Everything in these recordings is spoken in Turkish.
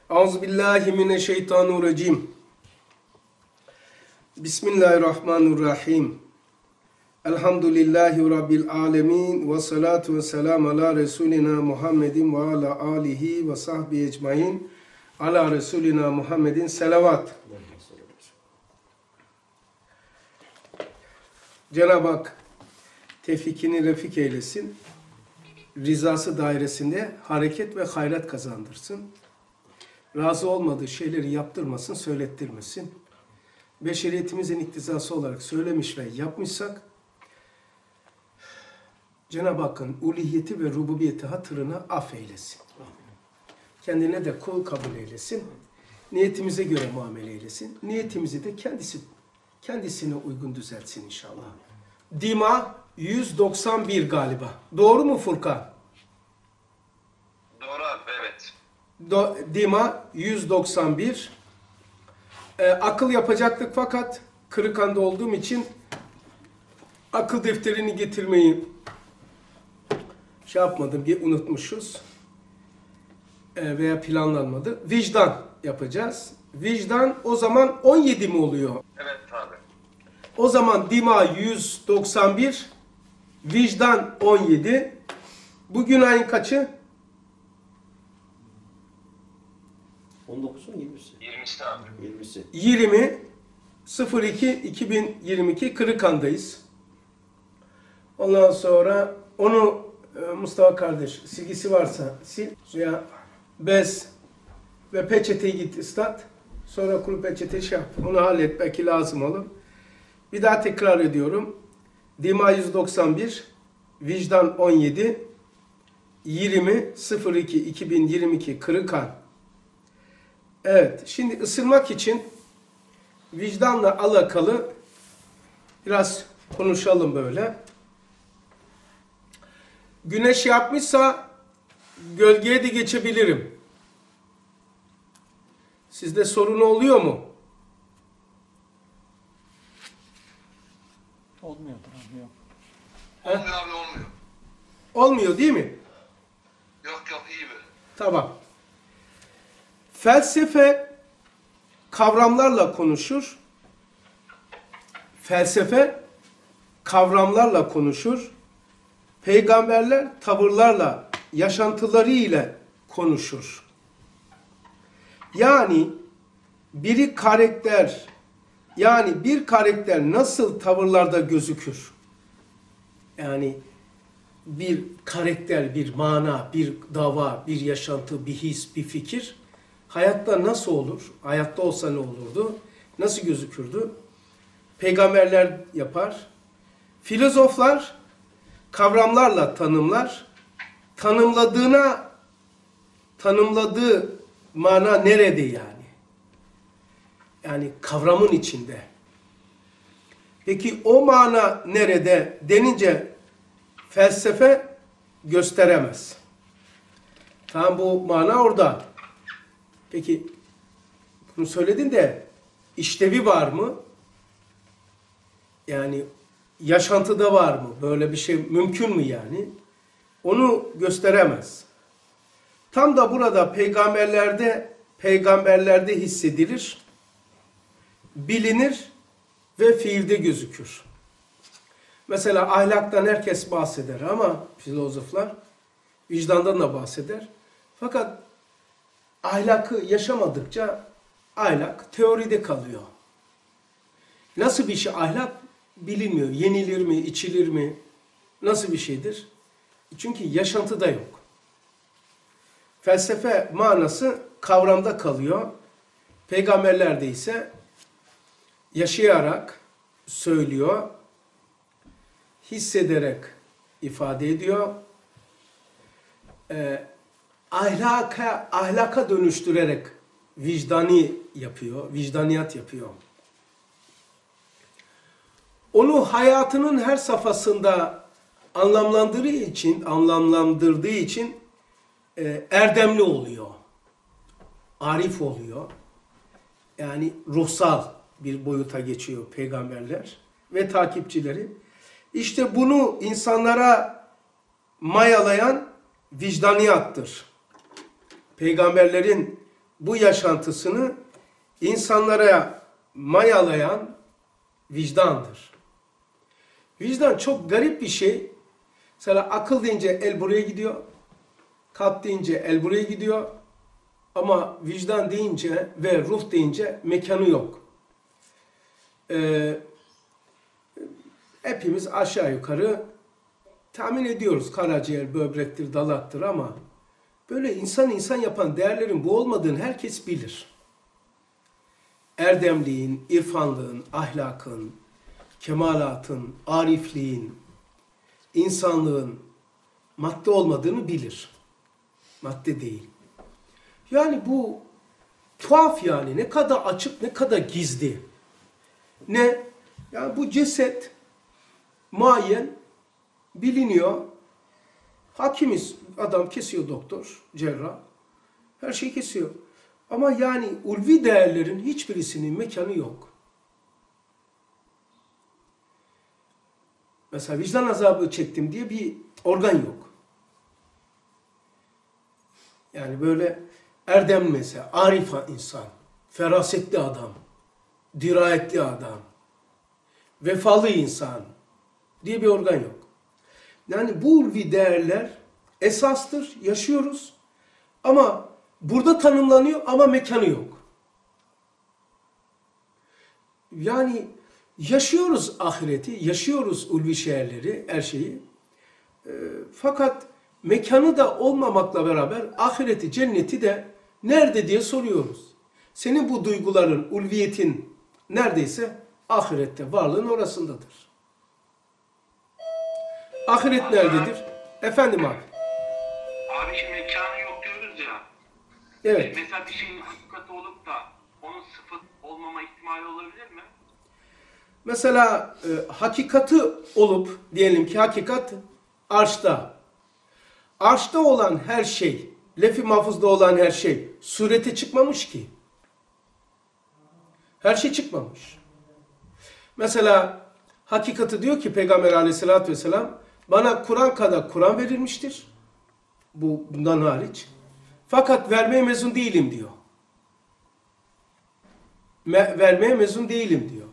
Euzubillahimineşşeytanirracim. Bismillahirrahmanirrahim. Elhamdülillahi Rabbil alemin. Ve salatu ve selamu ala Resulina Muhammedin ve ala alihi ve sahbihi ecmain. Ala Resulina Muhammedin selavat. Cenab-ı Hak tevfikini refik eylesin. Rizası dairesinde hareket ve hayrat kazandırsın. Razı olmadığı şeyleri yaptırmasın, söylettirmesin. Beşeriyetimizin iktizası olarak söylemiş ve yapmışsak, Cenab-ı Hakk'ın uluhiyeti ve rububiyeti hatırına affeylesin. Kendine de kul kabul eylesin. Niyetimize göre muamele eylesin. Niyetimizi de kendisine uygun düzeltsin inşallah. Dima 191 galiba. Doğru mu Furkan? Doğru abi, evet. Dima 191. Akıl yapacaktık fakat Kırıkhan'da olduğum için akıl defterini getirmeyi unutmuşuz. Veya planlanmadı. Vicdan yapacağız. Vicdan o zaman 17 mi oluyor? Evet abi. O zaman Dima 191, vicdan 17. Bugün ayın kaçı? 19'un 20'si. 20'si abi. 20'si. 20.02.2022 Kırıkhan'dayız. Ondan sonra onu Mustafa kardeş silgisi varsa sil veya bez ve peçeteyi git ıslat. Sonra kuru peçete şey yap. Onu hallet, belki lazım olur. Bir daha tekrar ediyorum. Dima 191, vicdan 17, 20.02.2022 Kırıkhan. Evet, şimdi ısırmak için vicdanla alakalı biraz konuşalım böyle. Güneş yapmışsa gölgeye de geçebilirim. Sizde sorun oluyor mu? Olmuyordur abi, yok. Olmuyor abi, olmuyor. Olmuyor değil mi? Yok iyi mi? Tamam. Felsefe kavramlarla konuşur. Felsefe kavramlarla konuşur. Peygamberler tavırlarla, yaşantıları ile konuşur. Yani bir karakter nasıl tavırlarda gözükür? Yani bir karakter, bir mana, bir dava, bir yaşantı, bir his, bir fikir hayatta nasıl olur? Hayatta olsa ne olurdu? Nasıl gözükürdü? Peygamberler yapar. Filozoflar kavramlarla tanımlar. Tanımladığı mana nerede yani? Yani kavramın içinde. Peki o mana nerede denince felsefe gösteremez. Tamam, bu mana orada. Peki bunu söyledin de işlevi var mı? Yani yaşantıda var mı? Böyle bir şey mümkün mü yani? Onu gösteremez. Tam da burada peygamberlerde hissedilir, bilinir ve fiilde gözükür. Mesela ahlaktan herkes bahseder ama filozoflar vicdandan da bahseder. Fakat ahlakı yaşamadıkça ahlak teoride kalıyor. Nasıl bir şey ahlak bilinmiyor. Yenilir mi, içilir mi? Nasıl bir şeydir? Çünkü yaşantıda yok. Felsefe manası kavramda kalıyor. Peygamberlerde ise yaşayarak söylüyor, hissederek ifade ediyor, ahlaka dönüştürerek vicdaniyat yapıyor. Onu hayatının her safhasında anlamlandırdığı için erdemli oluyor, arif oluyor. Yani ruhsal bir boyuta geçiyor peygamberler ve takipçileri. İşte bunu insanlara mayalayan vicdaniyattır. Peygamberlerin bu yaşantısını insanlara mayalayan vicdandır. Vicdan çok garip bir şey. Mesela akıl deyince el buraya gidiyor. Kalp deyince el buraya gidiyor. Ama vicdan deyince ve ruh deyince mekanı yok. Hepimiz aşağı yukarı tahmin ediyoruz. Karaciğer, böbrektir, dalaktır ama böyle insan yapan değerlerin bu olmadığını herkes bilir. Erdemliğin, irfanlığın, ahlakın, kemalatın, arifliğin, insanlığın madde olmadığını bilir. Madde değil. Yani bu tuhaf yani. Ne kadar açık, ne kadar gizli. Ne? Yani bu ceset muayyen biliniyor. Hakimiz. Adam kesiyor doktor, cerrah. Her şeyi kesiyor. Ama yani ulvi değerlerin hiçbirisinin mekanı yok. Mesela vicdan azabı çektim diye bir organ yok. Yani böyle erdemli mesela, arif insan, ferasetli adam, dirayetli adam, vefalı insan diye bir organ yok. Yani bu ulvi değerler esastır, yaşıyoruz ama burada tanımlanıyor ama mekanı yok. Yani yaşıyoruz ahireti, yaşıyoruz ulvi şeyleri, her şeyi. Fakat mekanı da olmamakla beraber ahireti, cenneti de nerede diye soruyoruz. Senin bu duyguların, ulviyetin neredeyse ahirette, varlığın orasındadır. Ahiret nerededir? Efendim abi. Abi şimdi mekanı yok diyoruz ya. Evet. Mesela bir şeyin hakikati olup da onun sıfat olmama ihtimali olabilir mi? Mesela hakikati olup, diyelim ki hakikat arşta. Arşta olan her şey, lef-i mahfuzda olan her şey surete çıkmamış ki. Her şey çıkmamış. Mesela hakikati diyor ki Peygamber aleyhissalatü vesselam, bana Kur'an kadar Kur'an verilmiştir. Bundan hariç. Fakat vermeye mezun değilim diyor. Vermeye mezun değilim diyor.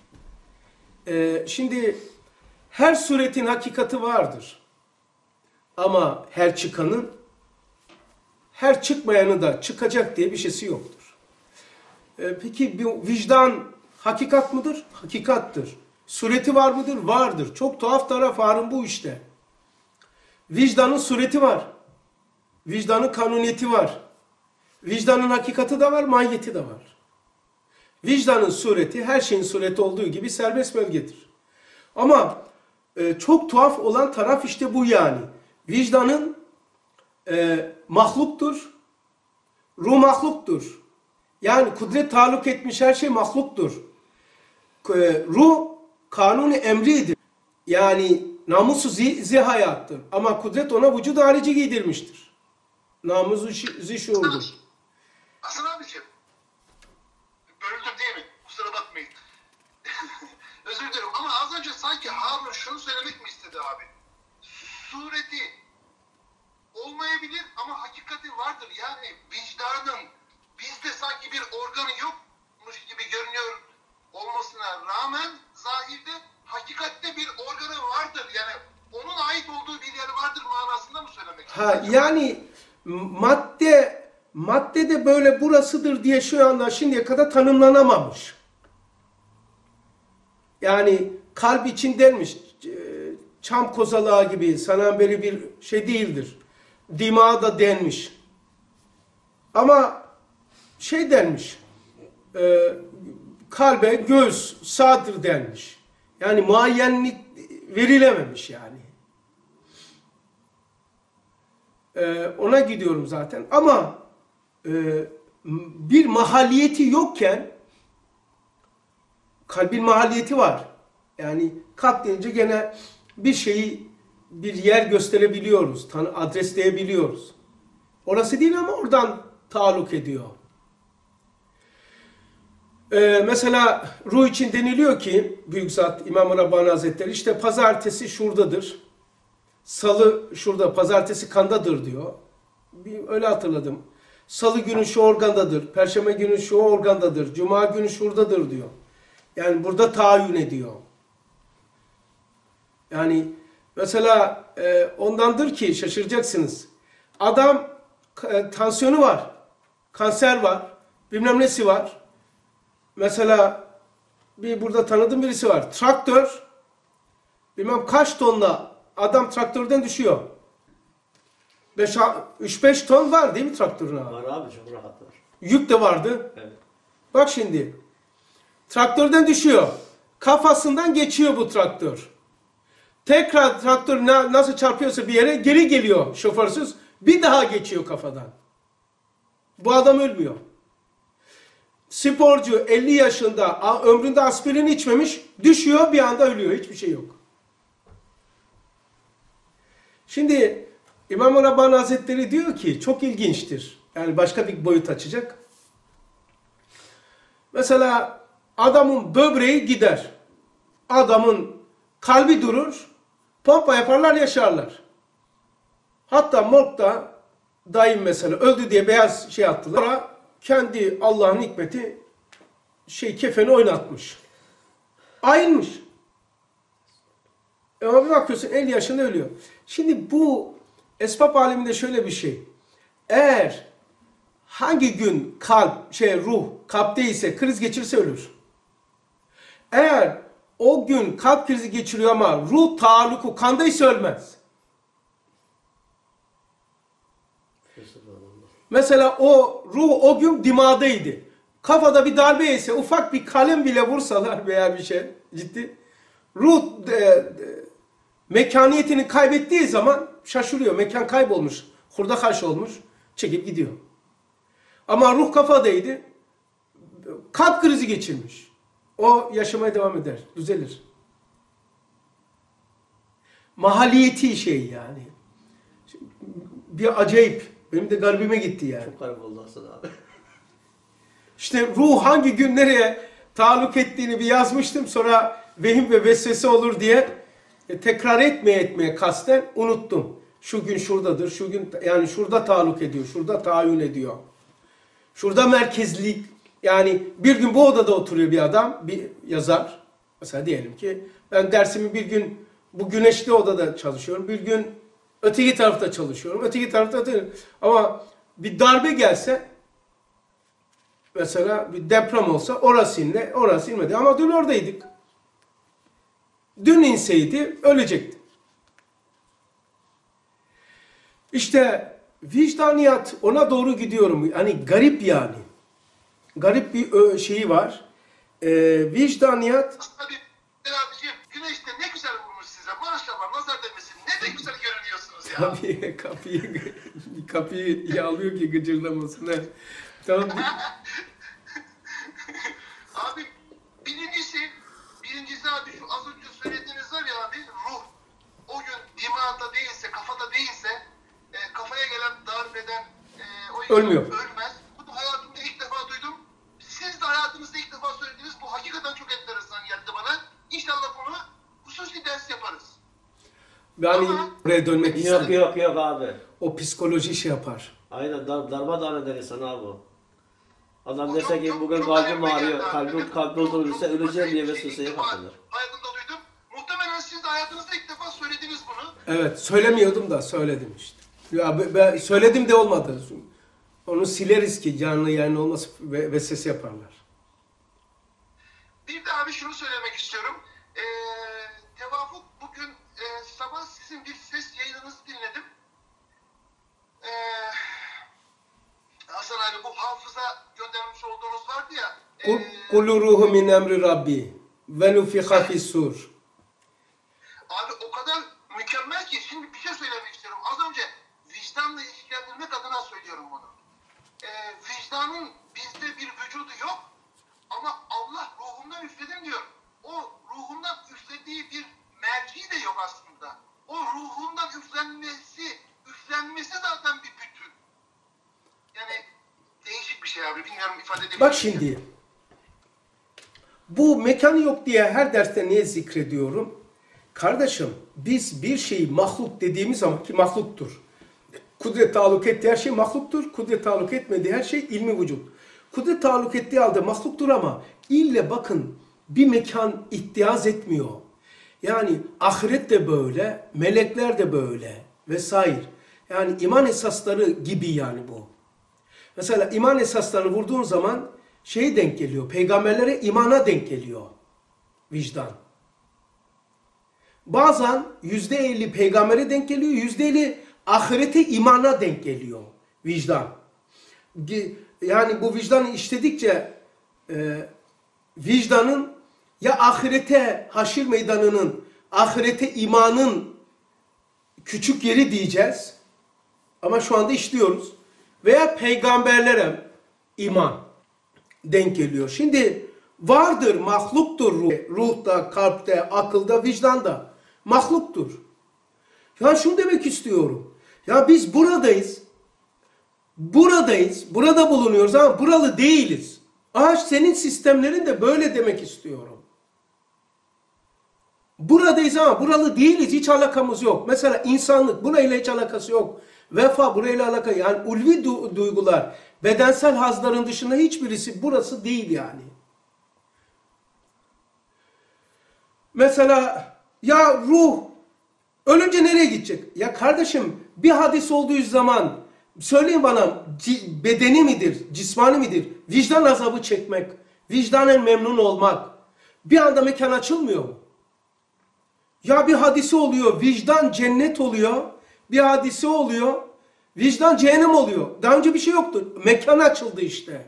Şimdi her suretin hakikati vardır. Ama her çıkanın, her çıkmayanı da çıkacak diye bir şeysi yoktur. Peki bir vicdan hakikat mıdır? Hakikattır. Sureti var mıdır? Vardır. Çok tuhaf taraf Harun bu işte. Vicdanın sureti var. Vicdanın kanuniyeti var. Vicdanın hakikati de var, mahiyeti de var. Vicdanın sureti, her şeyin sureti olduğu gibi serbest bölgedir. Ama çok tuhaf olan taraf işte bu yani. Vicdanın mahluktur, ruh mahluktur. Yani kudret taluk etmiş her şey mahluktur. Ruh kanuni emridir. Yani namusu zihayattır. Ama kudret ona vücud harici giydirmiştir. Namusu zişuurdur. Hasan abiciğim. Böldüm değil mi? Kusura bakmayın. Özür dilerim ama az önce sanki Harun şunu söylemek mi istedi abi? Sureti olmayabilir ama hakikati vardır. Yani vicdanın bizde sanki bir organı yokmuş gibi görünüyor olmasına rağmen zahirde hakikatte bir organı vardır. Yani onun ait olduğu bir yer vardır manasında mı söylemek istiyorsun? Yani madde de böyle burasıdır diye şu anda şimdiye kadar tanımlanamamış. Yani kalp için denmiş. Çam kozalağı gibi sana böyle bir şey değildir. Dimağa da denmiş. Ama şey denmiş. Kalbe göz, sadır denmiş. Yani muayyenlik verilememiş yani. Ona gidiyorum zaten. Ama bir mahalliyeti yokken kalbin mahalliyeti var. Yani kalp deyince gene bir şeyi, bir yer gösterebiliyoruz. Adresleyebiliyoruz. Orası değil ama oradan taalluk ediyor. Mesela ruh için deniliyor ki Büyük Zat İmam-ı Rabbani Hazretleri işte pazartesi şuradadır. Salı şurada, pazartesi kandadır diyor. Öyle hatırladım. Salı günü şu organdadır, Perşembe günü şu organdadır, Cuma günü şuradadır diyor. Yani burada tayin ediyor. Yani mesela ondandır ki şaşıracaksınız. Adam tansiyonu var, kanser var, bilmem nesi var. Mesela bir burada tanıdığım birisi var. Traktör, bilmem kaç tonla adam traktörden düşüyor. 3-5 ton var değil mi traktörün abi? Var abi, çok rahat var. Yük de vardı. Evet. Bak şimdi. Traktörden düşüyor. Kafasından geçiyor bu traktör. Tekrar traktör nasıl çarpıyorsa bir yere geri geliyor şoförsüz. Bir daha geçiyor kafadan. Bu adam ölmüyor. Sporcu 50 yaşında ömründe aspirin içmemiş, düşüyor bir anda ölüyor. Hiçbir şey yok. Şimdi İmam-ı Rabbani Hazretleri diyor ki çok ilginçtir. Yani başka bir boyut açacak. Mesela adamın böbreği gider. Adamın kalbi durur. Pompa yaparlar, yaşarlar. Hatta morgda dayım mesela öldü diye beyaz şey attılar. Sonra kendi Allah'ın hikmeti kefeni oynatmış. Ayınmış. Ama bir bakıyorsun 50 yaşında ölüyor. Şimdi bu esbab aleminde şöyle bir şey. Eğer hangi gün ruh kalpteyse kriz geçirse ölür. Eğer o gün kalp krizi geçiriyor ama ruh taalluku kandaysa ölmez. Mesela o ruh o gün dimadaydı. Kafada bir darbe yese, ufak bir kalem bile vursalar veya bir şey ciddi. Ruh mekaniyetini kaybettiği zaman şaşırıyor. Mekan kaybolmuş. Hurda karş olmuş. Çekip gidiyor. Ama ruh kafadaydı. Kalp krizi geçirmiş. O yaşamaya devam eder. Düzelir. Mahalliyeti şey yani. Bir acayip. Benim de garibime gitti yani. Çok garip oldu aslında abi. İşte ruh hangi gün nereye taalluk ettiğini bir yazmıştım. Sonra vehim ve vesvese olur diye tekrar etmeye kasten unuttum. Şu gün şuradadır, şu gün yani şurada taalluk ediyor, şurada tayin ediyor. Şurada merkezlik, yani bir gün bu odada oturuyor bir adam, bir yazar. Mesela diyelim ki ben dersimi bir gün bu güneşli odada çalışıyorum, bir gün öteki tarafta çalışıyorum, öteki tarafta ama bir darbe gelse, mesela bir deprem olsa orası inmedi ama dün oradaydık. Dün inseydi ölecekti. İşte vicdaniyat ona doğru gidiyorum. Hani garip yani. Garip bir şeyi var. Vicdaniyat. Tabii abiciğim güneş de ne güzel vurmuş size. Maşallah nazar demesin. Ne de güzel görünüyorsunuz ya. Kapıyı yağlıyor ki gıcırlamasın. He. Tamam. Abi birincisi abi şu az önce söylediğiniz var ya abi ruh. O gün dimağda değilse, kafada değilse kafaya gelen darbeden Ölmüyor. ölmez. Bunu hayatımda ilk defa duydum. Siz de hayatınızda ilk defa söylediniz. Bu hakikaten çok enteresan geldi bana. İnşallah bunu hususi ders yaparız. Yani buraya dönmek istedim. Yok abi. O psikoloji şey yapar. Aynen darmadağın eder insan abi o. Adam O dese ki çok- bugün çok kalbim önemli ağrıyor, geldi abi. kalbi Çok- öldürürse çok öleceğim diye acayip bir şey. vesveseye İlk defa kapılır. hayatımda duydum. Muhtemelen siz de hayatınızda ilk defa söylediniz bunu. Evet, söylemiyordum da söyledim işte. Ya ben söyledim de olmadı. Onu sileriz ki canlı yayın olması ve ses yaparlar. Bir de abi şunu söylemek istiyorum. Tevafuk bugün sabah sizin bir ses yayınınızı dinledim. Hasan abi bu hafıza göndermiş olduğunuz vardı ya. Kulu ruhu min emri Rabbi ve nufiha fissur. Abi o kadar mükemmel ki şimdi bir şey söylemek istiyorum. Az önce vicdanla ilişkilendirmek adına söylüyorum bunu. Vicdanın bizde bir vücudu yok ama Allah ruhundan üfledim diyor. O ruhundan üflediği bir merci de yok aslında. O ruhundan üflenmesi zaten bir bütün. Yani değişik bir şey abi. Bilmiyorum ifade edebilirim. Bak şimdi. Bu mekanı yok diye her derste niye zikrediyorum? Kardeşim biz bir şeyi mahluk dediğimiz zaman ki mahluktur. Kudret taalluk ettiği her şey mahluktur. Kudret taalluk etmediği her şey ilmi vücut. Kudret taalluk ettiği halde mahluktur ama ille bakın bir mekan ihtiyaz etmiyor. Yani ahiret de böyle, melekler de böyle vesaire. Yani iman esasları gibi yani bu. Mesela iman esaslarını vurduğun zaman şeye denk geliyor. Peygamberlere imana denk geliyor. Vicdan. Bazen %50 peygambere denk geliyor. %50 ahirete imana denk geliyor. Vicdan. Yani bu vicdanı işledikçe vicdanın ya ahirete, haşir meydanının, ahirete imanın küçük yeri diyeceğiz. Ama şu anda işliyoruz. Veya peygamberlere iman denk geliyor. Şimdi vardır, mahluktur ruh. Ruhta, kalpte, akılda, vicdanda. Mahluktur. Ya şunu demek istiyorum. Ya biz buradayız. Buradayız. Burada bulunuyoruz ama buralı değiliz. Senin sistemlerin de böyle demek istiyorum. Buradayız ama buralı değiliz. Hiç alakamız yok. Mesela insanlık burayla hiç alakası yok. Vefa burayla alakalı. Yani ulvi duygular, bedensel hazların dışında hiçbirisi burası değil yani. Mesela ya ruh ölünce nereye gidecek? Ya kardeşim bir hadis olduğu zaman söyleyin bana bedeni midir, cismani midir? Vicdan azabı çekmek, vicdanen memnun olmak bir anda mekan açılmıyor mu? Ya bir hadise oluyor, vicdan cennet oluyor. Bir hadise oluyor, vicdan cehennem oluyor. Daha önce bir şey yoktu. Mekan açıldı işte.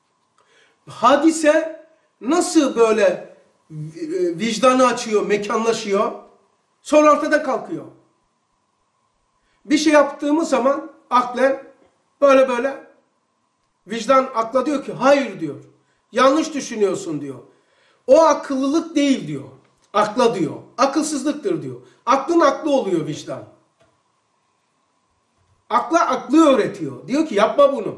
Hadise nasıl böyle vicdanı açıyor, mekanlaşıyor. Sonra ortada kalkıyor. Bir şey yaptığımız zaman aklen böyle vicdan akla diyor ki hayır diyor. Yanlış düşünüyorsun diyor. O akıllılık değil diyor. Akla diyor. Akılsızlıktır diyor. Aklın aklı oluyor vicdan. Akla aklı öğretiyor. Diyor ki yapma bunu.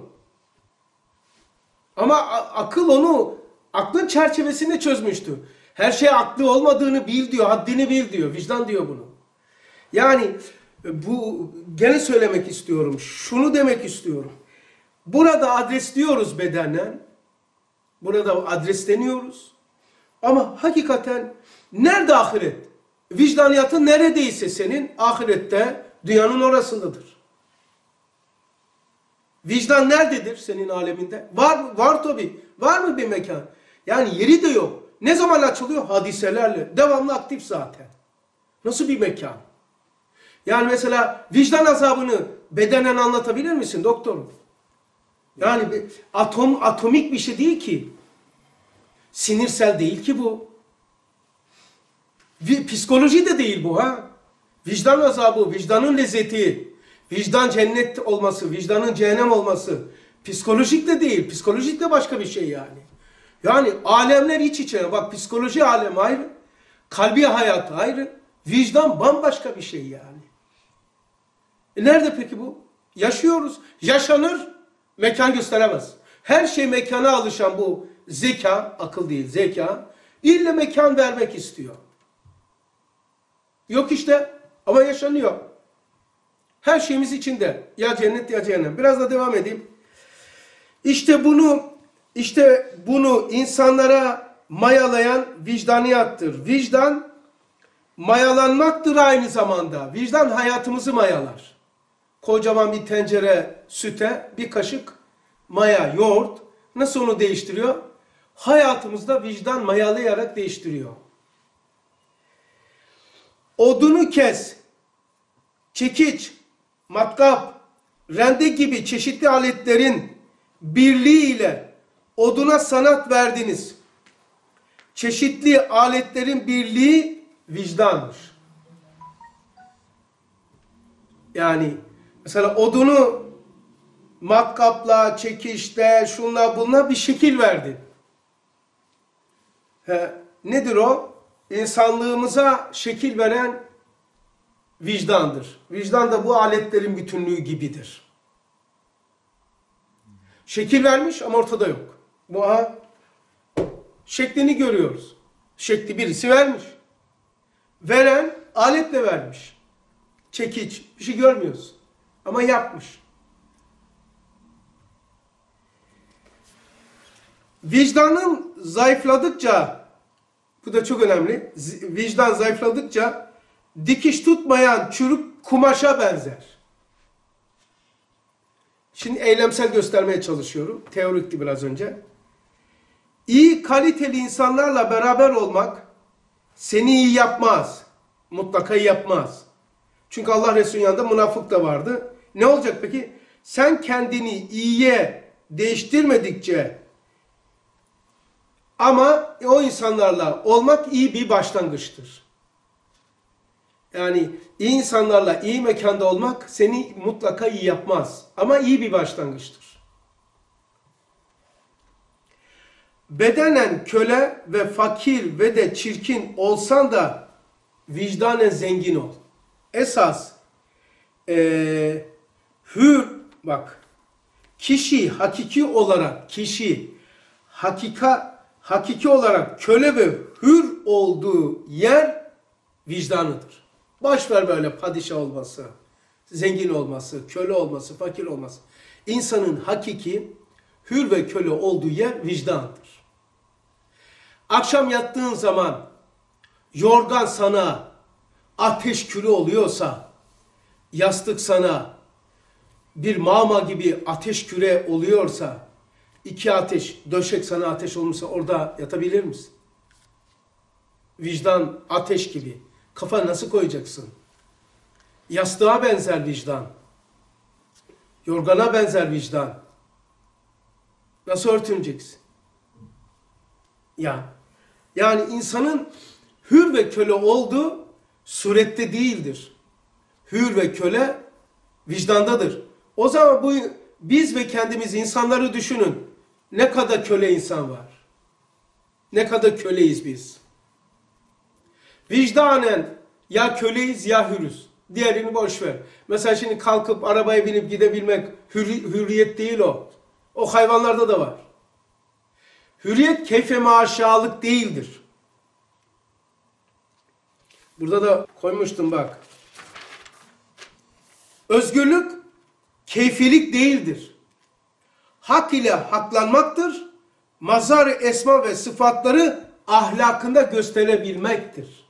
Ama akıl onu aklın çerçevesinde çözmüştü. Her şey aklı olmadığını bil diyor. Haddini bil diyor. Vicdan diyor bunu. Yani bu gene söylemek istiyorum. Şunu demek istiyorum. Burada adresliyoruz bedenen. Burada adresleniyoruz. Ama hakikaten nerede ahiret? Vicdaniyatın neredeyse senin ahirette dünyanın orasındadır. Vicdan nerededir senin aleminde? Var tabii. Var mı bir mekan? Yani yeri de yok. Ne zaman açılıyor? Hadiselerle. Devamlı aktif zaten. Nasıl bir mekan? Yani mesela vicdan azabını bedenen anlatabilir misin doktorum? Yani bir atomik bir şey değil ki. Sinirsel değil ki bu. Psikoloji de değil bu ha. Vicdan azabı, vicdanın lezzeti, vicdan cennet olması, vicdanın cehennem olması. Psikolojik de değil. Psikolojik de başka bir şey yani. Yani alemler iç içe. Bak psikoloji alemi ayrı. Kalbi hayat ayrı. Vicdan bambaşka bir şey yani. Nerede peki bu? Yaşıyoruz. Yaşanır. Mekan gösteremez. Her şey mekana alışan bu zeka, akıl değil zeka, ille mekan vermek istiyor. Yok işte ama yaşanıyor. Her şeyimiz içinde. Ya cennet ya cehennem. Biraz da devam edeyim. İşte bunu insanlara mayalayan vicdaniyattır. Vicdan mayalanmaktır aynı zamanda. Vicdan hayatımızı mayalar. Kocaman bir tencere süte bir kaşık maya, yoğurt nasıl onu değiştiriyor? Hayatımızda vicdan mayalayarak değiştiriyor. Odunu kes, çekiç, matkap, rende gibi çeşitli aletlerin birliğiyle oduna sanat verdiniz. Çeşitli aletlerin birliği vicdandır. Yani mesela odunu matkapla, çekiçle, şunla bunla bir şekil verdi. Nedir o? İnsanlığımıza şekil veren vicdandır. Vicdan da bu aletlerin bütünlüğü gibidir. Şekil vermiş ama ortada yok. Bu şeklini görüyoruz. Şekli birisi vermiş. Veren aletle vermiş. Çekiç. Bir şey görmüyoruz. Ama yapmış. Vicdanın zayıfladıkça, bu da çok önemli, vicdan zayıfladıkça dikiş tutmayan çürük kumaşa benzer. Şimdi eylemsel göstermeye çalışıyorum. Teorikti biraz önce. İyi, kaliteli insanlarla beraber olmak seni iyi yapmaz. Mutlaka iyi yapmaz. Çünkü Allah Resulü'nün yanında münafık da vardı. Ne olacak peki? Sen kendini iyiye değiştirmedikçe ama o insanlarla olmak iyi bir başlangıçtır. Yani iyi insanlarla iyi mekanda olmak seni mutlaka iyi yapmaz. Ama iyi bir başlangıçtır. Bedenen köle ve fakir ve de çirkin olsan da vicdanen zengin ol. Esas hür, bak, kişi hakiki olarak köle ve hür olduğu yer vicdanıdır. Boş ver böyle padişah olması, zengin olması, köle olması, fakir olması. İnsanın hakiki hür ve köle olduğu yer vicdandır. Akşam yattığın zaman yorgan sana ateş külü oluyorsa, yastık sana bir mağma gibi ateş küre oluyorsa, iki ateş, döşek sana ateş olmuşsa orada yatabilir misin? Vicdan ateş gibi. Kafa nasıl koyacaksın? Yastığa benzer vicdan. Yorgana benzer vicdan. Nasıl örtüneceksin? Yani insanın hür ve köle olduğu surette değildir. Hür ve köle vicdandadır. O zaman biz ve kendimiz insanları düşünün. Ne kadar köle insan var. Ne kadar köleyiz biz. Vicdanen ya köleyiz ya hürüz. Diğerini boş ver. Mesela şimdi kalkıp arabaya binip gidebilmek hürriyet değil o. O hayvanlarda da var. Hürriyet keyfe maşalık değildir. Burada da koymuştum bak. Özgürlük keyfilik değildir. Hak ile haklanmaktır. Mazhar-ı esma ve sıfatları ahlakında gösterebilmektir.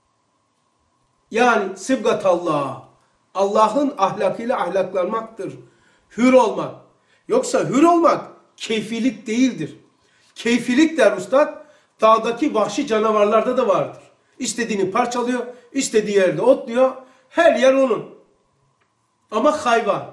Yani sıbgatallah, Allah'ın ahlakıyla ahlaklanmaktır. Hür olmak. Yoksa hür olmak keyfilik değildir. Keyfilik der ustad, dağdaki vahşi canavarlarda da vardır. İstediğini parçalıyor, istediği yerde otluyor. Her yer onun. Ama hayvan.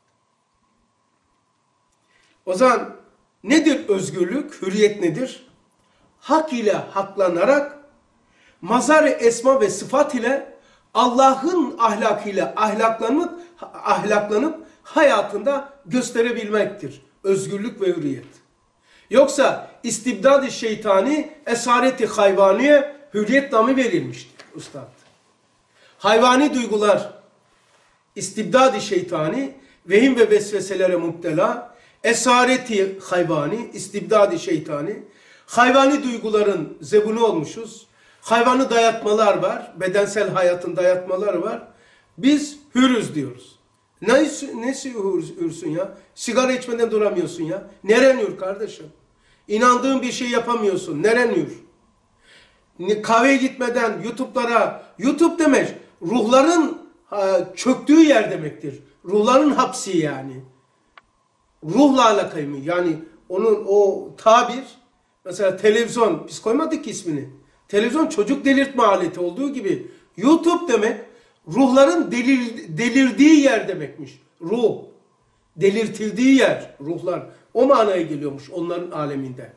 O zaman nedir özgürlük? Hürriyet nedir? Hak ile haklanarak, mazhar-ı esma ve sıfat ile Allah'ın ahlakıyla ahlaklanıp hayatında gösterebilmektir. Özgürlük ve hürriyet. Yoksa istibdad-ı şeytani, esareti hayvaniye hürriyet namı verilmiştir ustad. Hayvani duygular, istibdad-ı şeytani, vehim ve vesveselere müptela, esareti hayvani, istibdad-ı şeytani, hayvani duyguların zebunu olmuşuz. Hayvanı dayatmalar var, bedensel hayatın dayatmaları var. Biz hürüz diyoruz. Nesi hürsün ya? Sigara içmeden duramıyorsun ya. Neren hür kardeşim? İnandığın bir şey yapamıyorsun. Neren hür? Kahveye gitmeden YouTube demek ruhların çöktüğü yer demektir. Ruhların hapsi yani. Ruhla alakalı. Yani onun o tabir, mesela televizyon, biz koymadık ki ismini. Televizyon çocuk delirtme aleti olduğu gibi YouTube demek ruhların delirdiği yer demekmiş. Ruh. Delirtildiği yer. Ruhlar. O manaya geliyormuş onların aleminde.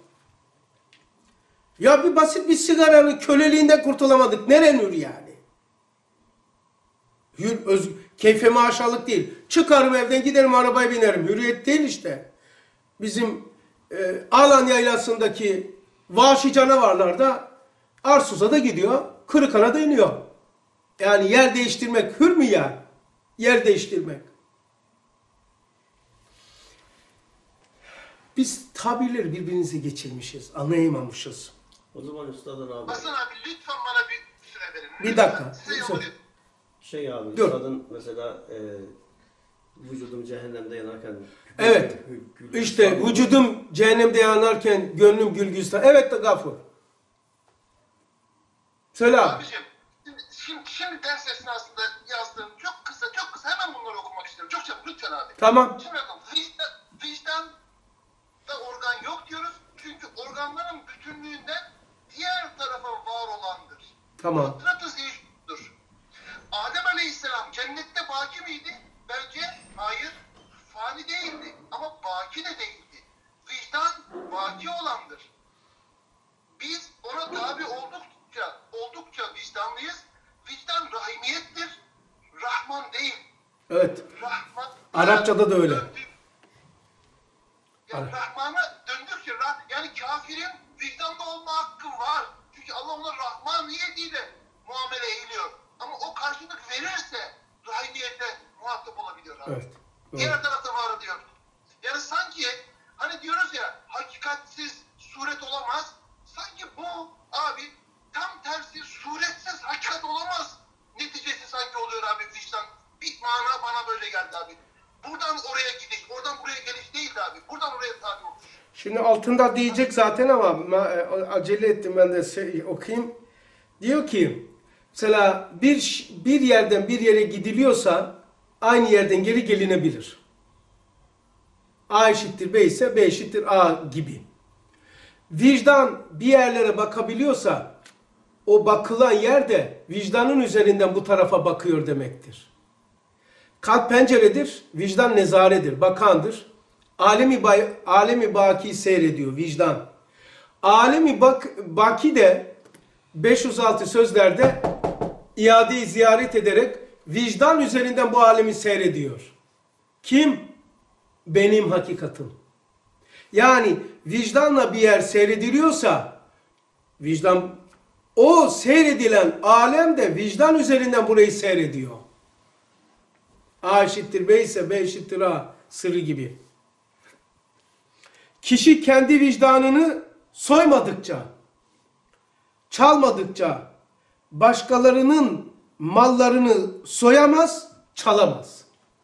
Ya bir basit bir sigaranın köleliğinden kurtulamadık. Neren hür yani? Keyfe maşalık değil. Çıkarım evden giderim arabaya binerim. Hürriyet değil işte. Bizim Alan Yaylası'ndaki vahşi canavarlar da Arsuz'a da gidiyor. Kırıkhan'a da iniyor. Yani yer değiştirmek hür mü ya? Yer değiştirmek. Biz tabirleri birbirinize geçirmişiz. Anlayamamışız. O zaman üstadın abi. Hasan abi lütfen bana bir süre verin. Bir dakika. Size yollayayım. Abi Dur. üstadın mesela Vücudum cehennemde yanarken. Evet. İşte vücudum cehennemde yanarken gönlüm gül gülistan. Evet de Gafur. Söyle abi. Abicim, şimdi ders esnasında yazdığım çok kısa hemen bunları okumak istiyorum. Çok çabuk lütfen abi. Tamam. Şimdi bakın vicdanda organ yok diyoruz. Çünkü organların bütünlüğünden diğer tarafa var olandır. Tamam. Fıtratı zevktir. Adem Aleyhisselam cennette baki miydi? Bence hayır. Fani değildi. Ama baki de değildi. Vicdan baki olandır. Biz ona tabi oldukça vicdanlıyız. Vicdan rahimiyettir. Rahman değil. Evet. Rahman. Arapçada da öyle. Yani Rahman'a döndükçe yani kafirin vicdanlı olma hakkı var. Çünkü Allah ona rahmaniyetiyle muamele eğiliyor. Ama o karşılık verirse rahimiyete muhatap olabiliyor abi. Evet. Doğru. Diğer tarafta var diyor. Yani sanki hani diyoruz ya hakikatsiz suret olamaz. Sanki bu abi tam tersi suretsiz hakikat olamaz. Neticesi sanki oluyor abi vicdan. Bir mana bana böyle geldi abi. Buradan oraya gidiş, oradan buraya geliş değildi abi. Buradan oraya tabi oluş. Şimdi altında diyecek zaten ama acele ettim ben de okuyayım. Diyor ki mesela bir yerden bir yere gidiliyorsa aynı yerden geri gelinebilir. A eşittir B ise B eşittir A gibi. Vicdan bir yerlere bakabiliyorsa o bakılan yerde vicdanın üzerinden bu tarafa bakıyor demektir. Kalp penceredir, vicdan nezaredir, bakandır. Alemi baki seyrediyor vicdan. Baki de 506 sözlerde iadeyi ziyaret ederek vicdan üzerinden bu alemi seyrediyor. Kim? Benim hakikatim. Yani vicdanla bir yer seyrediliyorsa vicdan o seyredilen alem de vicdan üzerinden burayı seyrediyor. A eşittir B ise B eşittir A sırrı gibi. Kişi kendi vicdanını soymadıkça, çalmadıkça başkalarının mallarını soyamaz, çalamaz.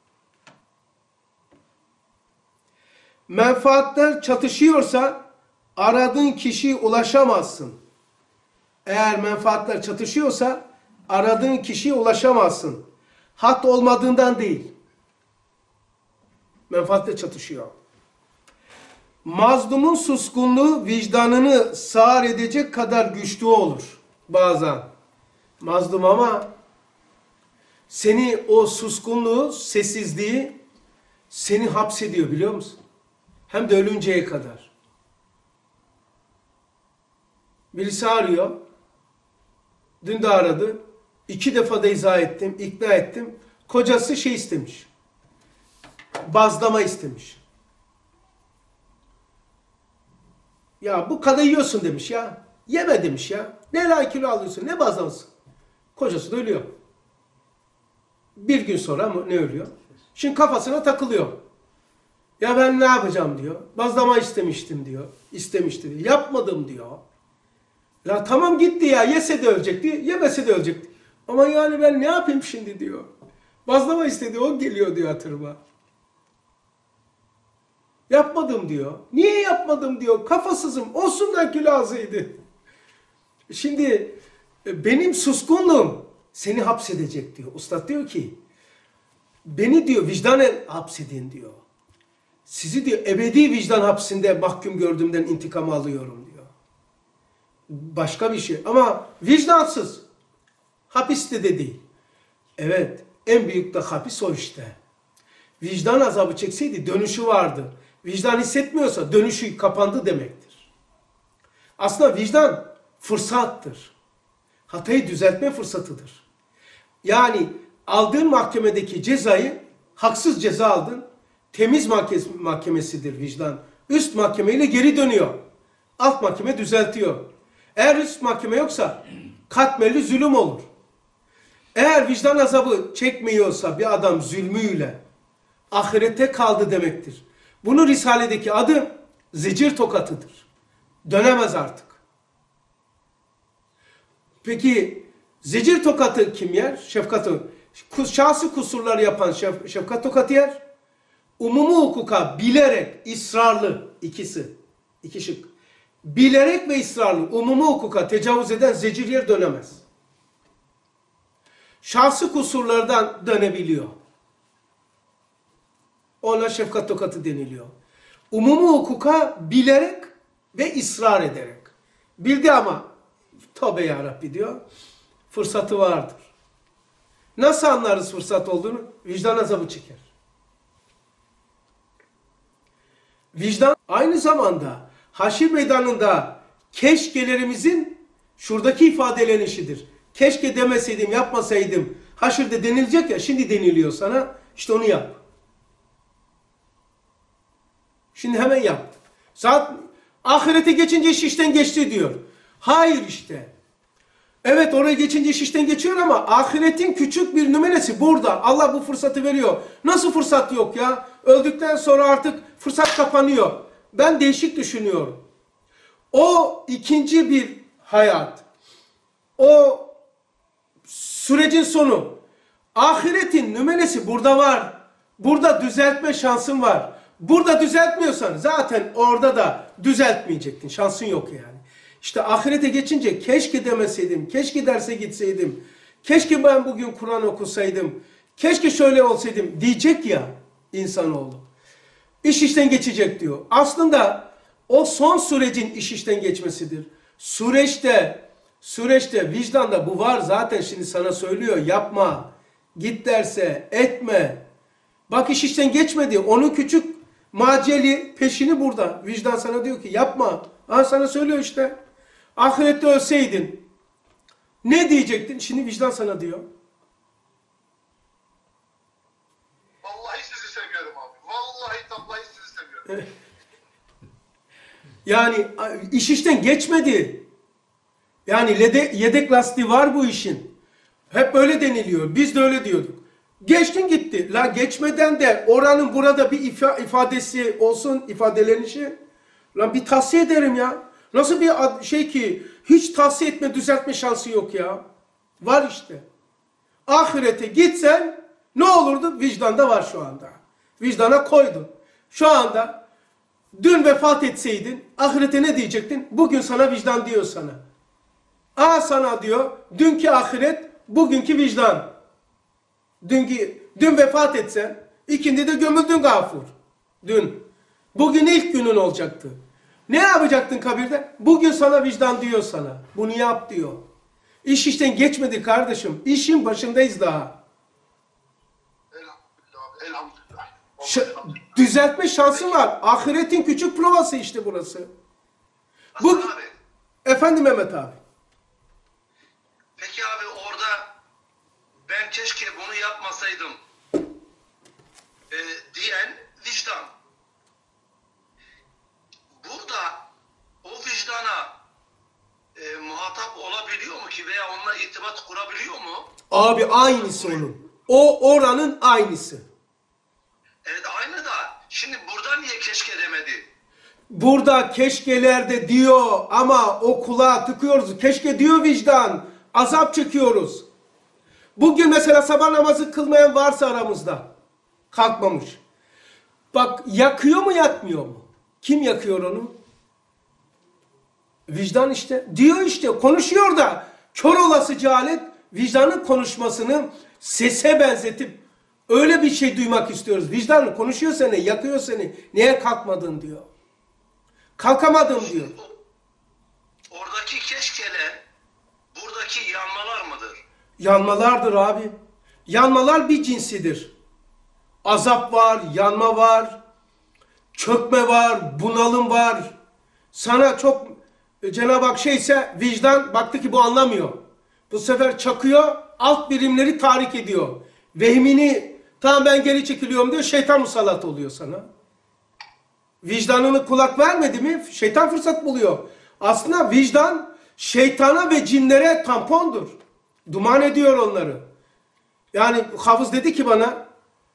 Menfaatler çatışıyorsa aradığın kişiye ulaşamazsın. Eğer menfaatler çatışıyorsa aradığın kişiye ulaşamazsın. Hak olmadığından değil. Menfaatle çatışıyor. Mazlumun suskunluğu vicdanını sağır edecek kadar güçlü olur bazen. Mazlum ama seni o suskunluğu, sessizliği seni hapsediyor biliyor musun? Hem de ölünceye kadar. Birisi arıyor. Dün de aradı. 2 defa da izah ettim, ikna ettim. Kocası şey istemiş. Bazlama istemiş. Ya bu kadar yiyorsun demiş ya. Yeme demiş ya. Ne la kilo alıyorsun, ne bazlaması. Kocası da ölüyor. Bir gün sonra mı ne ölüyor? Şimdi kafasına takılıyor. Ya ben ne yapacağım diyor. Bazlama istemiştim diyor. İstemişti diyor. Yapmadım diyor. Ya tamam gitti ya. Yese de ölecekti. Yemese de ölecekti. Ama yani ben ne yapayım şimdi diyor. Bazlama istedi. O geliyor diyor hatırıma. Yapmadım diyor. Niye yapmadım diyor. Kafasızım. Olsun da kilo azıydı. Şimdi benim suskunluğum seni hapsedecek diyor. Ustad diyor ki beni diyor vicdanen hapsedin diyor. Sizi diyor ebedi vicdan hapsinde mahkum gördüğümden intikam alıyorum diyor. Başka bir şey ama vicdansız. Hapiste de değil. Evet en büyük de hapis o işte. Vicdan azabı çekseydi dönüşü vardı. Vicdan hissetmiyorsa dönüşü kapandı demektir. Aslında vicdan fırsattır. Hatayı düzeltme fırsatıdır. Yani aldığın mahkemedeki cezayı haksız ceza aldın. Temiz mahkemesidir vicdan. Üst mahkemeyle geri dönüyor. Alt mahkeme düzeltiyor. Eğer üst mahkeme yoksa katmerli zulüm olur. Eğer vicdan azabı çekmiyorsa bir adam zulmüyle ahirete kaldı demektir. Bunun Risale'deki adı zicir tokatıdır. Dönemez artık. Peki zicir tokatı kim yer? Şefkatı. Şahsi kusurlar yapan şefkat tokatı yer. umumi hukuka bilerek, ısrarlı, ikisi, iki şık. Bilerek ve ısrarlı umumi hukuka tecavüz eden zeciriyer dönemez. Şahsi kusurlardan dönebiliyor. Ona şefkat tokatı deniliyor. Umumi hukuka bilerek ve ısrar ederek. Bildi ama tövbe yarabbi diyor. Fırsatı vardır. Nasıl anlarız fırsat olduğunu? Vicdan azabı çeker. Vicdan aynı zamanda haşir meydanında keşkelerimizin şuradaki ifadelenişidir. Keşke demeseydim, yapmasaydım. Haşirde denilecek ya, şimdi deniliyor sana. İşte onu yap. Şimdi hemen yap. Zaten ahirete geçince iş işten geçti diyor. Hayır işte. Evet, oraya geçince iş işten geçiyor ama ahiretin küçük bir numunesi burada. Allah bu fırsatı veriyor. Nasıl fırsat yok ya? Öldükten sonra artık fırsat kapanıyor. Ben değişik düşünüyorum. O ikinci bir hayat. O sürecin sonu. Ahiretin numunesi burada var. Burada düzeltme şansın var. Burada düzeltmiyorsan zaten orada da düzeltmeyecektin. Şansın yok yani. İşte ahirete geçince keşke demeseydim, keşke derse gitseydim, keşke ben bugün Kur'an okusaydım, keşke şöyle olsaydım diyecek ya insanoğlu. İş işten geçecek diyor. Aslında o son sürecin iş işten geçmesidir. Süreçte vicdanda bu var zaten, şimdi sana söylüyor yapma, git derse etme. Bak iş işten geçmedi, onun küçük maceli peşini burada. Vicdan sana diyor ki yapma. Ha, sana söylüyor işte. Ahirette ölseydin ne diyecektin? Şimdi vicdan sana diyor. Vallahi sizi seviyorum abi. Vallahi tallahi sizi seviyorum. Yani iş işten geçmedi. Yani yedek lastiği var bu işin. Hep öyle deniliyor. Biz de öyle diyorduk. Geçtin gitti. La geçmeden de oranın burada bir ifadesi olsun, ifadelenişi. La bir tavsiye ederim ya. Nasıl bir şey ki hiç tavsiye etme, düzeltme şansı yok ya. Var işte. Ahirete gitsen ne olurdu? Vicdanda var şu anda. Vicdana koydun. Şu anda dün vefat etseydin ahirete ne diyecektin? Bugün sana vicdan diyor sana. Sana diyor dünkü ahiret, bugünkü vicdan. Dün vefat etsen ikindi de gömüldün gafur. Dün. Bugün ilk günün olacaktı. Ne yapacaktın kabirde? Bugün sana vicdan diyor sana. Bunu yap diyor. İş işten geçmedi kardeşim. İşin başındayız daha. Elhamdülillah. Düzeltme şansın var. Ahiretin küçük provası işte burası. Hasan abi. Efendim Mehmet abi. Peki abi orada ben keşke bunu yapmasaydım diyen vicdan. Burada o vicdana muhatap olabiliyor mu ki veya onunla irtibat kurabiliyor mu? Abi aynısı onun. O oranın aynısı. Evet aynı da şimdi burada niye keşke demedi? Burada keşkelerde diyor ama o kulağa tıkıyoruz. Keşke diyor vicdan. Azap çekiyoruz. Bugün mesela sabah namazı kılmayan varsa aramızda. Kalkmamış. Bak yakıyor mu yakmıyor mu? Kim yakıyor onu? Vicdan işte. Diyor işte, konuşuyor da kör olası cehalet vicdanın konuşmasını sese benzetip öyle bir şey duymak istiyoruz. Vicdan konuşuyor seni, yakıyor seni. Niye kalkmadın diyor. Kalkamadım diyor. Oradaki keşkeler buradaki yanmalar mıdır? Yanmalardır abi. Yanmalar bir cinsidir. Azap var, yanma var, çökme var, bunalım var. Sana çok Cenab-ı Hak şeyse vicdan baktı ki bu anlamıyor. Bu sefer çakıyor, alt birimleri tahrik ediyor. Vehmini tamam ben geri çekiliyorum diyor, şeytan musallat oluyor sana. Vicdanını kulak vermedi mi şeytan fırsat buluyor. Aslında vicdan şeytana ve cinlere tampondur. Duman ediyor onları. Yani hafız dedi ki bana,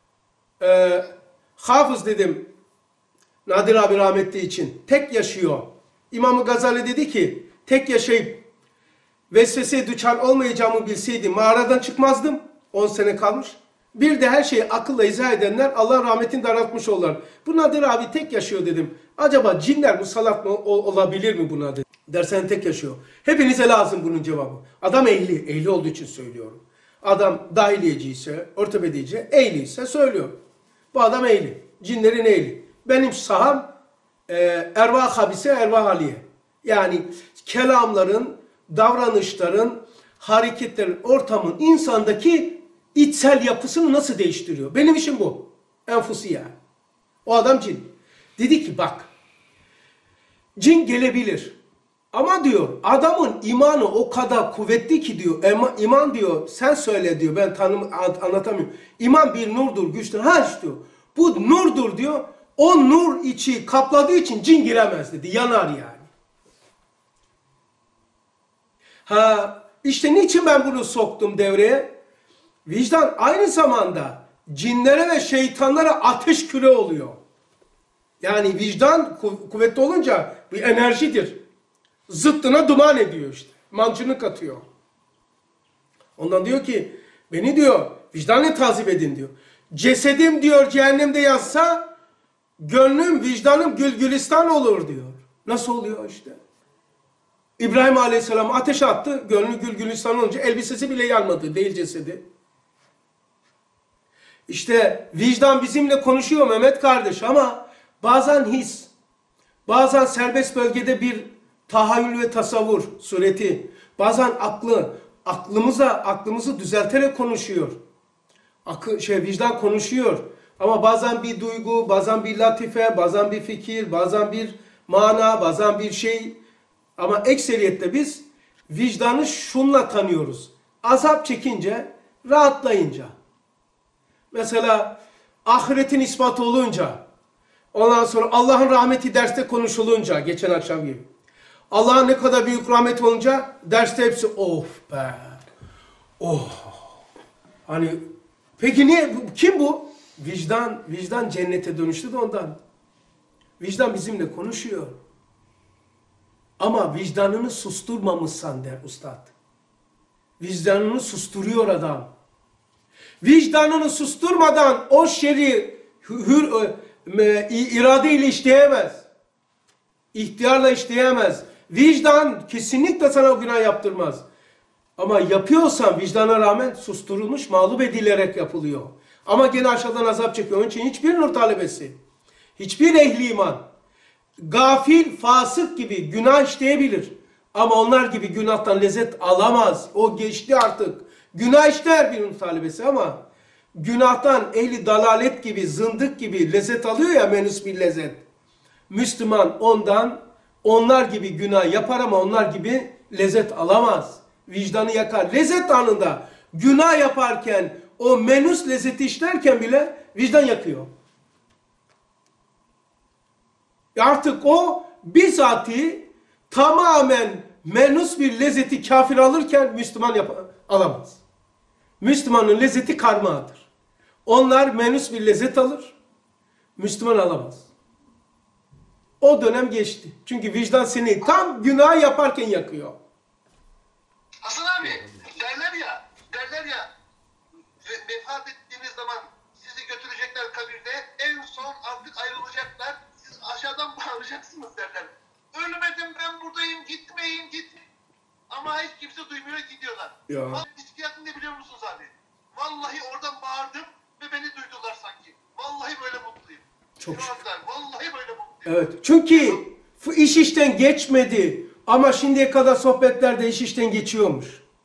hafız dedim Nadir abi rahmetli için, tek yaşıyor. İmam-ı Gazali dedi ki tek yaşayıp vesveseye düçar olmayacağımı bilseydim mağaradan çıkmazdım. 10 sene kalmış. Bir de her şeyi akılla izah edenler Allah rahmetini daraltmış olurlar. Bu Nadir abi tek yaşıyor dedim. Acaba cinler musallat mı olabilir mi buna dedim. Dersen tek yaşıyor. Hepinize lazım bunun cevabı. Adam ehli. Ehli olduğu için söylüyorum. Adam dahiliyeci ise, ortopedici, ehli ise söylüyor. Bu adam ehli. Cinlerin ehli. Benim saham ervah habise, ervah haliye. Yani kelamların, davranışların, hareketlerin, ortamın insandaki içsel yapısını nasıl değiştiriyor? Benim işim bu. Enfusi yani. O adam cin. Dedi ki bak, cin gelebilir. Ama diyor adamın imanı o kadar kuvvetli ki diyor, iman diyor sen söyle diyor, ben anlatamıyorum. İman bir nurdur, güçtür. Ha işte diyor, bu nurdur diyor, o nur içi kapladığı için cin giremez dedi, yanar yani. Ha işte niçin ben bunu soktum devreye? Vicdan aynı zamanda cinlere ve şeytanlara ateş küre oluyor. Yani vicdan kuvvetli olunca bir enerjidir. Zıttına duman ediyor işte. Mancınık atıyor. Ondan diyor ki beni diyor vicdanla tazip edin diyor. Cesedim diyor cehennemde yatsa gönlüm vicdanım gül gülistan olur diyor. Nasıl oluyor işte? İbrahim Aleyhisselam ateşe attı. Gönlü gül gülistan olunca elbisesi bile yanmadı. Değil cesedi. İşte vicdan bizimle konuşuyor Mehmet kardeş ama bazen his, bazen serbest bölgede bir tahayyül ve tasavvur sureti, bazen aklımızı düzelterek konuşuyor. Vicdan konuşuyor. Ama bazen bir duygu, bazen bir latife, bazen bir fikir, bazen bir mana, bazen bir şey. Ama ekseriyette biz vicdanı şunla tanıyoruz. Azap çekince, rahatlayınca. Mesela ahiretin ispatı olunca, ondan sonra Allah'ın rahmeti derste konuşulunca, geçen akşam gibi. Allah'ın ne kadar büyük rahmeti olunca derste hepsi of be, oh. Hani peki niye, kim bu? Vicdan cennete dönüştü de ondan. Vicdan bizimle konuşuyor. Ama vicdanını susturmamışsan der ustad. Vicdanını susturuyor adam. Vicdanını susturmadan o şer'i iradeyle işleyemez. İhtiyarla işleyemez. Vicdan kesinlikle sana o günah yaptırmaz. Ama yapıyorsan vicdana rağmen susturulmuş, mağlup edilerek yapılıyor. Ama gene aşağıdan azap çekiyor. Onun için hiçbir nur talebesi, hiçbir ehli iman, gafil, fasık gibi günah işleyebilir. Ama onlar gibi günahtan lezzet alamaz. O geçti artık. Günah işler bir nur talebesi ama günahtan ehli dalalet gibi, zındık gibi lezzet alıyor ya, menüs bir lezzet. Müslüman onlar gibi günah yapar ama onlar gibi lezzet alamaz. Vicdanı yakar. Lezzet anında günah yaparken o menüs lezzeti işlerken bile vicdan yakıyor. Artık o bizatihi tamamen menüs bir lezzeti kafir alırken Müslüman alamaz. Müslümanın lezzeti karmadır. Onlar menüs bir lezzet alır, Müslüman alamaz. O dönem geçti. Çünkü vicdan seni tam günah yaparken yakıyor. Hasan abi derler ya vefat ettiğiniz zaman sizi götürecekler kabirde, en son artık ayrılacaklar, siz aşağıdan bağıracaksınız derler. Ölmedim ben buradayım, gitmeyin. Ama hiç kimse duymuyor, gidiyorlar. Ya. Hissiyatını ne biliyor musunuz abi? Vallahi oradan bağırdım ve beni duydular sanki. Vallahi böyle mutluyum. Çok şu anda vallahi böyle mutluyum. Evet. Çünkü iş işten geçmedi. Ama şimdiye kadar sohbetlerde iş işten geçiyormuş.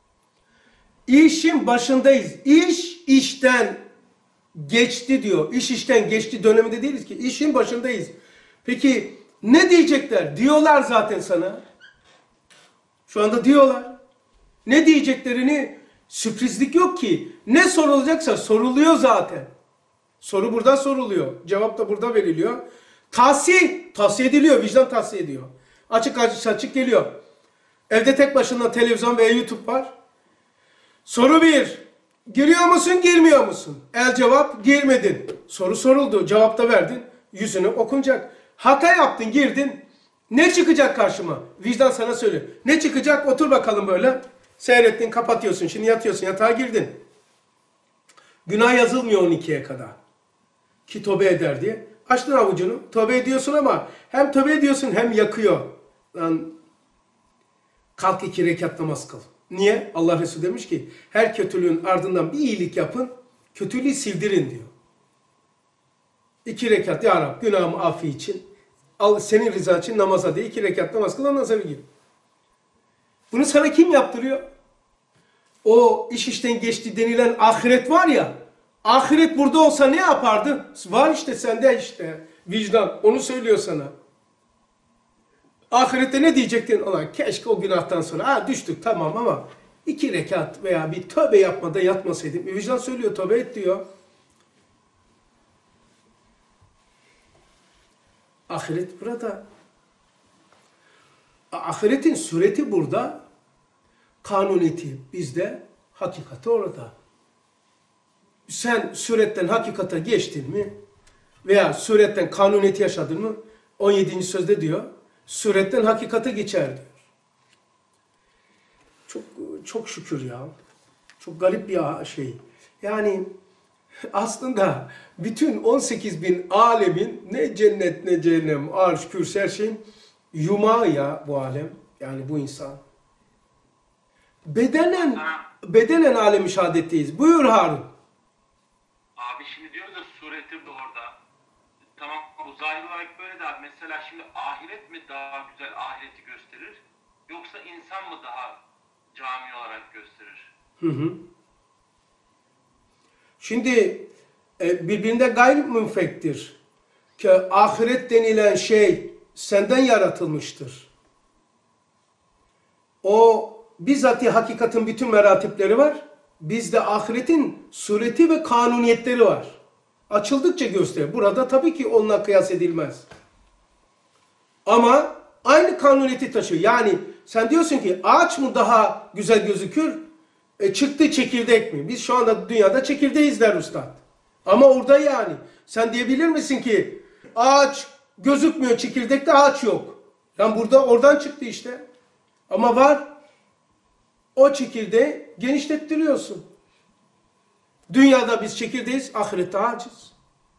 İşin başındayız. İş işten geçti diyor. İş işten geçti döneminde değiliz ki. İşin başındayız. Peki ne diyecekler? Diyorlar zaten sana. Şu anda diyorlar. Ne diyeceklerini sürprizlik yok ki. Ne sorulacaksa soruluyor zaten. Soru burada soruluyor. Cevap da burada veriliyor. Tavsiye ediliyor. Vicdan tavsiye ediyor. Açık geliyor. Evde tek başına televizyon veya YouTube var. Soru 1. Giriyor musun, girmiyor musun? Cevap girmedin. Soru soruldu. Cevap da verdin. Yüzünü okunacak. Hata yaptın, girdin. Ne çıkacak karşıma? Vicdan sana söylüyor. Ne çıkacak? Otur bakalım böyle. Seyrettin, kapatıyorsun. Şimdi yatıyorsun, yatağa girdin. Günah yazılmıyor 12'ye kadar. Ki tövbe eder diye. Açtın avucunu. Tövbe ediyorsun ama hem tövbe ediyorsun hem yakıyor. Lan kalk 2 rekat namaz kıl. Niye? Allah Resulü demiş ki her kötülüğün ardından bir iyilik yapın. Kötülüğü sildirin diyor. 2 rekat ya Rab günahımı affi için. Al senin rızan için namaza diye 2 rekat namaz kıl ondan sonra git. Bunu sana kim yaptırıyor? O iş işten geçti denilen ahiret var ya. Ahiret burada olsa ne yapardı? Var işte sende işte vicdan. Onu söylüyor sana. Ahirette ne diyecektin? Ulan keşke o günahtan sonra düştük tamam ama 2 rekat veya bir tövbe yapmadan yatmasaydım. Vicdan söylüyor tövbe et diyor. Ahiret burada. Ahiretin sureti burada. Kanuniyeti bizde, hakikati orada. Sen suretten hakikate geçtin mi veya suretten kanuniyeti yaşadın mı 17. sözde diyor suretten hakikate geçer diyor. Çok şükür ya. Çok garip bir şey. Yani aslında bütün 18 bin alemin ne cennet ne cehennem, arş, kürsü her şeyin yumağı ya bu alem. Yani bu insan. Bedenen alem-i şehadetteyiz. Buyur Harun. Abi şimdi diyoruz da sureti de orada. Tamam bu zahir olarak böyle de abi. Mesela şimdi ahiret mi daha güzel ahireti gösterir? Yoksa insan mı daha cami olarak gösterir? Hı hı. Şimdi birbirinde gayrimünfektir. Ki ahiret denilen şey senden yaratılmıştır. O bizzat hakikatin bütün meratipleri var. Bizde ahiretin sureti ve kanuniyetleri var. Açıldıkça gösterir. Burada tabii ki onunla kıyas edilmez. Ama aynı kanuniyeti taşıyor. Yani sen diyorsun ki ağaç mı daha güzel gözükür? Çıktı çekirdek mi? Biz şu anda dünyada çekirdeğiz der Üstad. Ama orada yani. Sen diyebilir misin ki ağaç gözükmüyor, çekirdekte ağaç yok. Yani burada oradan çıktı işte. Ama var. O çekirdeği genişlettiriyorsun. Dünyada biz çekirdeğiz, ahirette ağacız.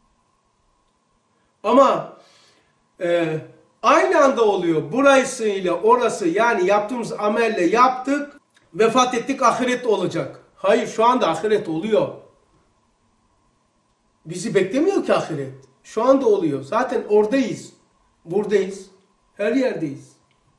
Ama aynı anda oluyor. Burasıyla orası yani yaptığımız amelle yaptık, vefat ettik ahiret olacak. Hayır şu anda ahiret oluyor. Bizi beklemiyor ki ahiret. Şu anda oluyor. Zaten oradayız. Buradayız. Her yerdeyiz.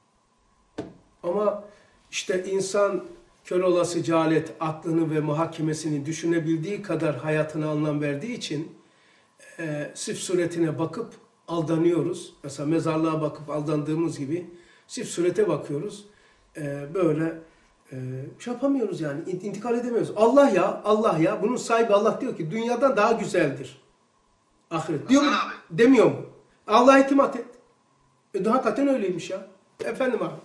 Ama işte insan kör olası cehalet aklını ve muhakemesini düşünebildiği kadar hayatına anlam verdiği için sırf suretine bakıp aldanıyoruz. Mesela mezarlığa bakıp aldandığımız gibi sırf surete bakıyoruz. Böyle şey yapamıyoruz yani. İntikal edemiyoruz. Allah ya. Bunun sahibi Allah diyor ki dünyadan daha güzeldir. Ahiret. Diyor mu? Demiyor mu? Allah'a itimat et. Hakikaten öyleymiş ya. Efendim abi.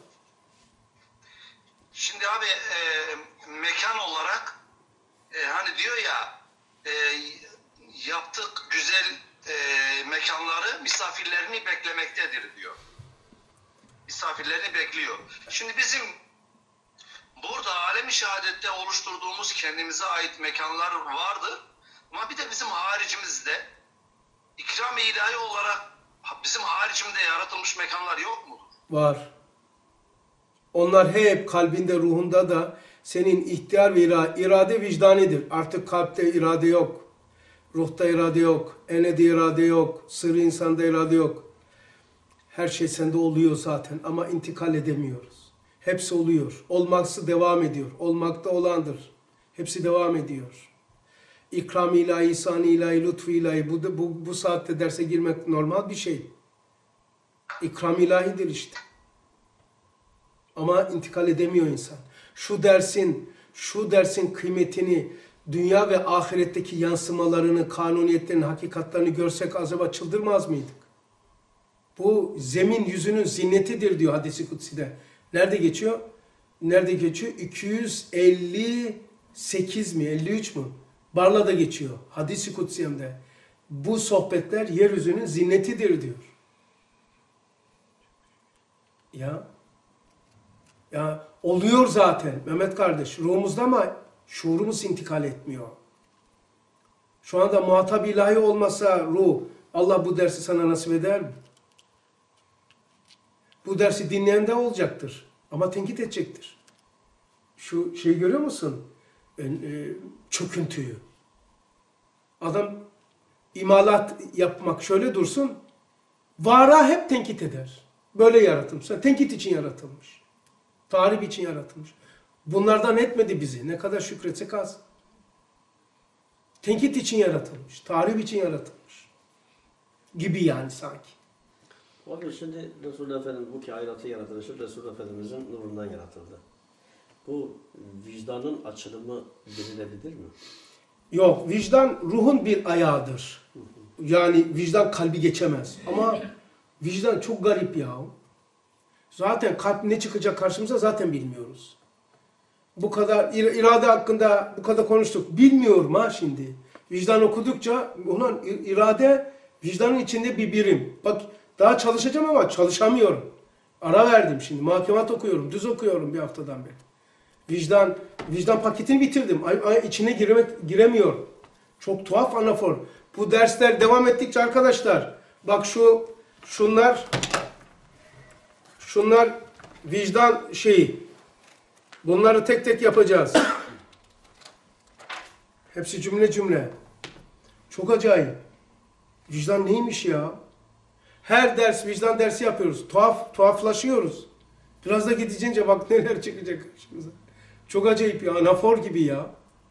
Şimdi abi mekan olarak hani diyor ya yaptık güzel mekanları misafirlerini beklemektedir diyor. Misafirlerini bekliyor. Şimdi bizim burada alem-i şehadette oluşturduğumuz kendimize ait mekanlar vardır. Ama bir de bizim haricimizde ikram-ı ilahi olarak bizim haricimde yaratılmış mekanlar yok mudur? Var. Onlar hep kalbinde, ruhunda da senin ihtiyar ve irade vicdanidir. Artık kalpte irade yok. Ruhta irade yok. Enede irade yok. Sırrı insanda irade yok. Her şey sende oluyor zaten ama intikal edemiyoruz. Hepsi oluyor. Olması devam ediyor. Olmakta olandır. Hepsi devam ediyor. İkram ilahi, ihsan ilahi, lütfu ilahi. Bu saatte derse girmek normal bir şey. İkram ilahidir işte. Ama intikal edemiyor insan. Şu dersin kıymetini, dünya ve ahiretteki yansımalarını, kanuniyetlerini, hakikatlerini görsek acaba çıldırmaz mıydık? Bu zemin yüzünün zinnetidir diyor hadis-i kutsi'de. Nerede geçiyor? 258 mi, 53 mu? Barla'da geçiyor. Hadis-i kutsiyemde. Bu sohbetler yeryüzünün zinnetidir diyor. Ya oluyor zaten Mehmet kardeş ruhumuzda ama şuurumuz intikal etmiyor. Şu anda muhatap ilahi olmasa ruh, Allah bu dersi sana nasip eder mi? Bu dersi dinleyen de olacaktır. Ama tenkit edecektir. Şu şeyi görüyor musun? Çöküntüyü. Adam imalat yapmak şöyle dursun. Vara hep tenkit eder. Böyle yaratılmış. Tenkit için yaratılmış. Tahrip için yaratılmış. Bunlardan etmedi bizi. Ne kadar şükretsek az. Tenkit için yaratılmış. Tahrip için yaratılmış. Gibi yani sanki. Abi şimdi Resulullah Efendimiz bu kainatı yaratılışı Resulullah Efendimiz'in nurundan yaratıldı. Bu vicdanın açılımı denilebilir mi? Yok, vicdan ruhun bir ayağıdır. Yani vicdan kalbi geçemez. Ama vicdan çok garip ya. Zaten kalp ne çıkacak karşımıza zaten bilmiyoruz. Bu kadar irade hakkında bu kadar konuştuk. Bilmiyorum ha şimdi. Vicdan okudukça olan irade vicdanın içinde bir birim. Bak daha çalışacağım ama çalışamıyorum. Ara verdim şimdi. Mahkemat okuyorum, düz okuyorum bir haftadan beri. Vicdan paketini bitirdim. İçine giremiyorum. Çok tuhaf anafor. Bu dersler devam ettikçe arkadaşlar, bak şunlar vicdan şeyi. Bunları tek tek yapacağız. Hepsi cümle cümle. Çok acayip. Vicdan neymiş ya? Her ders vicdan dersi yapıyoruz. Tuhaflaşıyoruz. Biraz da gidince bak neler çıkacak karşımıza. Çok acayip ya. Anafor gibi ya.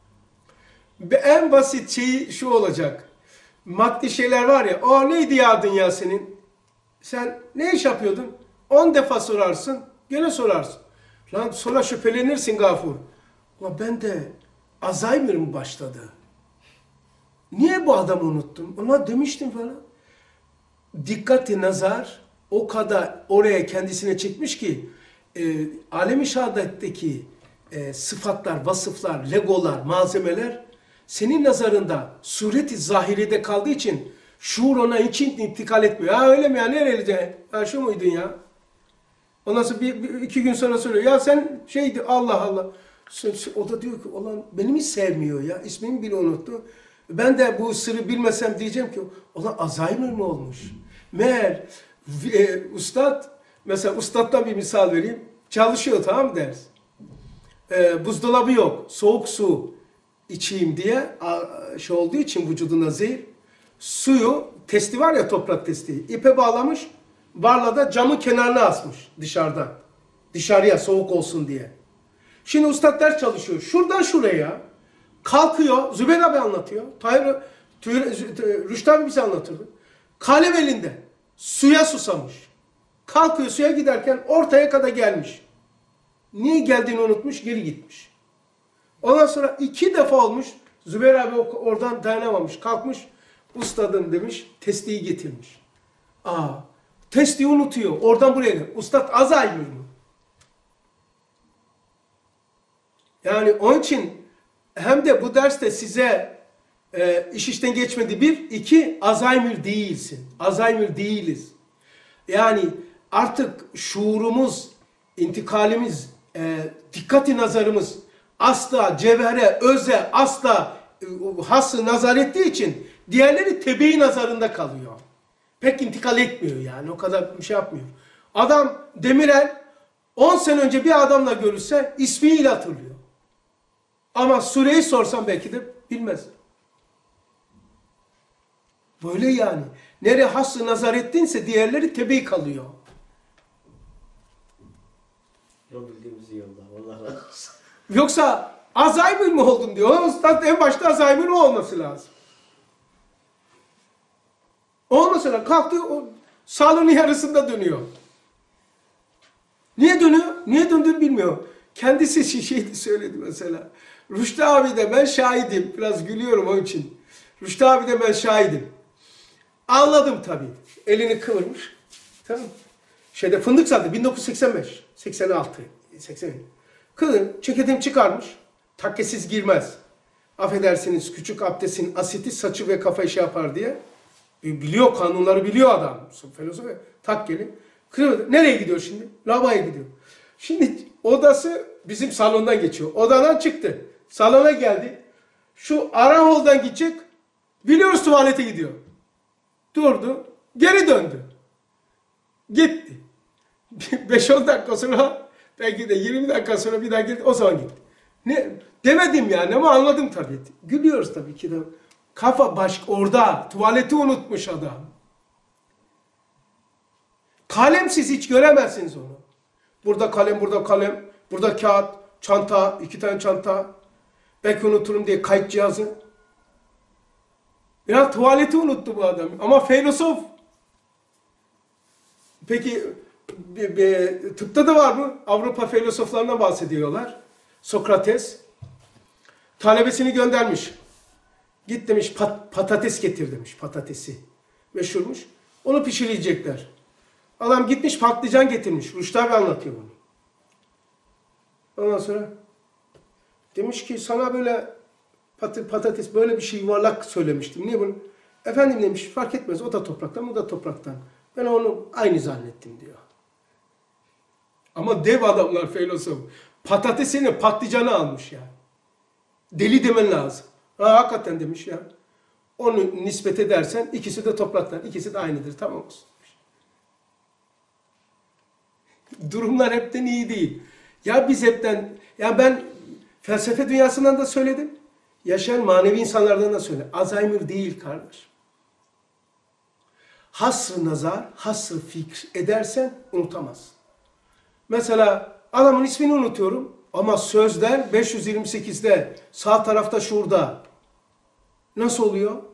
En basit şeyi şu olacak. Maddi şeyler var ya. O neydi ya adın ya senin? Sen ne iş yapıyordun? 10 defa sorarsın. Gene sorarsın. Lan sonra şüphelenirsin Gafur. Ulan ben de Alzheimer mı başladı? Niye bu adamı unuttum? Ona demiştim falan. Dikkati nazar o kadar oraya kendisine çekmiş ki alem-i şehadetteki sıfatlar, vasıflar, legolar, malzemeler senin nazarında sureti zahirede kaldığı için şuur ona için intikal etmiyor. Ha öyle mi ya? Nereli? Ha şu muydun ya? Ondan sonra iki gün sonra söylüyor. Ya sen şeydi Allah Allah. O da diyor ki ulan beni mi sevmiyor ya? İsmimi bile unuttu. Ben de bu sırrı bilmesem diyeceğim ki ulan Alzheimer mi olmuş? Meğer ustad, mesela ustaddan bir misal vereyim. Çalışıyor tamam mı ders? Buzdolabı yok. Soğuk su içeyim diye şey olduğu için vücuduna zehir. Suyu, testi var ya toprak testi. İpe bağlamış. Barla da camın kenarına asmış dışarıdan. Dışarıya soğuk olsun diye. Şimdi ustad ders çalışıyor. Şuradan şuraya kalkıyor. Zübeyir abi anlatıyor. Rüştü abi bize anlatırdı. Kalem elinde. Suya susamış. Kalkıyor suya giderken ortaya kadar gelmiş. Niye geldiğini unutmuş, geri gitmiş. Ondan sonra 2 defa olmuş. Zübeyir abi oradan dayanamamış. Kalkmış. Ustadım demiş. Testiyi getirmiş. Testiyi unutuyor. Oradan buraya gel. Ustad Alzheimer mı? Yani onun için hem de bu derste size iş işten geçmedi. 1, 2 Alzheimer değilsin. Alzheimer değiliz. Yani artık şuurumuz, intikalimiz, dikkati nazarımız asla cevhere, öze, asla hası nazar ettiği için diğerleri tebeyi nazarında kalıyor. Pek intikal etmiyor yani. O kadar bir şey yapmıyor. Adam Demirel 10 sene önce bir adamla görüşse ismiyle hatırlıyor. Ama sureyi sorsam belki de bilmez. Böyle yani. Nereye hası nazar ettinse diğerleri tebeyi kalıyor. O bildiğimiz yolda. Allah razı olsun. Yoksa Alzheimer mi oldum diyor. O ustad en başta Alzheimer olması lazım. O mesela kalktı o salonun yarısında dönüyor. Niye dönüyor? Niye döndüğünü bilmiyor. Kendisi şeydi söyledi mesela. Rüştü abi de ben şahidim. Biraz gülüyorum onun için. Rüştü abi de ben şahidim. Anladım tabii. Elini kıvırmış. Tamam. Fındık sattı. 1985. 86. 80. Kadın ceketini çıkarmış. Takkesiz girmez. Affedersiniz küçük abdestin asiti saçı ve kafayı şey yapar diye. Biliyor kanunları biliyor adam. Filozof takkeli. Nereye gidiyor şimdi? Lavaboya gidiyor. Şimdi odası bizim salondan geçiyor. Odadan çıktı. Salona geldi. Şu ara holdan gidecek. Biliyoruz tuvalete gidiyor. Durdu. Geri döndü. Gitti. 5-10 dakika sonra belki de 20 dakika sonra bir daha gitti. O zaman gitti. Ne demedim yani ama anladım tabii. Gülüyoruz tabii ki de. Kafa başka orada. Tuvaleti unutmuş adam. Kalemsiz hiç göremezsiniz onu. Burada kalem, burada kalem, burada kağıt, çanta, 2 tane çanta. Belki unuturum diye kayıt cihazı. Ya tuvaleti unuttu bu adam. Ama filozof. Peki tıpta da var mı? Avrupa filozoflarından bahsediyorlar. Sokrates talebesini göndermiş. Git demiş patates getir demiş. Patatesi. Meşhurmuş. Onu pişirecekler. Adam gitmiş patlıcan getirmiş. Rüştü abi anlatıyor bunu. Ondan sonra demiş ki sana böyle patates böyle bir şey yuvarlak söylemiştim. Niye bunu? Efendim demiş fark etmez. O da topraktan, o da topraktan. Ben onu aynı zannettim diyor. Ama dev adamlar filozof. Patatesini patlıcanı almış ya. Deli demen lazım. Ha, hakikaten demiş ya. Onu nispet edersen ikisi de topraktan. İkisi de aynıdır. Tamam olsun. Durumlar hepten iyi değil. Ya biz hepten, ya ben felsefe dünyasından da söyledim. Yaşayan manevi insanlardan da söyledim. Alzheimer değil kardeş. Hasr-ı nazar, hasr-ı fikr edersen unutamazsın. Mesela adamın ismini unutuyorum ama sözler 528'de sağ tarafta şurada. Nasıl oluyor?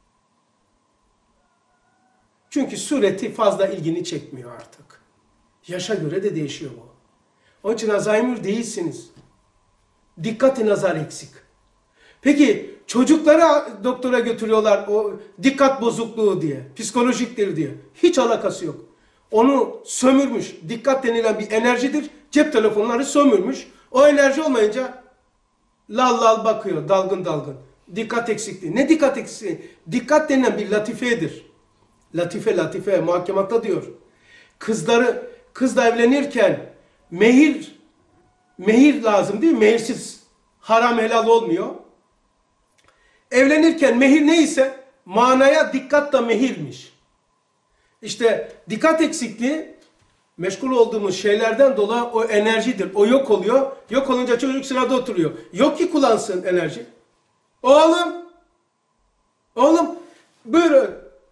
Çünkü sureti fazla ilgini çekmiyor artık. Yaşa göre de değişiyor bu. Onun için Alzheimer değilsiniz. Dikkat-i nazar eksik. Peki çocukları doktora götürüyorlar o dikkat bozukluğu diye, psikolojiktir diye. Hiç alakası yok. Onu sömürmüş. Dikkat denilen bir enerjidir. Cep telefonları sömürmüş. O enerji olmayınca lal lal bakıyor, dalgın dalgın. Dikkat eksikliği. Ne dikkat eksikliği? Dikkat denilen bir latifedir. Latife, muhakematta diyor. Kızla evlenirken mehir lazım değil mi? Mehirsiz haram helal olmuyor. Evlenirken mehir neyse manaya dikkat da mehirmiş. İşte dikkat eksikliği meşgul olduğumuz şeylerden dolayı o enerjidir. O yok oluyor. Yok olunca çocuk sırada oturuyor. Yok ki kullansın enerji. Oğlum buyurun.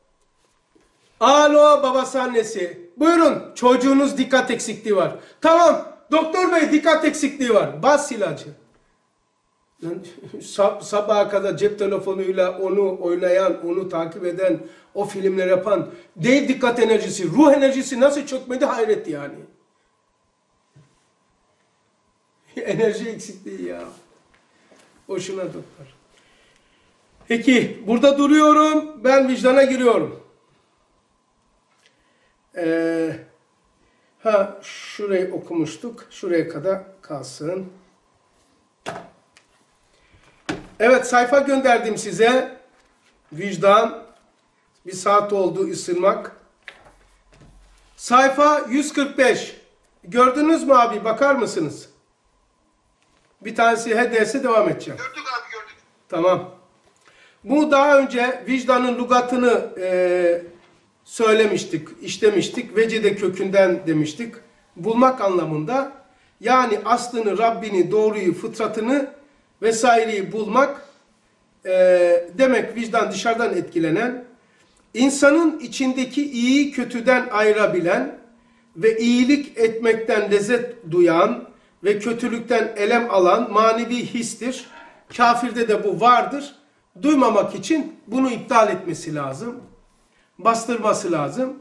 Alo babası annesi. Buyurun çocuğunuz dikkat eksikliği var. Tamam doktor bey dikkat eksikliği var. Bas ilacı. Sabaha kadar cep telefonuyla onu oynayan, onu takip eden, o filmler yapan değil dikkat enerjisi, ruh enerjisi nasıl çökmedi hayret yani. Enerji eksikliği ya. Boşuna doktor. Peki burada duruyorum, ben vicdana giriyorum. Şurayı okumuştuk, şuraya kadar kalsın. Evet sayfa gönderdim size. Vicdan. Bir saat oldu ısınmak. Sayfa 145. Gördünüz mü abi? Bakar mısınız? Bir tanesi HDS'e devam edeceğim. Gördük abi gördük. Tamam. Bu daha önce vicdanın lügatını söylemiştik, işlemiştik. Vecede kökünden demiştik. Bulmak anlamında. Yani aslını, Rabbini, doğruyu, fıtratını vesaireyi bulmak demek vicdan dışarıdan etkilenen, insanın içindeki iyiyi kötüden ayırabilen ve iyilik etmekten lezzet duyan ve kötülükten elem alan manevi histir. Kafirde de bu vardır. Duymamak için bunu iptal etmesi lazım. Bastırması lazım.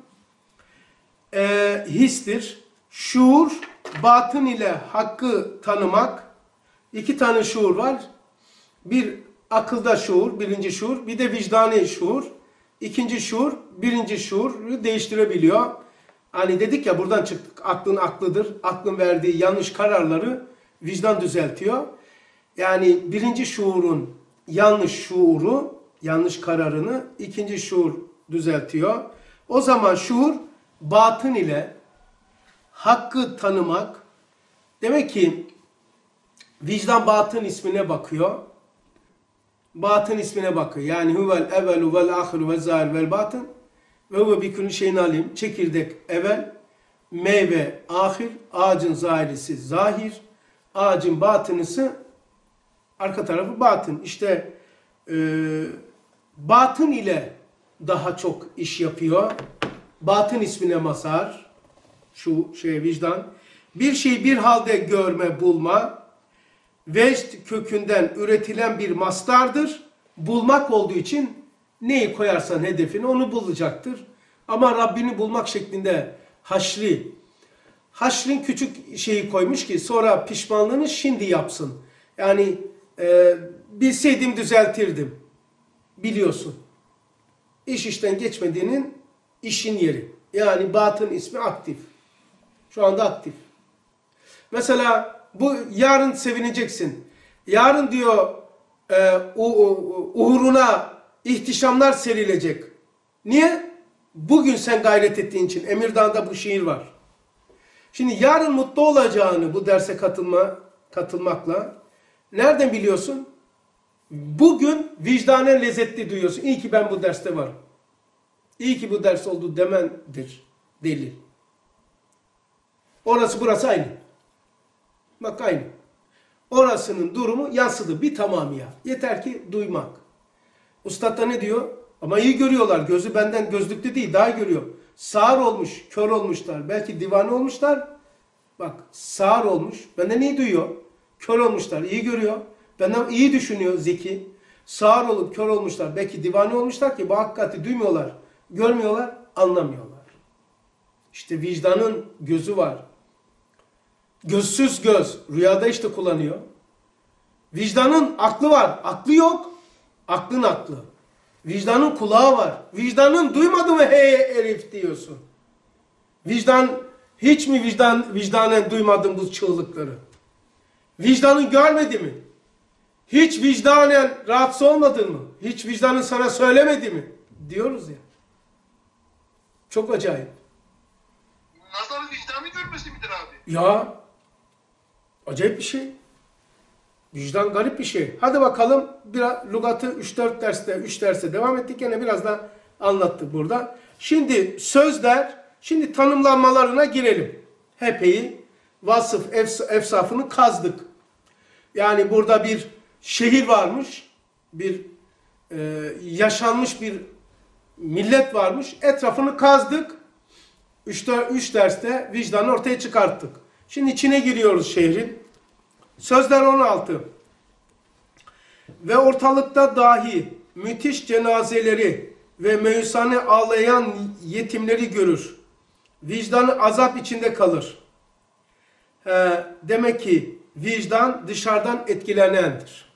Histir. Şuur, batın ile hakkı tanımak. 2 tane şuur var. Bir akılda şuur, birinci şuur. Bir de vicdani şuur. İkinci şuur, birinci şuuru değiştirebiliyor. Hani dedik ya buradan çıktık. Aklın aklıdır. Aklın verdiği yanlış kararları vicdan düzeltiyor. Yani birinci şuurun yanlış şuuru, yanlış kararını ikinci şuur düzeltiyor. O zaman şuur batın ile hakkı tanımak. Demek ki vicdan batın ismine bakıyor. batın ismine bakıyor. Yani huvel evvelu vel ahiru vel zahir vel batın ve huve bi kulli şeyin alim. Çekirdek evvel, meyve ahir, ağacın zahirisi zahir, ağacın batınısı arka tarafı batın. İşte batın ile daha çok iş yapıyor. Batın ismine mazhar. Şu vicdan. Bir şeyi bir halde görme, bulma. Vecd kökünden üretilen bir mastardır. Bulmak olduğu için neyi koyarsan hedefine onu bulacaktır. Ama Rabbini bulmak şeklinde haşri. Haşrin küçük şeyi koymuş ki sonra pişmanlığını şimdi yapsın. Yani bilseydim düzeltirdim. Biliyorsun. İş işten geçmediğinin işin yeri. Yani batın ismi aktif. Şu anda aktif. Mesela bu yarın sevineceksin. Yarın diyor uğruna ihtişamlar serilecek. Niye? Bugün sen gayret ettiğin için. Emirdağ'da bu şiir var. Şimdi yarın mutlu olacağını bu derse katılmakla nereden biliyorsun? Bugün vicdanen lezzetli duyuyorsun. İyi ki ben bu derste varım. İyi ki bu ders oldu demendir delil. Orası burası aynı. Bak aynı. Orasının durumu yansıdı. Bir tamamı ya. Yeter ki duymak. Ustad da ne diyor? Ama iyi görüyorlar. Gözü benden gözlüklü değil. Daha iyi görüyor. Sağır olmuş. Kör olmuşlar. Belki divane olmuşlar. Bak sağır olmuş. Benden iyi duyuyor. Kör olmuşlar. İyi görüyor. Benden iyi düşünüyor zeki. Sağır olup kör olmuşlar. Belki divane olmuşlar ki bu hakikati duymuyorlar. Görmüyorlar. Anlamıyorlar. İşte vicdanın gözü var. Gözsüz göz. Rüyada işte kullanıyor. Vicdanın aklı var. Aklı yok. Aklın aklı. Vicdanın kulağı var. Vicdanın duymadı mı hey herif diyorsun. Vicdan hiç mi vicdanen duymadın bu çığlıkları? Vicdanın görmedi mi? Hiç vicdanen rahatsız olmadın mı? Hiç vicdanın sana söylemedi mi? Diyoruz ya. Çok acayip. Nazarı vicdanı görmesi midir abi? Ya acayip bir şey. Vicdan garip bir şey. Hadi bakalım biraz lügatı 3 derste devam ettik. Gene biraz da anlattık burada. Şimdi sözler, şimdi tanımlanmalarına girelim. Hepeyi, vasıf, efsafını kazdık. Yani burada bir şehir varmış, bir yaşanmış bir millet varmış. Etrafını kazdık. 3 derste vicdanı ortaya çıkarttık. Şimdi içine giriyoruz şehrin. Sözler 16. Ve ortalıkta dahi müthiş cenazeleri ve meyusane ağlayan yetimleri görür. Vicdanı azap içinde kalır. Demek ki vicdan dışarıdan etkilenendir.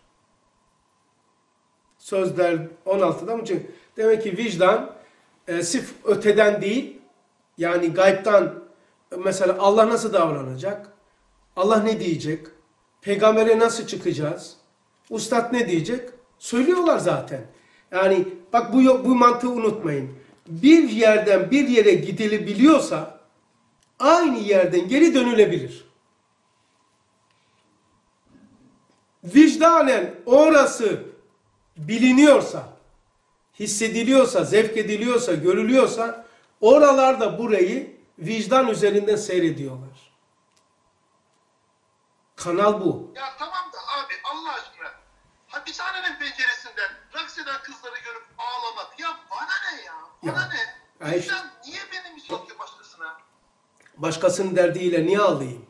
Sözler 16'da mı? Demek ki vicdan sırf öteden değil, yani gaybtan mesela Allah nasıl davranacak? Allah ne diyecek? Peygambere nasıl çıkacağız? Ustad ne diyecek? Söylüyorlar zaten. Yani bak bu mantığı unutmayın. Bir yerden bir yere gidilebiliyorsa aynı yerden geri dönülebilir. Vicdanen orası biliniyorsa, hissediliyorsa, zevk ediliyorsa, görülüyorsa oralarda burayı vicdan üzerinden seyrediyorlar. Kanal bu. Ya tamam da abi Allah aşkına hapishanenin penceresinden raks eden kızları görüp ağlamak. Ya bana ne ya? Bana ne? Ya İnsan niye benim iş yapıyor başkasına? Başkasının derdiyle niye ağlayayım?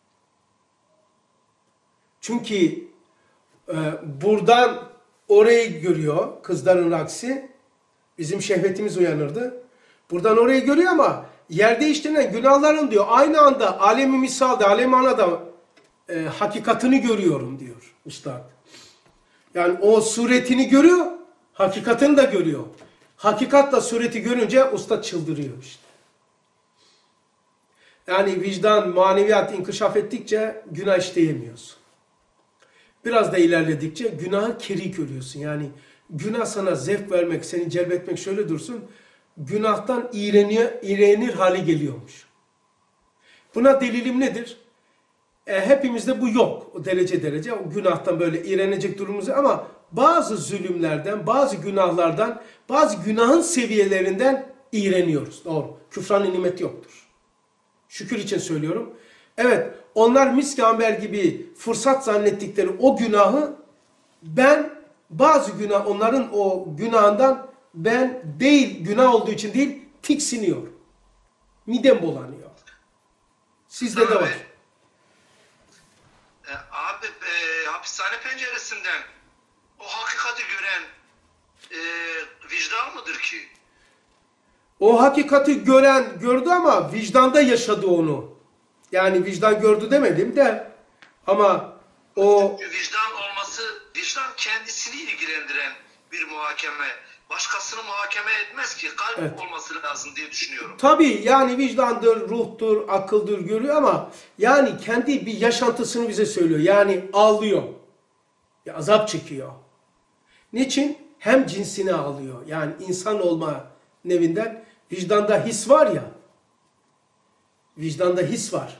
Çünkü buradan orayı görüyor kızların raksi. Bizim şehvetimiz uyanırdı. Buradan orayı görüyor ama yerde işlenen günahların diyor aynı anda alemi misalde, alemi anada hakikatini görüyorum diyor Üstad. Yani o suretini görüyor, hakikatini de görüyor. Hakikatla sureti görünce usta çıldırıyor işte. Yani vicdan, maneviyat inkişaf ettikçe günah işleyemiyorsun. Biraz da ilerledikçe günahı keri görüyorsun. Yani günah sana zevk vermek, seni celbetmek şöyle dursun. Günahtan iğrenir hale geliyormuş. Buna delilim nedir? Hepimizde bu yok. O derece o günahtan böyle iğrenecek durumumuz ama bazı zulümlerden, bazı günahlardan, bazı günahın seviyelerinden iğreniyoruz. Doğru. Küfran nimet yoktur. Şükür için söylüyorum. Evet, onlar misk-i amber gibi fırsat zannettikleri o günahı bazı günah, onların o günahından ben değil, günah olduğu için değil, tiksiniyor. Midem bulanıyor. Sizde de var. Abi hapishane penceresinden o hakikati gören vicdan mıdır ki? O hakikati gördü ama vicdanda yaşadı onu. Yani vicdan gördü demedim de ama o vicdan kendisini ilgilendiren bir muhakeme. Başkasını muhakeme etmez ki. Kalp Evet. olması lazım diye düşünüyorum. tabii yani vicdandır, ruhtur, akıldır görüyor ama yani kendi bir yaşantısını bize söylüyor. Yani ağlıyor. Ya, azap çekiyor. Niçin? Hem cinsini ağlıyor. Yani insan olma nevinden vicdanda his var ya. Vicdanda his var.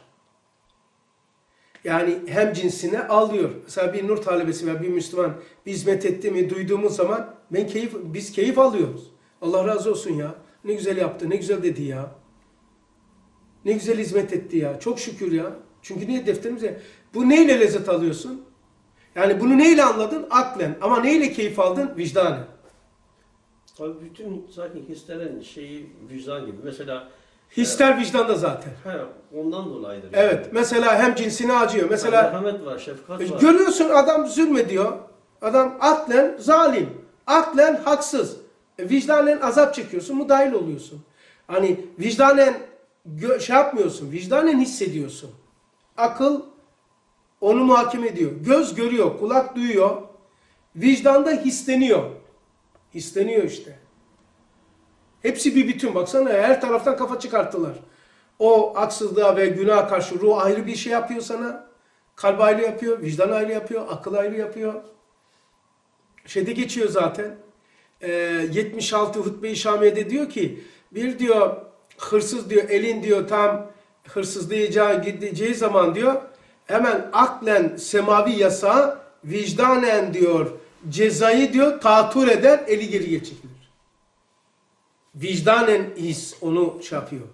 Yani hem cinsine ağlıyor. Mesela bir nur talebesi veya bir Müslüman bir hizmet etti mi duyduğumuz zaman biz keyif alıyoruz. Allah razı olsun ya. Ne güzel yaptı, ne güzel dedi ya. Ne güzel hizmet etti ya. Çok şükür ya. Çünkü niye defterimize? Bu neyle lezzet alıyorsun? Yani bunu neyle anladın? Aklen. Ama neyle keyif aldın? Vicdanen. Tabii bütün sanki hislerin şeyi vicdan gibi. Mesela Hisler vicdanda zaten. ondan dolayıdır. Evet. Mesela hem cinsine acıyor. Mesela merhamet var, şefkat var. görüyorsun adam zulmediyor. Adam aklen zalim. Aklen haksız. Vicdanen azap çekiyorsun. Müdahil oluyorsun. Hani vicdanen yapmıyorsun. Vicdanen hissediyorsun. Akıl onu muhakeme ediyor. Göz görüyor. Kulak duyuyor. Vicdanda hisleniyor. Hisleniyor işte. Hepsi bir bütün. Baksana her taraftan kafa çıkarttılar. O haksızlığa ve günaha karşı ruh ayrı bir şey yapıyor sana. Kalp ayrı yapıyor, vicdan ayrı yapıyor, akıl ayrı yapıyor. Şeyde geçiyor zaten. 76 Hutbe-i Şamiye'de diyor ki bir diyor hırsız diyor elin diyor tam hırsızlayacağı gideceği zaman diyor hemen aklen semavi yasağı vicdanen diyor cezayı diyor tahattür eder eli geriye çekilir. Vicdanen his onu şey yapıyor.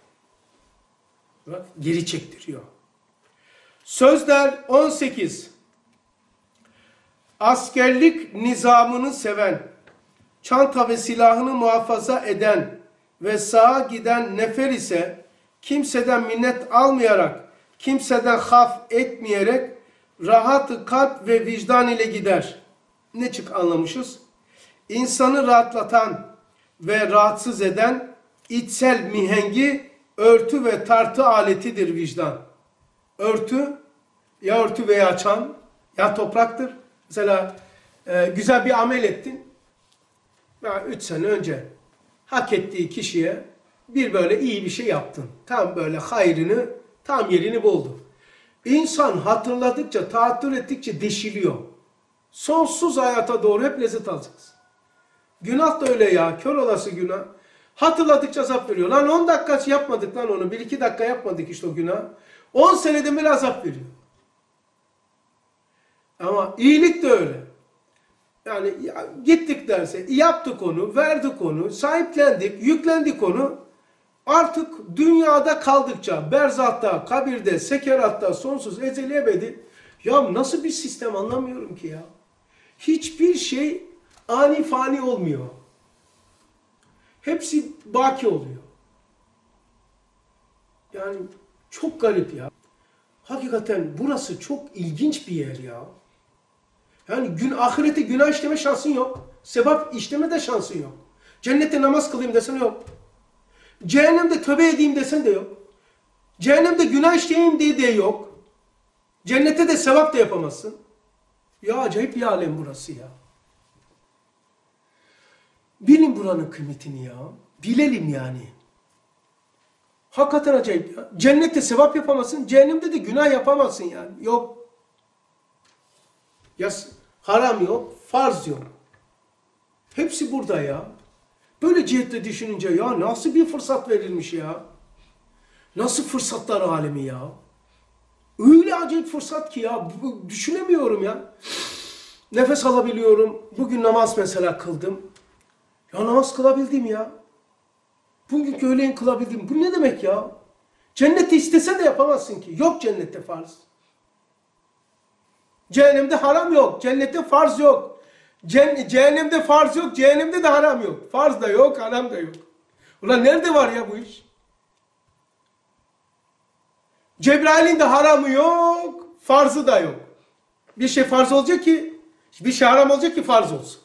Bak, geri çektiriyor. Sözler 18. Askerlik nizamını seven, çanta ve silahını muhafaza eden ve sağa giden nefer ise kimseden minnet almayarak, kimseden haf etmeyerek rahat-ı kalp ve vicdan ile gider. Ne anlamışız? İnsanı rahatlatan ve rahatsız eden içsel mihengi örtü ve tartı aletidir vicdan. Örtü ya örtü veya çan ya topraktır. Mesela güzel bir amel ettin. 3 sene önce hak ettiği kişiye bir böyle iyi bir şey yaptın. Tam böyle hayrını tam yerini buldu. İnsan hatırladıkça, taattür ettikçe deşiliyor. Sonsuz hayata doğru hep lezzet alacaksın. Günah da öyle ya. Kör olası günah. Hatırladıkça azap veriyor. Lan 10 dakika yapmadık lan onu. 1-2 dakika yapmadık işte o günah. 10 senede bir azap veriyor. Ama iyilik de öyle. Yani gittik derse, yaptık onu, verdik onu, sahiplendik, yüklendik onu. Artık dünyada kaldıkça, berzatta, kabirde, sekeratta, sonsuz, ezeli ebedi. Ya nasıl bir sistem anlamıyorum ki ya. Hiçbir şey ani fani olmuyor. Hepsi baki oluyor. Yani çok garip ya. Hakikaten burası çok ilginç bir yer ya. Yani ahirete günah işleme şansın yok. Sevap işleme de şansın yok. Cennette namaz kılayım desen yok. Cehennemde tövbe edeyim desen de yok. Cehennemde günah işleyeyim diye de yok. Cennette de sevap da yapamazsın. Ya acayip bir alem burası ya. Bilin buranın kıymetini ya. Bilelim yani. Hakikaten acayip ya. Cennette sevap yapamazsın, cehennemde de günah yapamazsın yani. Yok. Ya haram yok, farz yok. Hepsi burada ya. Böyle cihette düşününce ya nasıl bir fırsat verilmiş ya. Nasıl fırsatlar alemi ya. Öyle acayip fırsat ki ya. Düşünemiyorum ya. Nefes alabiliyorum. Bugün namaz mesela kıldım. Ya namaz kılabildim ya. Bugünkü öğleyin kılabildim. Bu ne demek ya? Cenneti istesen de yapamazsın ki. Yok cennette farz. Cehennemde haram yok. Cennette farz yok. Cehennemde farz yok. Cehennemde de haram yok. Farz da yok, haram da yok. Ulan nerede var ya bu iş? Cebrail'in de haramı yok, farzı da yok. Bir şey farz olacak ki, bir şey haram olacak ki farz olsun.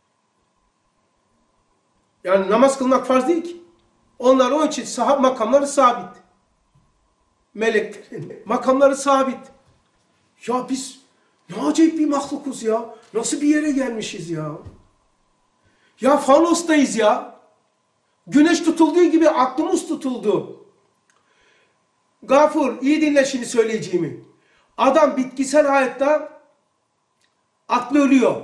Yani namaz kılmak farz değil ki. Onlar onun için makamları sabit. Meleklerin makamları sabit. Ya biz ne acayip bir mahlukuz ya. Nasıl bir yere gelmişiz ya. Ya Fanos'tayız ya. Güneş tutulduğu gibi aklımız tutuldu. Gafur, iyi dinle şimdi söyleyeceğimi. Adam bitkisel hayatta aklı ölüyor.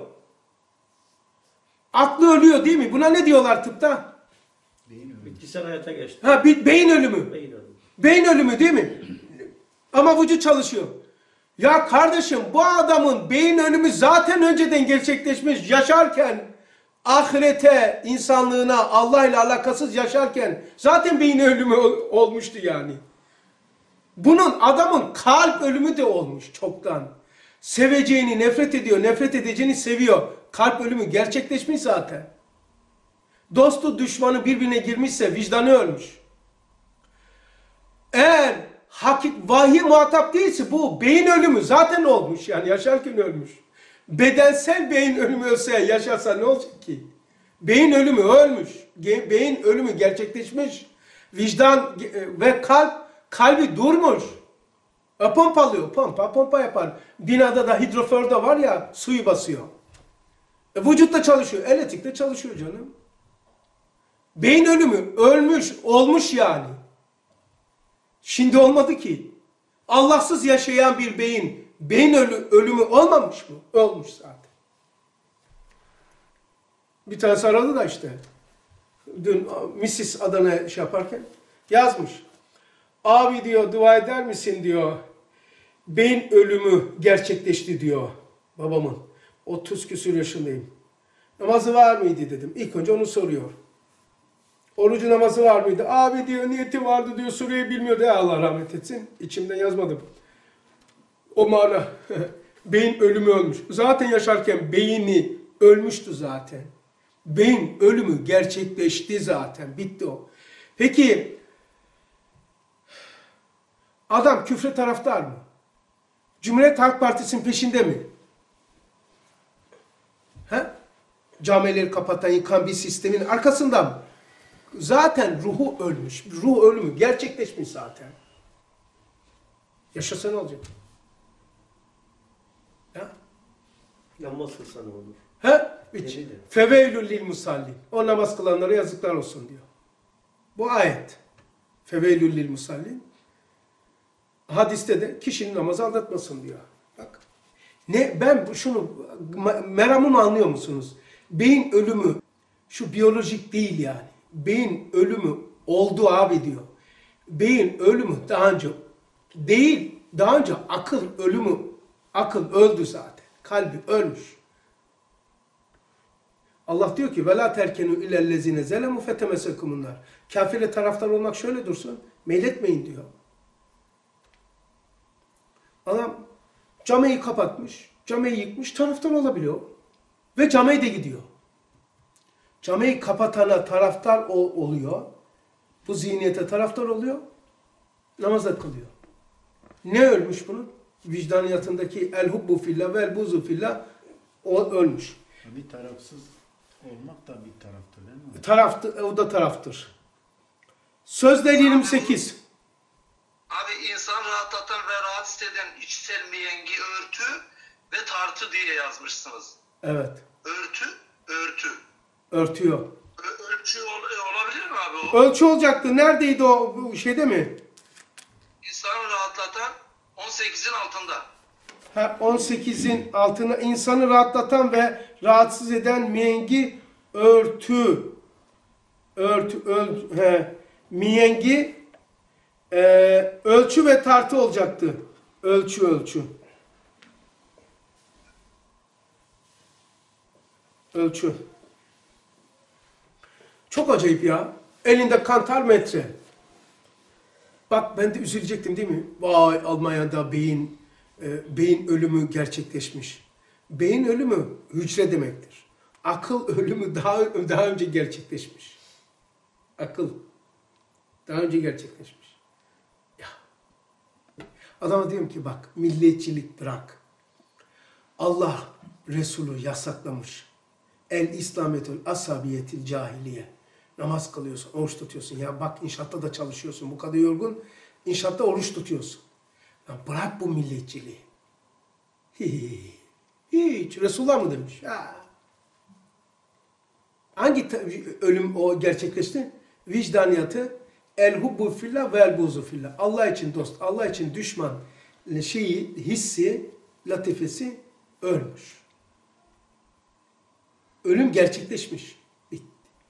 Aklı ölüyor değil mi? Buna ne diyorlar tıpta? Bitkisel hayata geçti. Ha, beyin ölümü. Beyin ölümü. Beyin ölümü değil mi? Ama vücut çalışıyor. Ya kardeşim bu adamın beyin ölümü zaten önceden gerçekleşmiş. Yaşarken ahirete, insanlığına, Allah ile alakasız yaşarken zaten beyin ölümü olmuştu yani. Bunun adamın kalp ölümü de olmuş çoktan. Seveceğini nefret ediyor, nefret edeceğini seviyor. Kalp ölümü gerçekleşmiş zaten. Dostu düşmanı birbirine girmişse vicdanı ölmüş. Eğer vahiy muhatap değilse bu beyin ölümü zaten olmuş yani yaşarken ölmüş. Bedensel beyin ölümü ölse yaşarsa ne olacak ki? Beyin ölümü ölmüş. Beyin ölümü gerçekleşmiş. Vicdan ve kalbi durmuş. Pompalıyor. Pompa yapar. Binada da hidrofor da var ya suyu basıyor. Vücutta çalışıyor. Elektrikte çalışıyor canım. Beyin ölümü ölmüş, olmuş yani. Şimdi olmadı ki. Allahsız yaşayan bir beyin ölümü olmamış mı? Olmuş zaten. Bir tanesi aradı da işte. Dün Mrs. Adana şey yaparken yazmış. Abi diyor dua eder misin diyor. Beyin ölümü gerçekleşti diyor babamın. 30 küsur yaşındayım. Namazı var mıydı dedim. İlk önce onu soruyor. Orucu namazı var mıydı? Abi diyor niyeti vardı diyor. Sureyi bilmiyordu. Allah rahmet etsin. İçimden yazmadım. O mana. Beyin ölümü ölmüş. Zaten yaşarken beyni ölmüştü zaten. Beyin ölümü gerçekleşti zaten. Bitti o. Peki adam küfre taraftar mı? Cumhuriyet Halk Partisi'nin peşinde mi? He? Camileri kapatan, yıkan bir sistemin arkasında mı? Zaten ruhu ölmüş. Ruh ölümü gerçekleşmiş zaten. Yaşasa ne olacak? Ya? Namaz kılsa ne olur? He? Feveylül lil musallin. O namaz kılanlara yazıklar olsun diyor. Bu ayet. Feveylül lil musallin. Hadiste de kişinin namazı aldatmasın diyor. Bak. Ben şunu meramımı anlıyor musunuz? Beyin ölümü şu biyolojik değil yani. Beyin ölümü oldu abi diyor. Beyin ölümü daha önce değil. Daha önce akıl ölümü. Akıl öldü zaten. Kalbi ölmüş. Allah diyor ki وَلَا تَرْكَنُوا اِلَى الَّذِينَ زَلَمُوا فَتَمَسَكُمُ النَّارِ Kafirle taraftar olmak şöyle dursun. Meyletmeyin diyor. Adam camiyi kapatmış. Camiyi yıkmış. Taraftar olabiliyor. Ve camiye de gidiyor. Camiyi kapatana taraftar oluyor. Bu zihniyete taraftar oluyor. Namaza kılıyor. Ne ölmüş bunun? Vicdaniyatındaki el-hubbu fillah ve el-buzu fillah o ölmüş. Bir tarafsız olmak da bir taraftır değil mi? O da taraftır. Sözler 28. Abi insan rahatlatan ve rahatsız eden içsel miyengi örtü ve tartı diye yazmışsınız. Evet. Örtü. Örtüyor. Ölçü olabilir mi abi o? Ölçü olacaktı. Neredeydi o şeyde mi? İnsanı rahatlatan 18'in altında. 18'in altına insanı rahatlatan ve rahatsız eden miyengi örtü. Miyengi ölçü ve tartı olacaktı. Ölçü. Ölçü. Çok acayip ya. Elinde kantar metre. Bak ben de üzülecektim değil mi? Vay Almanya'da beyin ölümü gerçekleşmiş. Beyin ölümü hücre demektir. Akıl ölümü daha önce gerçekleşmiş. Akıl daha önce gerçekleşmiş. Ya. Adama diyorum ki bak milliyetçilik bırak. Allah Resulü yasaklamış. El İslametül asabiyetil cahiliye. Namaz kılıyorsun, oruç tutuyorsun. Ya bak inşaatta da çalışıyorsun. Bu kadar yorgun. İnşaatta oruç tutuyorsun. Ya bırak bu milliyetçiliği. Hiç. Resulullah mı demiş? Ha. Hangi ölüm o gerçekleşti? Vicdaniyatı el hubbu fillah ve el buzu fillah. Allah için dost, Allah için düşman hissi, latifesi ölmüş. Ölüm gerçekleşmiş. Bitti.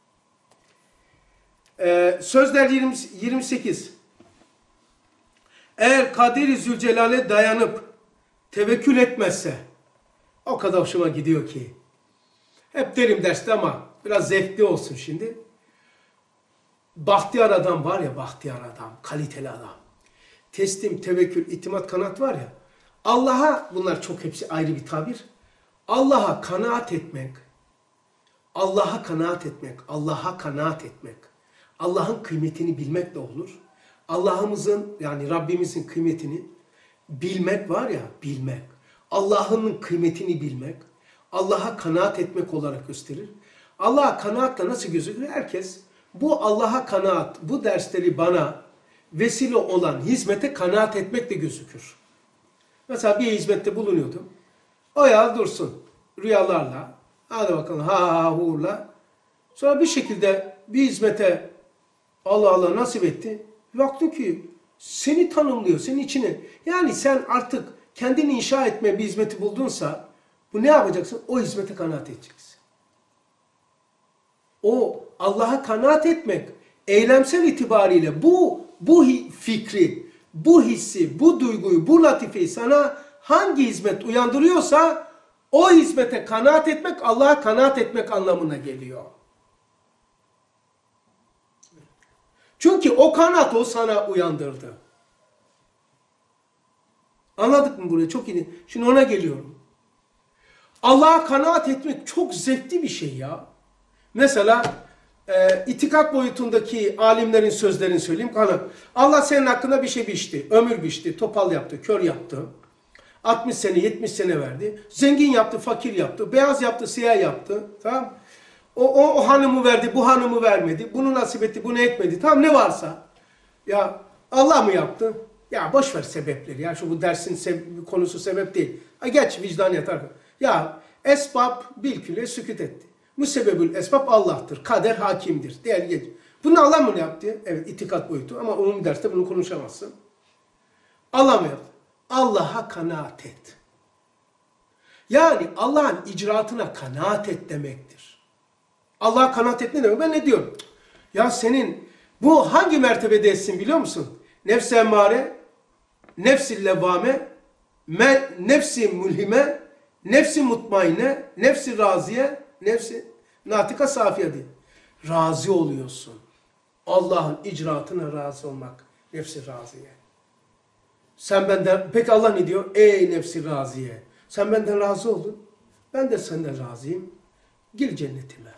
Sözler 28. Eğer Kadir-i Zülcelal'e dayanıp tevekkül etmezse, o kadar hoşuma gidiyor ki. Hep derim derste ama biraz zevkli olsun şimdi. Bahtiyar adam var ya, bahtiyar adam, kaliteli adam. Teslim, tevekkül, itimat, kanaat var ya. Allah'a, bunlar çok hepsi ayrı bir tabir. Allah'a kanaat etmek, Allah'a kanaat etmek, Allah'a kanaat etmek, Allah'ın kıymetini bilmek de olur. Allah'ımızın yani Rabbimizin kıymetini bilmek var ya, bilmek. Allah'ın kıymetini bilmek, Allah'a kanaat etmek olarak gösterir. Allah'a kanaat da nasıl gözükür? Herkes bu Allah'a kanaat, bu dersleri bana vesile olan hizmete kanaat etmek de gözükür. Mesela bir hizmette bulunuyordum. O ya dursun rüyalarla, hadi bakalım ha hurla. Sonra bir şekilde bir hizmete Allah nasip etti. Baktım ki seni tanımlıyor, senin içine. Yani sen artık kendini inşa etme bir hizmeti buldunsa bu ne yapacaksın? O hizmete kanaat edeceksin. O Allah'a kanaat etmek eylemsel itibariyle bu fikri, bu hissi, bu duyguyu, bu latifeyi sana hangi hizmet uyandırıyorsa o hizmete kanaat etmek Allah'a kanaat etmek anlamına geliyor. Çünkü o kanaat o sana uyandırdı. Anladık mı burayı? Çok iyi. Şimdi ona geliyorum. Allah'a kanaat etmek çok zevkli bir şey ya. Mesela itikat boyutundaki alimlerin sözlerini söyleyeyim. Allah senin hakkında bir şey biçti. Ömür biçti, topal yaptı, kör yaptı. 60 sene, 70 sene verdi. Zengin yaptı, fakir yaptı. Beyaz yaptı, siyah yaptı. Tamam. O hanımı verdi, bu hanımı vermedi. Bunu nasip etti, bunu etmedi. Tamam ne varsa. Ya Allah mı yaptı? Ya boş ver sebepleri. Ya bu dersin konusu sebep değil. Geç vicdaniyet arkadaş. Ya esbab bilküle sükut etti. Müsebbebül esbab Allah'tır. Kader hakimdir. Diğer geç. Bunu Allah mı yaptı? Evet itikat boyutu ama umum derste bunu konuşamazsın. Allah mı yaptı? Allah'a kanaat et. Yani Allah'ın icraatına kanaat et demektir. Allah'a kanaat et ne demek? Ben ne diyorum? Ya senin bu hangi mertebedesin biliyor musun? Nefs-i emmare, nefs-i levvame, nefs-i mülhime, nefs-i mutmainne, nefs-i raziye, nefs-i natika safiye diye. Razı oluyorsun. Allah'ın icraatına razı olmak. Nefs-i raziye. Sen benden, peki Allah ne diyor? Ey nefs-i raziye. Sen benden razı oldun. Ben de senden razıyım. Gir cennetime.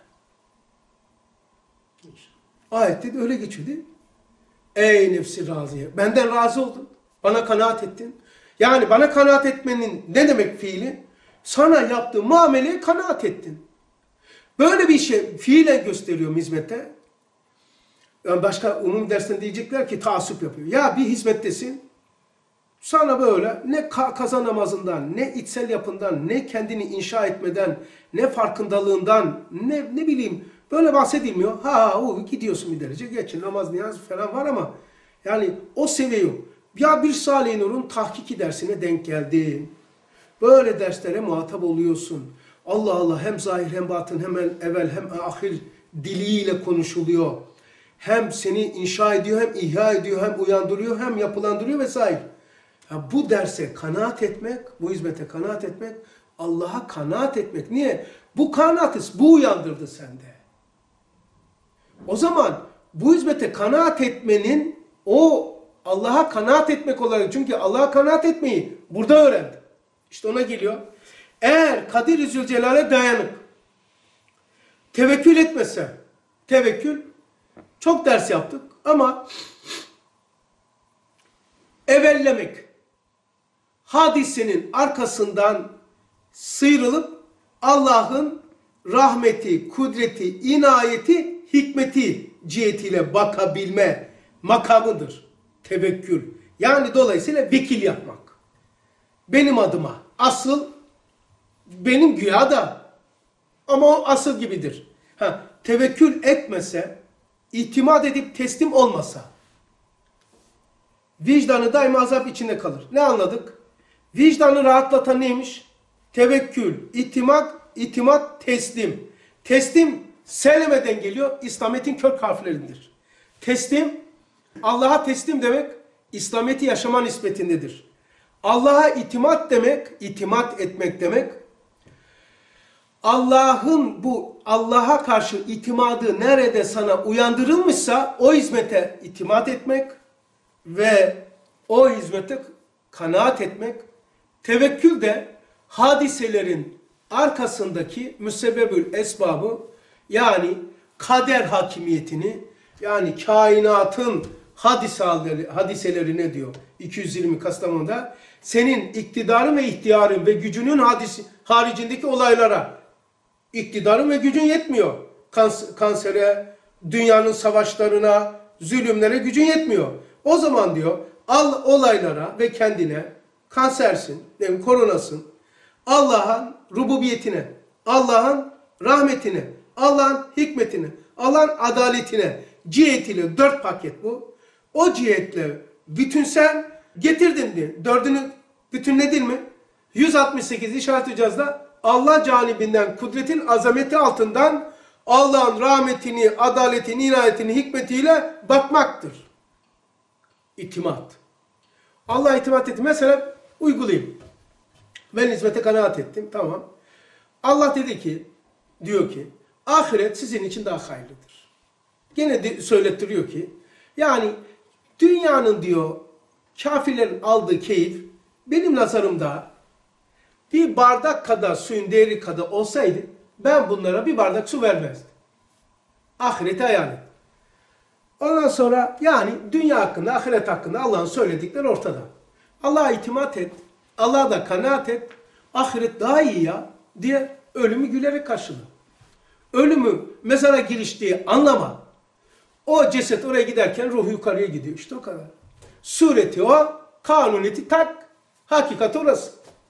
Ayette de öyle geçiyor değil mi? Ey nefsi raziye. Benden razı oldun. Bana kanaat ettin. Yani bana kanaat etmenin ne demek fiili? Sana yaptığım muameleye kanaat ettin. Böyle bir şey fiilen gösteriyorum hizmete. Yani başka umum dersten diyecekler ki taassup yapıyor. Ya bir hizmettesin. Sana böyle ne kaza namazından, ne içsel yapından, ne kendini inşa etmeden, ne farkındalığından, ne bileyim böyle bahsedilmiyor. Gidiyorsun bir derece. Geçin namaz, niyaz falan var ama yani o seviye yok. Ya bir Salih Nur'un tahkiki dersine denk geldin. Böyle derslere muhatap oluyorsun. Allah Allah hem zahir hem batın hem evvel hem ahir diliyle konuşuluyor. Hem seni inşa ediyor hem ihya ediyor hem uyandırıyor hem yapılandırıyor vesaire. Ya bu derse kanaat etmek, bu hizmete kanaat etmek, Allah'a kanaat etmek. Niye? Bu kanaatı bu uyandırdı sende. O zaman bu hizmete kanaat etmenin o Allah'a kanaat etmek olarak, çünkü Allah'a kanaat etmeyi burada öğrendim. İşte ona geliyor. Eğer Kadir-i Zülcelal'e dayanıp tevekkül etmese, tevekkül çok ders yaptık ama evellemek, hadisenin arkasından sıyrılıp Allah'ın rahmeti, kudreti, inayeti, hikmeti cihetiyle bakabilme makamıdır tevekkül. Yani dolayısıyla vekil yapmak. Benim adıma. Asıl benim güya da ama o asıl gibidir. Tevekkül etmese, itimat edip teslim olmasa vicdanı daima azap içinde kalır. Ne anladık? Vicdanı rahatlatan neymiş? Tevekkül, itimat, teslim. Teslim Seleme'den geliyor. İslamiyet'in kök harflerindir. Teslim, Allah'a teslim demek İslamiyet'i yaşama nispetindedir. Allah'a itimat demek, itimat etmek demek, Allah'ın bu Allah'a karşı itimadı nerede sana uyandırılmışsa o hizmete itimat etmek ve o hizmete kanaat etmek. Tevekkül de hadiselerin arkasındaki müsebbebül esbabı, yani kader hakimiyetini, yani kainatın hadiseleri ne diyor 220 Kastamonu'da, senin iktidarın ve ihtiyarın ve gücünün haricindeki olaylara iktidarın ve gücün yetmiyor. Kansere, dünyanın savaşlarına, zulümlere gücün yetmiyor. O zaman diyor al olaylara ve kendine, kansersin, koronasın, Allah'ın rububiyetine, Allah'ın rahmetine, Allah'ın hikmetine, Allah'ın adaletine, cihetiyle 4 paket bu. O cihetle bütünsel getirdin diye. 4'ünü bütünledin mi? 168 işaret-i cazda Allah canibinden kudretin azameti altından Allah'ın rahmetini, adaletini, inayetini, hikmetiyle bakmaktır. İtimat. Allah'a itimat ettim. Mesela uygulayayım. Ben hizmete kanaat ettim. Tamam. Allah dedi ki, diyor ki, ahiret sizin için daha hayırlıdır. Gene de söylettiriyor ki, yani dünyanın diyor, kafirlerin aldığı keyif, benim nazarımda bir bardak kadar suyun değeri kadar olsaydı, ben bunlara bir bardak su vermezdim. Ahireti hayal et. Ondan sonra yani dünya hakkında, ahiret hakkında Allah'ın söyledikleri ortada. Allah'a itimat et, Allah'a da kanaat et, ahiret daha iyi ya diye ölümü gülerek karşıla. Ölümü mezara giriş diye anlama. O ceset oraya giderken ruhu yukarıya gidiyor. İşte o kadar. Sureti o, kanuniyeti tak, hakikat orası.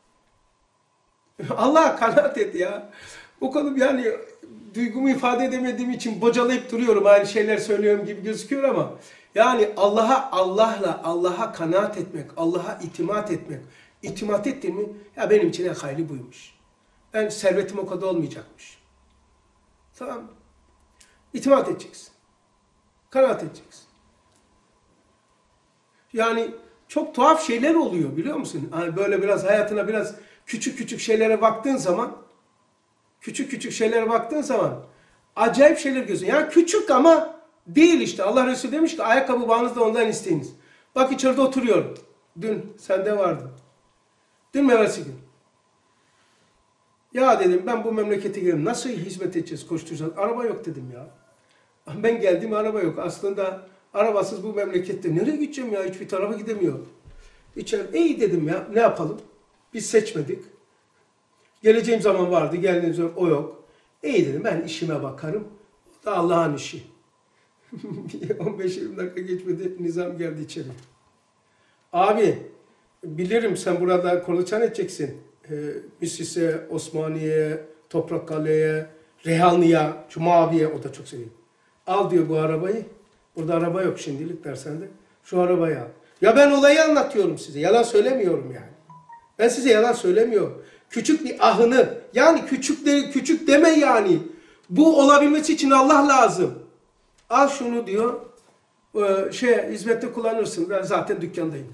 Allah'a kanaat et ya. O kadar yani duygumu ifade edemediğim için bocalayıp duruyorum. Aynı şeyler söylüyorum gibi gözüküyor ama yani Allah'a kanaat etmek, Allah'a itimat etmek. İtimat ettin mi? Ya benim için en hayırlı buymuş. Ben servetim o kadar olmayacakmış. Tamam mı? İtimat edeceksin. Kanaat edeceksin. Yani çok tuhaf şeyler oluyor biliyor musun? Hani böyle biraz hayatına biraz küçük şeylere baktığın zaman acayip şeyler görüyorsun. Yani küçük ama değil işte. Allah Resulü demiş ki ayakkabı bağınızda ondan isteyiniz. Bak içeride oturuyorum. Dün sende vardı. Dün evvelsi gün. Ya dedim ben bu memlekete gidelim. Nasıl hizmet edeceğiz, koşturacağız? Araba yok dedim ya. Ben geldim araba yok. Aslında arabasız bu memlekette nereye gideceğim ya? Hiçbir tarafa gidemiyorum. İçeride iyi dedim ya. Ne yapalım? Biz seçmedik. Geleceğim zaman vardı. Geldiğim zaman o yok. İyi dedim ben işime bakarım. O da Allah'ın işi. 15-20 dakika geçmedi. Nizam geldi içeri. Abi bilirim sen burada konuşan edeceksin. Müslis'e, Osmaniye'ye, Toprakkale'ye, Reyhanlı'ya, Cumavi'ye o da çok seviyor. Al diyor bu arabayı. Burada araba yok şimdilik dersende. Şu arabayı al. Ya ben olayı anlatıyorum size. Yalan söylemiyorum yani. Ben size yalan söylemiyorum. Küçük bir ahını, yani küçük deme yani. Bu olabilmesi için Allah lazım. Al şunu diyor. Hizmette kullanırsın. Ben zaten dükkandayım.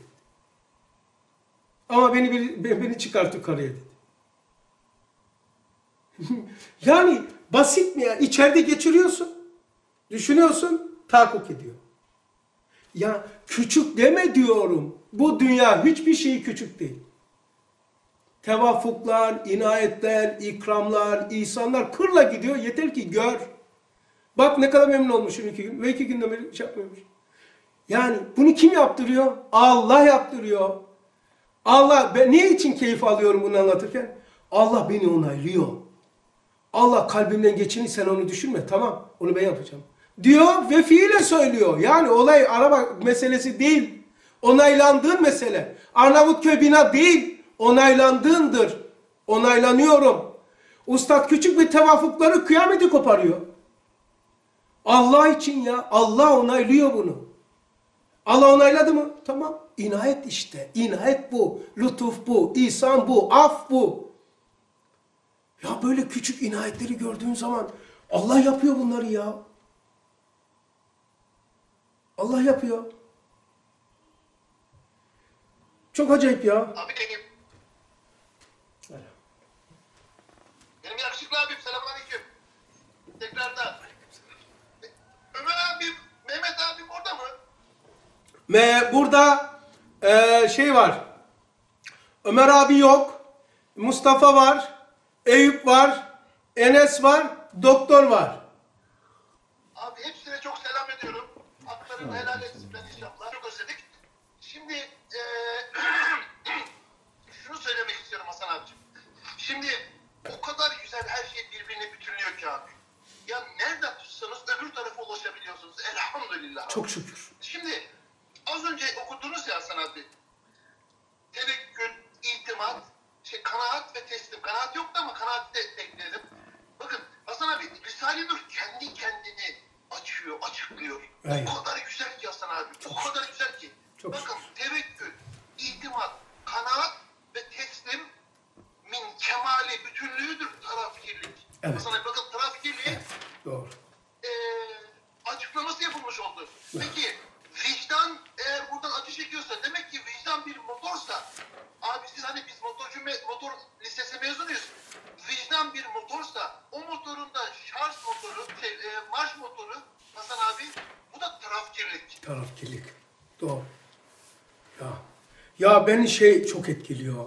Ama beni çıkart yukarıya dedi. Yani basit mi ya? İçeride geçiriyorsun. Düşünüyorsun, tahakkuk ediyor. Ya küçük deme diyorum. Bu dünya hiçbir şey küçük değil. Tevafuklar, inayetler, ikramlar, ihsanlar kırla gidiyor. Yeter ki gör. Bak ne kadar memnun olmuşum 2 gün. Ve 2 günden beri şey yapmıyormuş. Yani bunu kim yaptırıyor? Allah yaptırıyor. Allah, ben niye için keyif alıyorum bunu anlatırken? Allah beni onaylıyor. Allah kalbimden geçeni sen onu düşünme. Tamam, onu ben yapacağım. Diyor ve fiile söylüyor. Yani olay araba meselesi değil. Onaylandığın mesele. Arnavutköy bina değil. Onaylandığındır. Onaylanıyorum. Ustad küçük bir tevafukları kıyameti koparıyor. Allah için ya. Allah onaylıyor bunu. Allah onayladı mı? Tamam. İnayet işte. İnayet bu. Lütuf bu. İhsan bu. Af bu. Ya böyle küçük inayetleri gördüğün zaman Allah yapıyor bunları ya. Allah yapıyor. Çok acayip ya. Abi benim yakışıklı abim, selamünaleyküm. Tekrardan. Ömer abim, Mehmet abim orada mı? Burada şey var. Ömer abi yok. Mustafa var. Eyüp var. Enes var. Doktor var. Abi hepsine çok selam ediyorum. Haklarını helal etsinler inşallah. Çok özledik. Şimdi şunu söylemek istiyorum Hasan abicim. Şimdi o kadar güzel her şey birbirini bütünlüyor ki abi. Ya nereden tutsanız öbür tarafa ulaşabiliyorsunuz. Elhamdülillah. Çok şükür. Şimdi az önce okudunuz ya Hasan abi. Tevekkül, itimat, kanaat ve teslim. Kanaat yoktu ama kanaat de ekledim. Bakın Hasan abi, Risale-i Nur kendi kendini açıyor, açıklıyor. Evet. O kadar güzel ki Hasan abi. O kadar güzel ki. Çok Bakın tevekkül, itimat, kanaat ve teslim min kemali bütünlüğüdür tarafkirlik. Evet. Hasan abi bakın tarafkirliği Doğru. açıklaması yapılmış oldu. Peki vicdan eğer buradan acı çekiyorsa demek ki vicdan bir motorsa abi siz hani biz motor lisesi mezunuyuz. Vicdan bir motorsa o motorun da şarj motoru, marş motoru Hasan abi bu da tarafkirlik. Tarafkirlik. Doğru. Ya beni çok etkiliyor.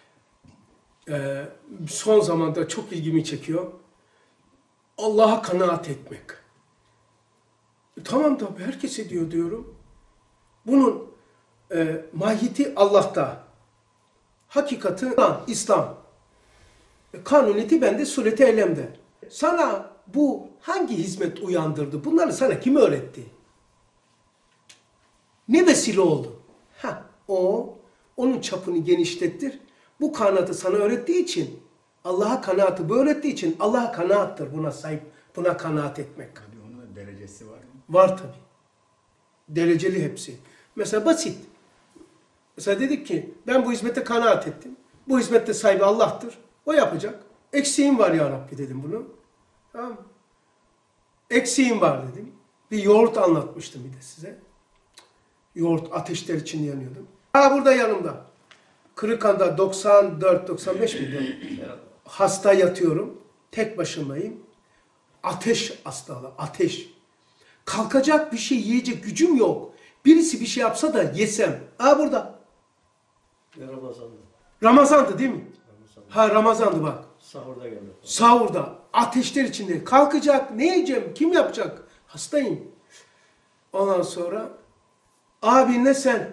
Son zamanda çok ilgimi çekiyor. Allah'a kanaat etmek. Tamam tabii herkes ediyor diyorum. Bunun mahiyeti Allah'ta. Hakikati İslam. Kanuniyeti bende, sureti elemde. Sana bu hangi hizmet uyandırdı? Bunları sana kim öğretti? Ne vesile oldu? Onun çapını genişlettir. Bu kanaatı sana öğrettiği için, Allah'a kanaatı bu öğrettiği için Allah'a kanaattır buna sahip, buna kanaat etmek. Tabii onun da derecesi var mı? Var tabii. Dereceli hepsi. Mesela basit. Mesela dedik ki ben bu hizmete kanaat ettim. Bu hizmette sahibi Allah'tır. O yapacak. Eksiğim var ya Rabbi dedim bunu. Tamam mı? Eksiğim var dedim. Bir yoğurt anlatmıştım bir de size. Yoğurt ateşler içinde yanıyordum. Burada yanımda. Kırıkhan'da 94-95 miydi? Hasta yatıyorum. Tek başımayım. Ateş hastalığı. Ateş. Kalkacak bir şey yiyecek gücüm yok. Birisi bir şey yapsa da yesem. Burada. Ramazan'da. Ramazan'dı değil mi? Ramazan'da. Ramazan'dı bak. Sahurda geldi. Sahurda. Ateşler içinde. Kalkacak. Ne yiyeceğim? Kim yapacak? Hastayım. Ondan sonra abi ne sen?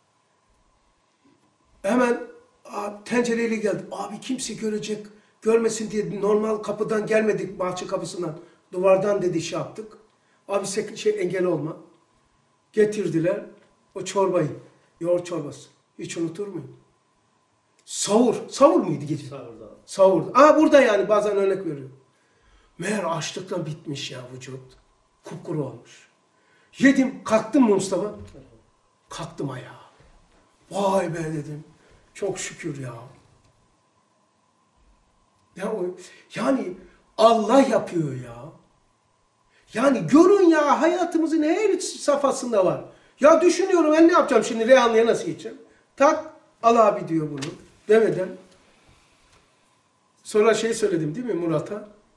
Hemen tencereyle geldi. Abi kimse görecek. Görmesin diye normal kapıdan gelmedik, bahçe kapısından. Duvardan dedi şey yaptık. Abi engel olma. Getirdiler o çorbayı. Yoğurt çorbası. Hiç unutur muyum? Sahur muydu gece? Sahurda. Sahurda. Burada yani bazen örnek veriyorum. Meğer açlıktan bitmiş ya vücut. Kupkuru olmuş. Yedim, kalktım mı Mustafa? Kalktım ayağa. Vay be dedim. Çok şükür ya. Yani Allah yapıyor ya. Yani görün ya hayatımızın her safhasında var. Ya düşünüyorum ben ne yapacağım şimdi Reyhanlı'ya nasıl gideceğim? Tak al abi diyor bunu demeden. Sonra söyledim değil mi Murat'a?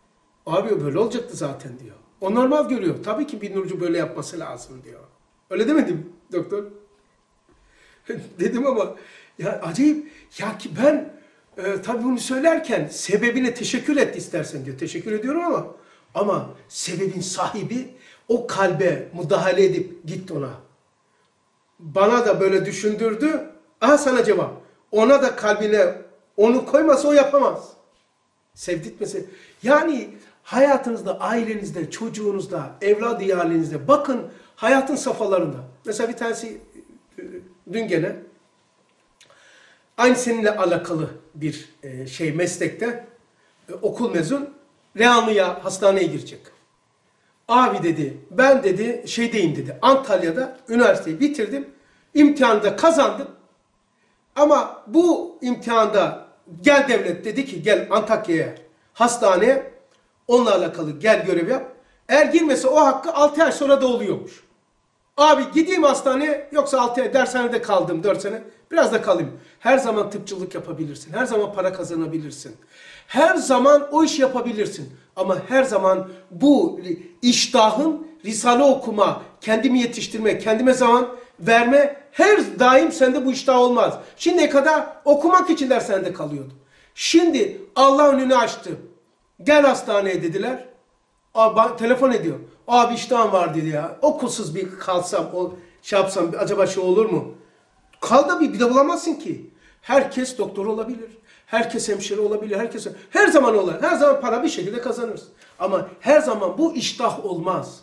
Abi böyle olacaktı zaten diyor. O normal görüyor. Tabii ki bir nurcu böyle yapması lazım diyor. Öyle demedim doktor. Dedim ama ya acayip ya ki ben tabii bunu söylerken sebebine teşekkür et istersen diyor. Teşekkür ediyorum ama sebebin sahibi o kalbe müdahale edip gitti ona. Bana da böyle düşündürdü. Aha sana cevap. Ona da kalbine onu koymasa o yapamaz. Sevdirtmesi. Yani hayatınızda, ailenizde, çocuğunuzda, evladı iyalinizde bakın hayatın safhalarında. Mesela bir tanesi dün gene aynı seninle alakalı bir meslekte okul mezun Reyhanlı'ya hastaneye girecek. Abi dedi ben dedi şeydeyim dedi Antalya'da üniversiteyi bitirdim. İmtihanı da kazandım. Ama bu imtihanda gel devlet dedi ki gel Antakya'ya hastaneye onunla alakalı gel görev yap. Eğer girmese o hakkı 6 ay sonra da oluyormuş. Abi gideyim hastaneye yoksa 6 ay dershanede kaldım 4 sene. Biraz da kalayım. Her zaman tıpçılık yapabilirsin. Her zaman para kazanabilirsin. Her zaman o iş yapabilirsin. Ama her zaman bu iştahın risale okuma, kendimi yetiştirme, kendime zaman verme her daim sende bu iştah olmaz. Şimdiye kadar okumak için dershanede kalıyordum. Şimdi Allah önünü açtı. Gel hastaneye dediler. Abi, telefon ediyor. Abi iştahım var dedi ya. Okulsuz bir kalsam, o şey yapsam acaba şey olur mu? Kal da bir de bulamazsın ki. Herkes doktor olabilir. Herkes hemşire olabilir. Her zaman olur. Her zaman para bir şekilde kazanırız. Ama her zaman bu iştah olmaz.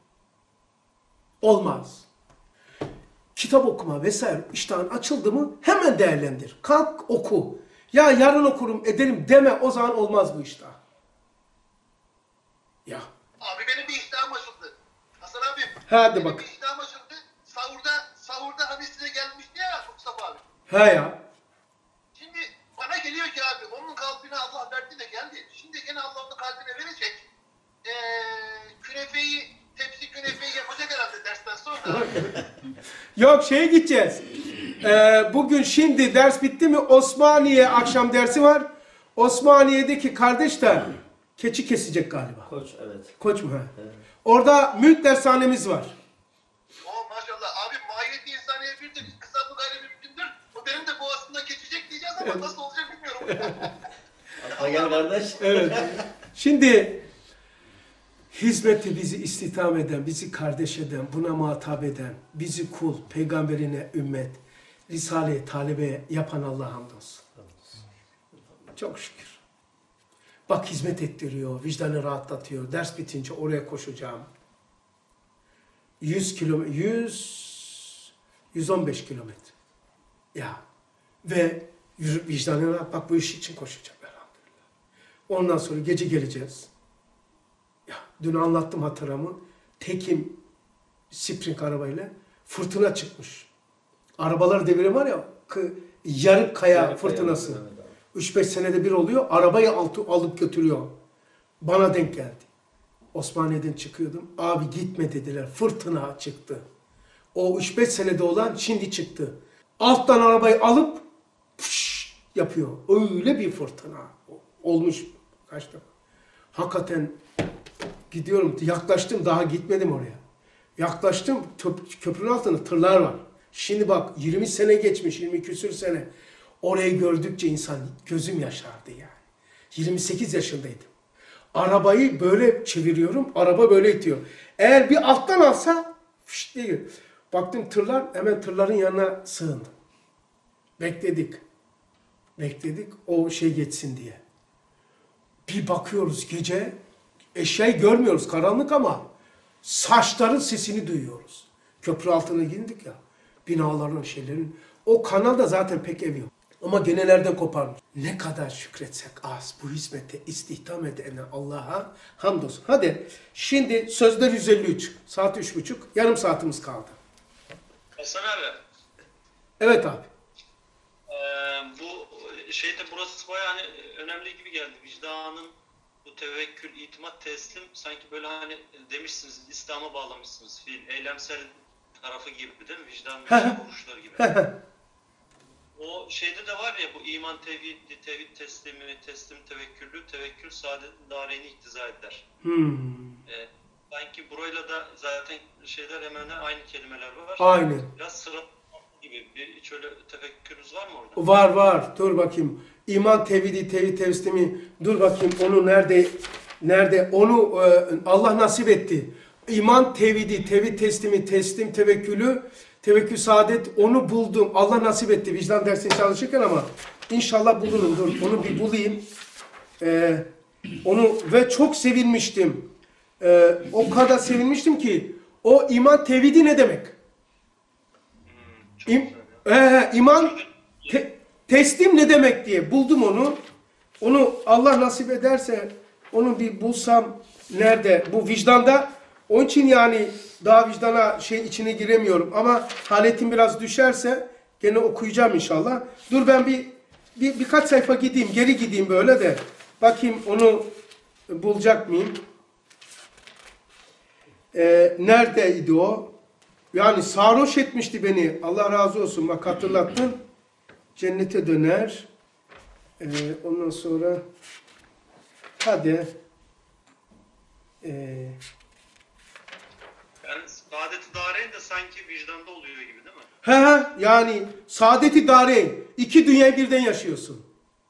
Olmaz. Kitap okuma vesaire iştahın açıldı mı hemen değerlendir. Kalk oku. Ya yarın okurum ederim deme o zaman olmaz bu iştah. Ya. Abi benim bir iştahım açıldı. Hasan abi. Hadi benim bak. bir iştahım açıldı. Sahurda hani size gelmişti ya Mustafa abi. He ya. Şimdi bana geliyor ki abi onun kalbine Allah verdi de geldi. Şimdi gene Allah onun kalbine verecek. Tepsi künefeyi yapacak herhalde dersten sonra. Yok şeye gideceğiz. Bugün şimdi ders bitti mi Osmaniye akşam dersi var. Osmaniye'deki kardeşler keçi kesecek galiba. Koç, evet. Koç mu? Ha? Evet. Orada mülk dershanemiz var. Maşallah abi mahiyeti insaniye birdir. Kısabı gayri mümkündür. O benim de boğazımdan geçecek diyeceğiz ama nasıl olacak bilmiyorum. Atla gel kardeş. Evet. Şimdi hizmeti bizi istihdam eden, bizi kardeş eden, buna muhatap eden, bizi kul, peygamberine ümmet, Risale-i talebe yapan Allah'a hamdolsun. Çok şükür. Bak hizmet ettiriyor, vicdanı rahatlatıyor. Ders bitince oraya koşacağım. 115 kilometre. Ya. Ve vicdanı rahat. Bak bu iş için koşacağım elhamdülillah. Ondan sonra gece geleceğiz. Ya dün anlattım hatıramı. Tekim Spring arabayla fırtına çıkmış. Arabalar deviri var ya yarık kaya fırtınası. Evet, 3-5 senede bir oluyor. Arabayı alıp götürüyor. Bana denk geldi. Osmaniye'den çıkıyordum. Abi gitme dediler. Fırtına çıktı. O 3-5 senede olan şimdi çıktı. Alttan arabayı alıp yapıyor. Öyle bir fırtına olmuş. Kaç defa. Hakikaten gidiyorum. Yaklaştım. Daha gitmedim oraya. Yaklaştım. Köprünün altında tırlar var. Şimdi bak 20 sene geçmiş. 20 küsür sene. Orayı gördükçe insan gözüm yaşardı yani. 28 yaşındaydım. Arabayı böyle çeviriyorum. Araba böyle itiyor. Eğer bir alttan alsa fışt diye. Baktım tırlar, hemen tırların yanına sığındım. Bekledik. Bekledik o şey geçsin diye. Bir bakıyoruz gece eşyayı görmüyoruz karanlık ama saçların sesini duyuyoruz. Köprü altına girdik ya. Binaların şeylerin. O kanalda zaten pek ev yok. Ama gene nereden koparmış? Ne kadar şükretsek az bu hizmete istihdam edene Allah'a hamdolsun. Hadi şimdi sözler 153. Saat 3:30. Yarım saatimiz kaldı. Hasan abi, Evet abi. bu burası bayağı hani önemli gibi geldi. Vicdanın bu tevekkül, itimat, teslim sanki böyle hani demişsiniz İslam'a bağlamışsınız fiil, eylemsel tarafı gibi değil mi? Vicdanın vuruşları gibi. O şeyde de var ya, bu iman tevhid teslimi, teslim tevekküllü, tevekkül saadet dareini iktiza eder. Sanki burayla da zaten şeyler hemen hemen aynı kelimeler var. Aynen. Biraz sıra gibi. Hiç öyle tefekkürünüz var mı orada? Var. Dur bakayım. İman tevhidi, tevhid teslimi. Dur bakayım onu nerede? Onu Allah nasip etti. İman tevhidi, tevhid teslimi, teslim tevekkülü, tevekkül saadet, onu buldum. Allah nasip etti vicdan dersini çalışırken ama inşallah bulurum. Dur onu bir bulayım. Onu ve çok sevinmiştim. O kadar sevinmiştim ki o iman tevhidi ne demek? İman teslim ne demek diye buldum onu. Onu Allah nasip ederse onu bir bulsam nerede? Bu vicdanda. Onun için yani daha vicdana içine giremiyorum. Ama haletim biraz düşerse gene okuyacağım inşallah. Dur ben birkaç sayfa gideyim. Geri gideyim böyle de. Bakayım onu bulacak mıyım? Neredeydi o? Yani sarhoş etmişti beni. Allah razı olsun. Bak hatırlattın. Cennete döner. Ondan sonra hadi Yani saadet-i dareyn de sanki vicdanda oluyor gibi değil mi? yani saadet-i dareyn. İki dünyayı birden yaşıyorsun.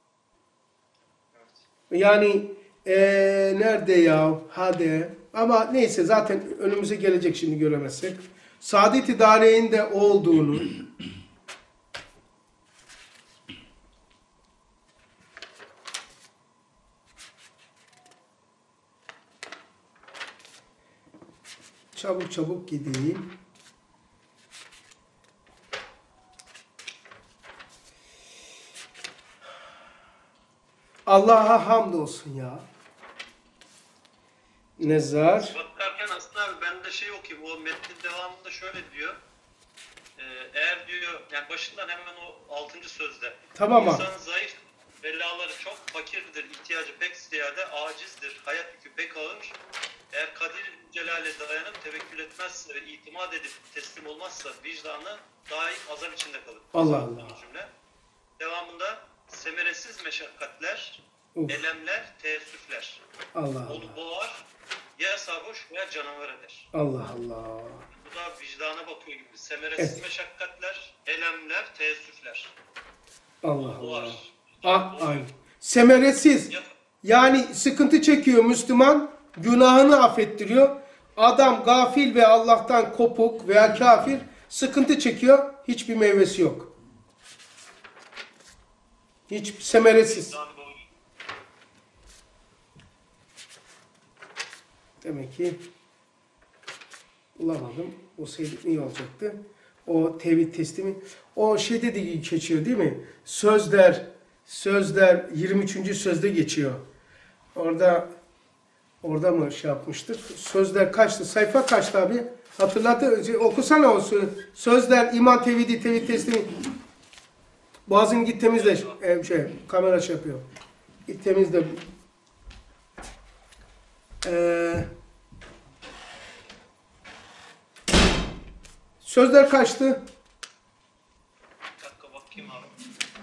Yani nerede ya? Hadi. Ama neyse zaten önümüze gelecek şimdi göremezsek. Saadet-i dareyn'de olduğunu çabuk gideyim. Allah'a hamdolsun ya. Nezar. Bakarken aslında abi ben de şey okuyayım. O metnin devamında şöyle diyor. Eğer diyor, yani başından hemen o 6. sözde. Tamam abi. İnsan zayıf, belaları çok, fakirdir, ihtiyacı pek ziyade, acizdir, hayat yükü pek ağır. Eğer Kadir Celal'e dayanıp tevekkül etmezse ve itimat edip teslim olmazsa vicdanı daim azap içinde kalır. Allah Allah. Bu cümle. Devamında semeresiz meşakkatler, Uf. elemler, teessüfler. Allah Onu Allah. boğar, ya sarhoş veya canavar eder. Allah Allah. Bu da vicdana bakıyor gibi. Semeresiz Evet. meşakkatler, elemler, teessüfler. Allah Boğar. Allah. Aynı. Semeresiz. Yani sıkıntı çekiyor Müslüman, günahını affettiriyor. Adam gafil ve Allah'tan kopuk veya kafir sıkıntı çekiyor, hiçbir meyvesi yok. Hiç semeresiz. Vicdanı boğuyor. Demek ki bulamadım. O sayılık iyi olacaktı. O tevhid teslimi. O şeyde de geçiyor değil mi? Sözler 23. sözde geçiyor. Orada mı şey yapmıştık? Sözler kaçtı? Sayfa kaçtı abi? Hatırladı. Okusana o sözler, iman, tevhidi, tevhid teslimi. Boğazını git temizle. Kamera şey yapıyor. Git temizle. Sözler kaçtı? Bir dakika bakayım abi.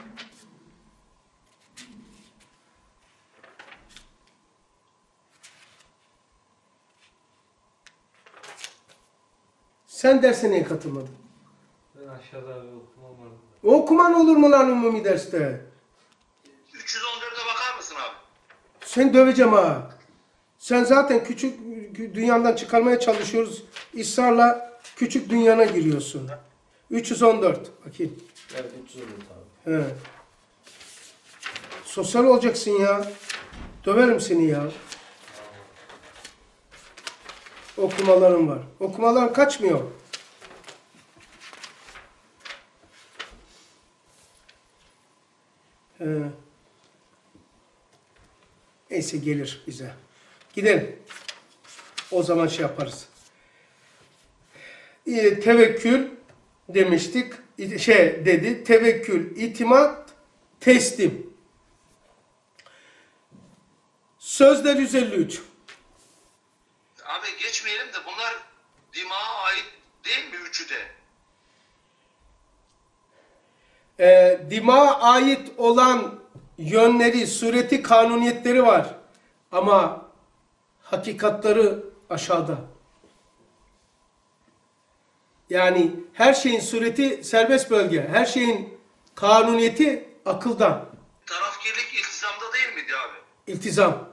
Sen derse niye katılmadın? Ben aşağıda abi okumam vardı. Okuman olur mu lan umumi derste? 314'e bakar mısın abi? Sen döveceğim ha. Sen zaten küçük dünyadan çıkarmaya çalışıyoruz. İsrarla küçük dünyana giriyorsun. 314. Bakayım. Evet 314 abi. He. Sosyal olacaksın ya. Döverim seni ya. Okumalarım var. Okumalar kaçmıyor. He. Neyse gelir bize. Gidelim. O zaman şey yaparız. Tevekkül demiştik. Dedi. Tevekkül, itimat, teslim. Sözler 153. Abi geçmeyelim de bunlar dimağa ait değil mi üçü de? Dimağa ait olan yönleri, sureti, kanuniyetleri var. Ama hakikatları aşağıda. Yani her şeyin sureti serbest bölge. Her şeyin kanuniyeti akıldan. Tarafkirlik iltizamda değil miydi abi? İltizam.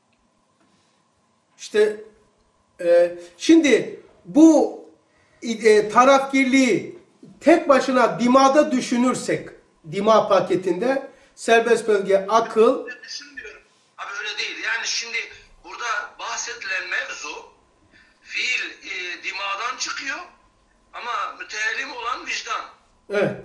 İşte şimdi bu tarafgirliği tek başına dimağda düşünürsek, dimağ paketinde serbest bölge, akıl. Ben düşünmüyorum. Abi öyle değil. Yani şimdi burada bahsedilen mevzu fiil dimağdan çıkıyor ama müteellim olan vicdan. Evet.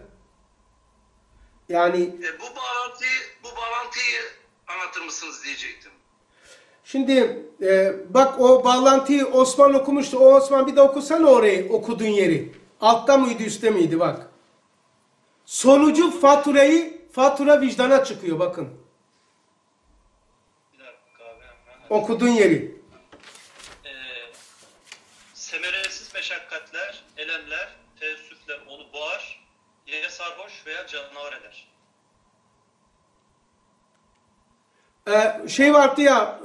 Yani Bu bağlantıyı anlatır mısınız diyecektim. şimdi bak o bağlantıyı Osman okumuştu. O Osman bir de okusana orayı, okuduğun yeri. Altta mıydı, üstte miydi bak. Sonucu fatura vicdana çıkıyor bakın. Bir dakika abi hemen. Okuduğun yeri. Semeresiz meşakkatler, elemler, teessüfler onu boğar, ya sarhoş veya canavar eder. Şey vardı ya,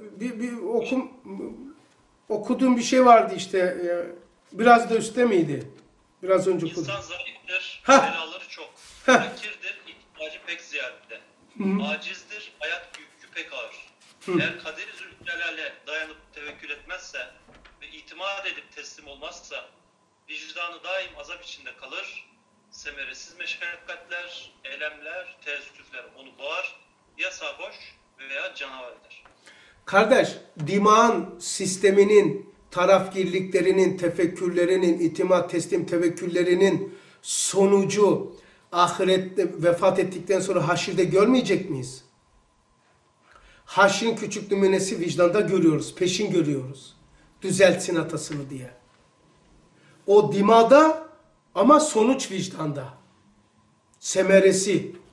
okuduğum bir şey vardı işte. Biraz da üstte miydi? Biraz önce okudum. İnsan zayıftır, Heh. belaları çok. Heh. Fakirdir, ihtiyacı pek ziyade. Acizdir, hayat yükü pek ağır. Eğer Kadir-i Zülcelal'e dayanıp tevekkül etmezse ve itimat edip teslim olmazsa vicdanı daim azap içinde kalır. Semeresiz meşakkatler, elemler, teessüfler onu boğar, ya sarhoş veya canavar eder. Kardeş, dimağın sisteminin, tarafgirliklerinin, tefekkürlerinin, itimat, teslim tevekküllerinin sonucu ahirette vefat ettikten sonra haşirde görmeyecek miyiz? Haşrin küçük nümunesi vicdanda görüyoruz, peşin görüyoruz. Düzeltsin atasını diye. O dimağda ama sonuç vicdanda. Semeresi.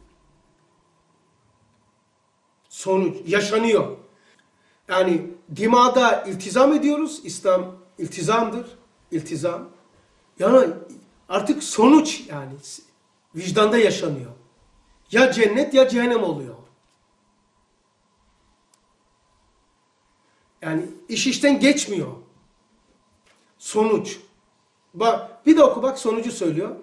Sonuç yaşanıyor. Yani dimağda iltizam ediyoruz. İslam iltizamdır. İltizam. Yani artık sonuç yani vicdanda yaşanıyor. Ya cennet ya cehennem oluyor. Yani iş işten geçmiyor. Sonuç. Bak bir de oku bak sonucu söylüyor.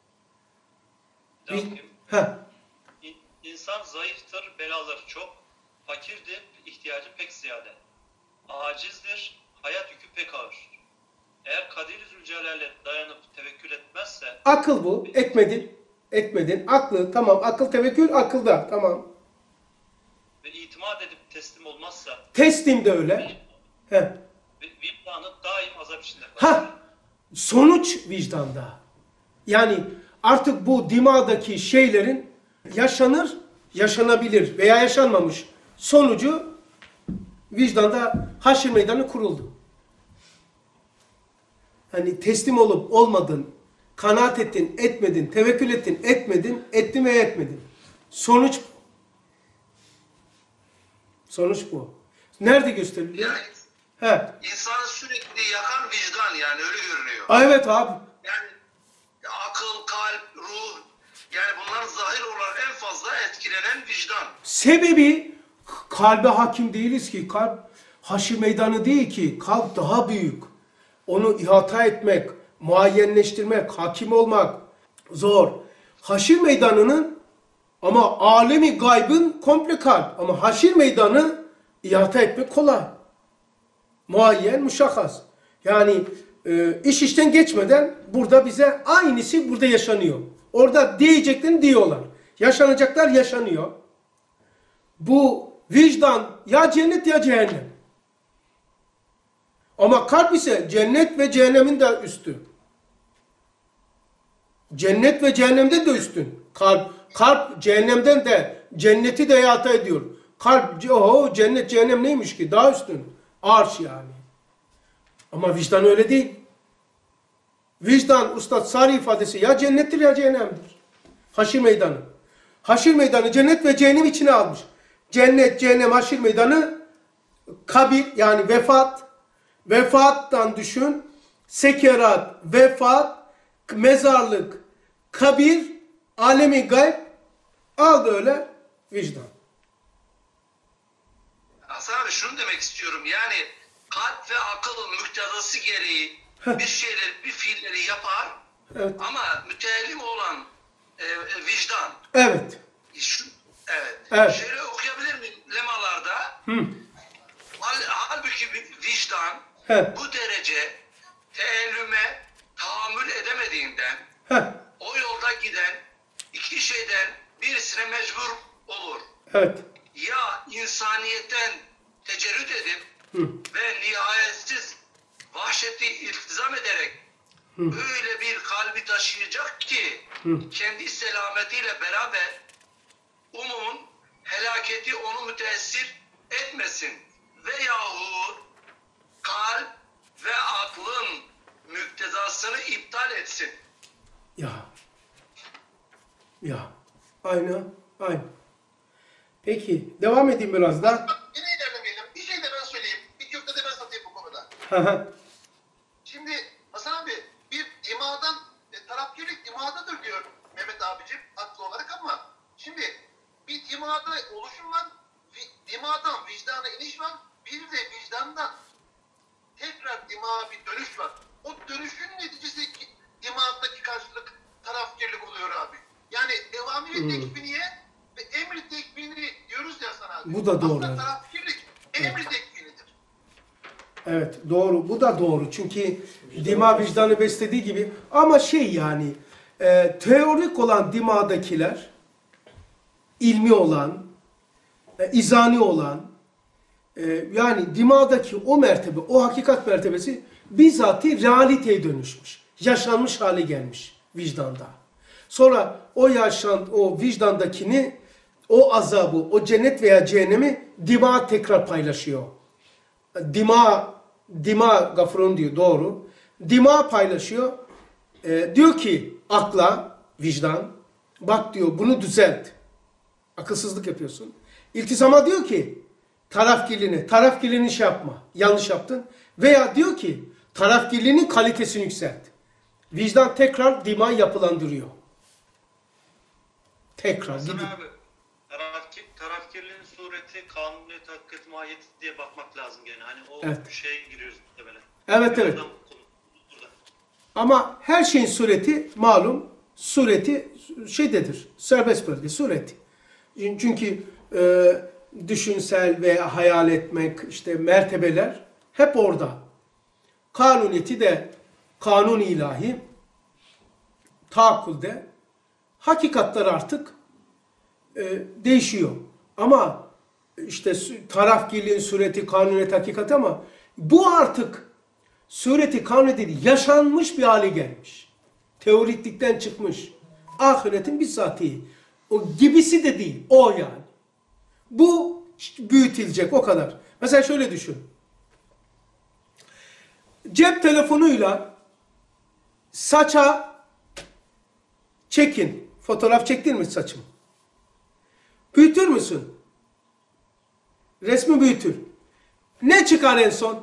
Heh. İnsan zayıftır, belaları çok. Fakirdir, ihtiyacı pek ziyade. Acizdir, hayat yükü pek ağır. Eğer Kadir-i Zülcelal'e dayanıp tevekkül etmezse Akıl bu. Etmedin. Aklı. Tamam. Akıl tevekkül akılda. Tamam. ve itimat edip teslim olmazsa Teslim de öyle. Heh. ve vicdanı daim azap içinde kalır. Ha. Sonuç vicdanda. Yani artık bu dimağdaki şeylerin yaşanabilir veya yaşanmamış sonucu vicdanda haşr meydanı kuruldu. Hani teslim olup olmadın, kanaat ettin, etmedin, tevekkül ettin, ettin veya etmedin. Sonuç bu. Sonuç bu. Nerede gösteriliyor? Yani He. insanı sürekli yakan vicdan yani öyle görünüyor. Evet abi. Yani akıl, kalp, ruh yani bunların zahir olarak en fazla etkilenen vicdan. Sebebi kalbe hakim değiliz ki. Kalp haşir meydanı değil ki. Kalp daha büyük. Onu ihata etmek, muayyenleştirmek, hakim olmak zor. Haşir meydanının ama alemi gaybın komple kalp. Ama haşir meydanı ihata etmek kolay. Muayyen, müşahhas. Yani iş işten geçmeden burada bize aynısı burada yaşanıyor. Orada diyeceklerini diyorlar. Yaşanacaklar yaşanıyor. Bu vicdan ya cennet ya cehennem. Ama kalp ise cennet ve cehennemin de üstü. Cennet ve cehennemden de üstün. Kalp cehennemden de cenneti de ihata ediyor. Kalp cennet cehennem neymiş ki? Daha üstün. Arş yani. Ama vicdan öyle değil. Vicdan Üstad Sari ifadesi ya cennettir ya cehennemdir. Haşir meydanı. Haşir meydanı cennet ve cehennem içine almış. Cennet, cehennem, haşir meydanı kabir yani vefat. Vefattan düşün. Sekerat, vefat, mezarlık, kabir, alemi gayb aldı öyle vicdan. Hasan abi şunu demek istiyorum. Yani kalp ve akıl muktezası gereği bir şeyleri, bir fiilleri yapar Evet. ama müteellim olan vicdan. Evet. Evet. Evet. Şöyle okuyabilir miyim lemalarda? Halbuki vicdan He. bu derece teellüme tahammül edemediğinden Heh. o yolda giden iki şeyden birisine mecbur olur. Evet. Ya insaniyetten tecerrüt edip ve nihayetsiz vahşeti iltizam ederek öyle bir kalbi taşıyacak ki kendi selametiyle beraber umumun helaketi onu müteessir etmesin. Veyahut kalp ve aklın müktezasını iptal etsin. Ya. Ya. Aynı. Aynı. Peki. Devam edeyim biraz da. Yine ilerlemeyelim. Bir şey de ben söyleyeyim. Bir köfte de ben satayım bu konuda. Şimdi Hasan abi bir imadan tarafkirlik imadadır diyor Mehmet abicim haklı olarak ama şimdi bir imada oluşum var. Dimadan vicdana iniş var. Bir de vicdandan tekrar dimağa bir dönüş var. O dönüşün neticesi dimadaki karşılık tarafkirlik oluyor abi. Yani devamlı tekviniye ve emri tekvini diyoruz ya Hasan abi. Bu da doğru. Aslında tarafkirlik emri tekvinidir. Evet. Doğru. Bu da doğru. Çünkü dima vicdanı beslediği gibi. Ama şey yani teorik olan dimadakiler ilmi olan izani olan yani dimadaki o mertebe, o hakikat mertebesi bizzati realiteye dönüşmüş. Yaşanmış hale gelmiş vicdanda. Sonra o vicdandakini, o azabı, o cennet veya cehennemi dima tekrar paylaşıyor. Dima gafurun diyor doğru. Dima paylaşıyor. Diyor ki akla, vicdan, bak diyor bunu düzelt. Akılsızlık yapıyorsun. İltizama diyor ki tarafkirliğini şey yapma. Yanlış yaptın. Veya diyor ki tarafkirliğinin kalitesini yükselt. Vicdan tekrar dima yapılandırıyor. Tekrar Hasan gidip. abi, tarafkirliğin sureti, kanuniyet, hakikat, mahiyeti diye bakmak lazım gene. Hani o Evet. şeye giriyoruz muhtemelen. Evet. Burada. Ama her şeyin sureti malum sureti şeydedir. Serbest bölge sureti. Çünkü düşünsel ve hayal etmek işte mertebeler hep orada. Kanuniyeti de kanun ilahi taakkulde hakikatler artık değişiyor. Ama işte tarafkirliğin sureti kanuniyet hakikat ama bu artık sureti kanuniyeti yaşanmış bir hale gelmiş. Teoriklikten çıkmış. Ahiretin bizzatihi. O gibisi de değil. O yani. Bu büyütülecek o kadar. Mesela şöyle düşün. Cep telefonuyla saça çekin. Fotoğraf çektin mi saçımı? Büyütür müsün? Resmi büyütür. Ne çıkar en son?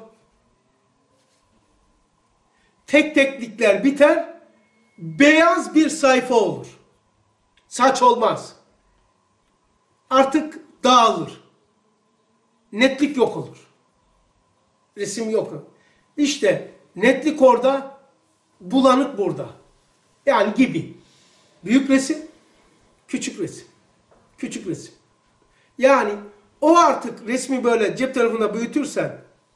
Teklikler biter. Beyaz bir sayfa olur. Saç olmaz. Artık dağılır. Netlik yok olur. Resim yok. İşte netlik orada, bulanık burada. Yani gibi. Büyük resim, küçük resim. Küçük resim. Yani o artık resmi böyle cep telefonunda büyütürsen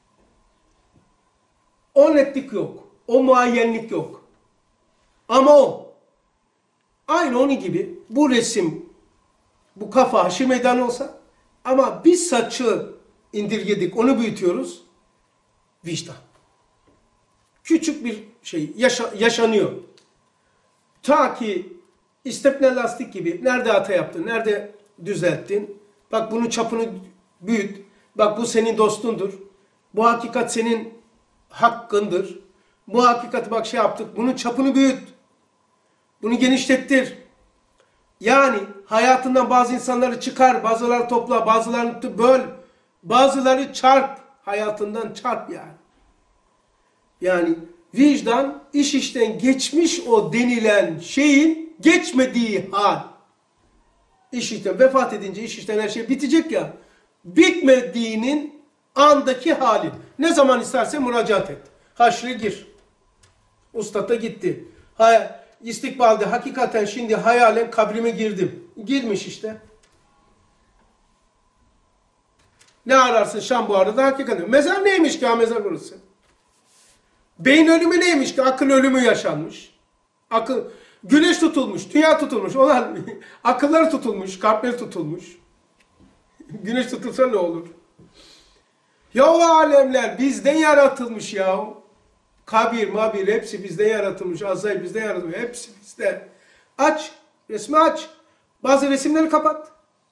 o netlik yok. O muayyenlik yok. Ama o aynı onun gibi bu resim bu kafa Haşir Meydanı olsa ama biz saçı indirgedik onu büyütüyoruz. Vicdan. Küçük bir şey yaşanıyor. Ta ki istepne lastik gibi nerede hata yaptın, nerede düzelttin. Bak bunun çapını büyüt. Bak bu senin dostundur. Bu hakikat senin hakkındır. Bu hakikati bak şey yaptık. Bunun çapını büyüt. Bunu genişlettir. Yani hayatından bazı insanları çıkar, bazıları topla, bazılarını böl, bazıları çarp. Hayatından çarp yani. Yani vicdan iş işten geçmiş o denilen şeyin geçmediği hal. İş işten vefat edince iş işten her şey bitecek ya. Bitmediğinin andaki hali. Ne zaman istersen müracaat et. Haşre gir. Ustad da gitti. İstikbalde hakikaten şimdi hayalen kabrime girdim. Girmiş işte. Ne ararsın Şam bu arada hakikaten. Mezar neymiş ki ha mezar burası? Beyin ölümü neymiş ki? Akıl ölümü yaşanmış. Güneş tutulmuş, dünya tutulmuş. Onlar akılları tutulmuş, kalpleri tutulmuş. Güneş tutulsa ne olur? Ya o alemler bizden yaratılmış ya. Kabir, mabir hepsi bizden yaratılmış. Azrail bizden yaratılmış. Hepsi bizde. Aç. Resmi aç. Bazı resimleri kapat.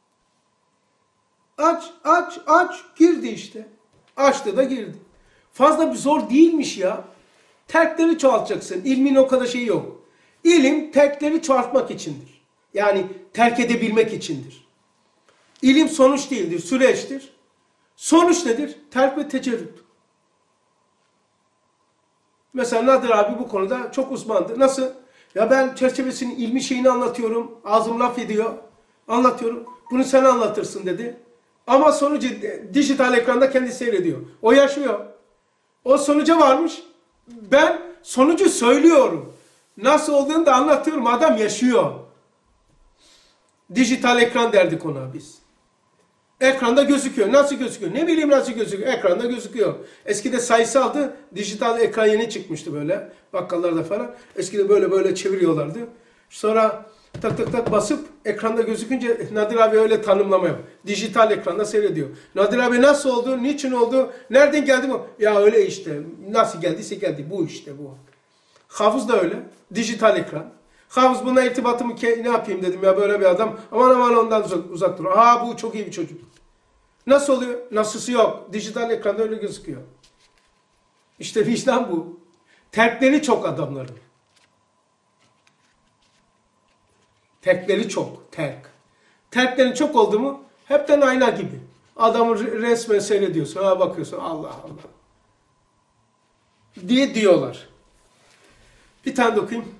Aç. Girdi işte. Açtı da girdi. Fazla bir zor değilmiş ya. Terkleri çoğaltacaksın. İlmin o kadar şeyi yok. İlim terkleri çoğaltmak içindir. Yani terk edebilmek içindir. İlim sonuç değildir, süreçtir. Sonuç nedir? Terk ve tecerrüt. Mesela Nadir abi bu konuda çok uzmandır. Nasıl? Ya ben çerçevesinin ilmi şeyini anlatıyorum. Ağzım laf ediyor. Anlatıyorum. Bunu sen anlatırsın dedi. Ama sonucu dijital ekranda kendisi seyrediyor. O yaşıyor. O sonuca varmış. Ben sonucu söylüyorum. Nasıl olduğunu da anlatıyorum. Adam yaşıyor. Dijital ekran derdik ona biz. Ekranda gözüküyor. Nasıl gözüküyor? Ne bileyim nasıl gözüküyor? Ekranda gözüküyor. Eskide sayısaldı. Dijital ekran yeni çıkmıştı böyle. Bakkallarda falan. Eskide böyle çeviriyorlardı. Sonra tak basıp ekranda gözükünce Nadir abi öyle tanımlamaya. Dijital ekranda seyrediyor. Nadir abi nasıl oldu? Niçin oldu? Nereden geldi bu? Ya öyle işte. Nasıl geldiyse geldi. Bu işte bu. Hafız da öyle. Dijital ekran. Hafız buna irtibatımı ne yapayım dedim ya böyle bir adam. Aman ondan uzak dur. Bu çok iyi bir çocuk. Nasıl oluyor? Nasılsı yok. Dijital ekranda öyle gözüküyor. İşte vicdan bu. Terkleri çok adamların. Terkleri çok. Terklerin çok oldu mu hepten ayna gibi. Adamı resmen seyrediyorsun. Bakıyorsun Allah Allah. Diyorlar. Bir tane de okuyayım.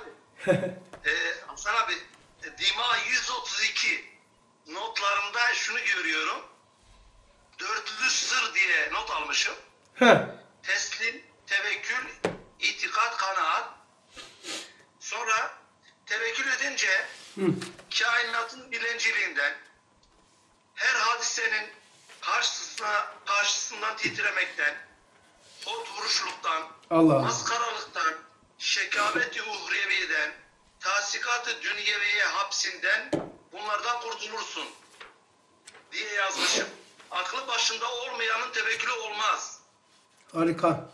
Hasan abi, Dima 132 notlarımda şunu görüyorum. Dörtlü sır diye not almışım. Teslim, tevekkül, itikat, kanaat. Sonra tevekkül edince kainatın bilinciliğinden, her hadisenin karşısından titremekten, ot vuruşluktan, maskaralıktan, şekabeti uhreviyeden, tasikat-ı dünyeviye hapsinden bunlardan kurtulursun diye yazmışım. Aklı başında olmayanın tevekkülü olmaz. Harika.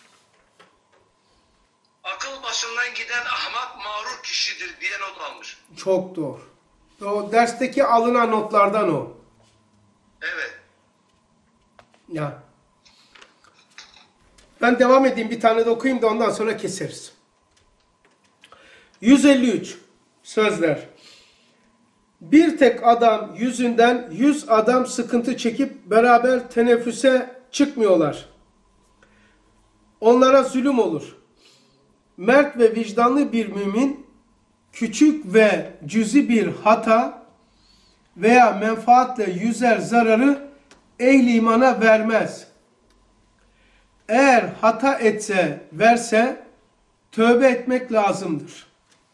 Akıl başından giden ahmak mağrur kişidir diye not almış. Çok doğru. O dersteki alınan notlardan o. Evet. Ya. Ben devam edeyim bir tane de okuyayım da ondan sonra keseriz. 153 sözler. Bir tek adam yüzünden 100 adam sıkıntı çekip beraber teneffüse çıkmıyorlar. Onlara zulüm olur. Mert ve vicdanlı bir mümin küçük ve cüzi bir hata veya menfaatle yüzer zararı ehli imana vermez. Eğer hata etse verse tövbe etmek lazımdır.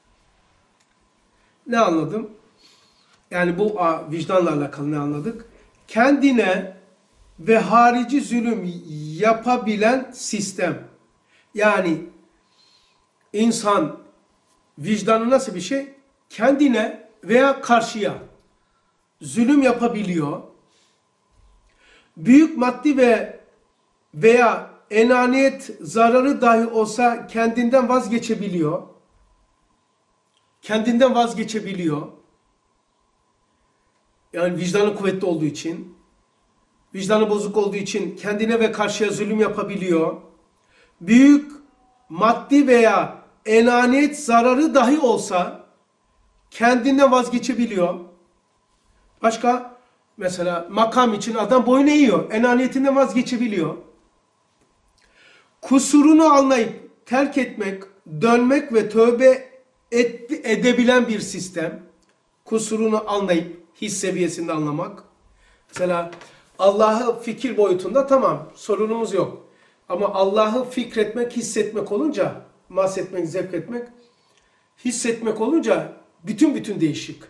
Ne anladım? Yani bu vicdanla alakalı ne anladık? Kendine ve harici zulüm yapabilen sistem. Yani insan vicdanı nasıl bir şey? Kendine veya karşıya zulüm yapabiliyor. Büyük maddi veya enaniyet zararı dahi olsa kendinden vazgeçebiliyor. Kendinden vazgeçebiliyor. Yani vicdanı kuvvetli olduğu için, vicdanı bozuk olduğu için kendine ve karşıya zulüm yapabiliyor. Büyük maddi veya enaniyet zararı dahi olsa kendinden vazgeçebiliyor. Başka mesela makam için adam boyun eğiyor. Enaniyetinden vazgeçebiliyor. Kusurunu anlayıp terk etmek, dönmek ve tövbe edebilen bir sistem. Kusurunu anlayıp his seviyesinde anlamak. Mesela Allah'ı fikir boyutunda tamam, sorunumuz yok. Ama Allah'ı fikretmek, hissetmek olunca, mahsetmek, zevk etmek, hissetmek olunca bütün değişik.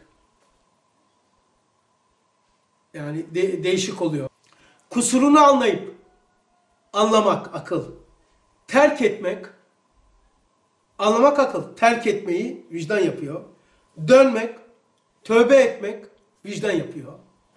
Yani değişik oluyor. Kusurunu anlayıp anlamak akıl. Terk etmek, anlamak akıl. Terk etmeyi vicdan yapıyor. Dönmek, tövbe etmek vicdan yapıyor.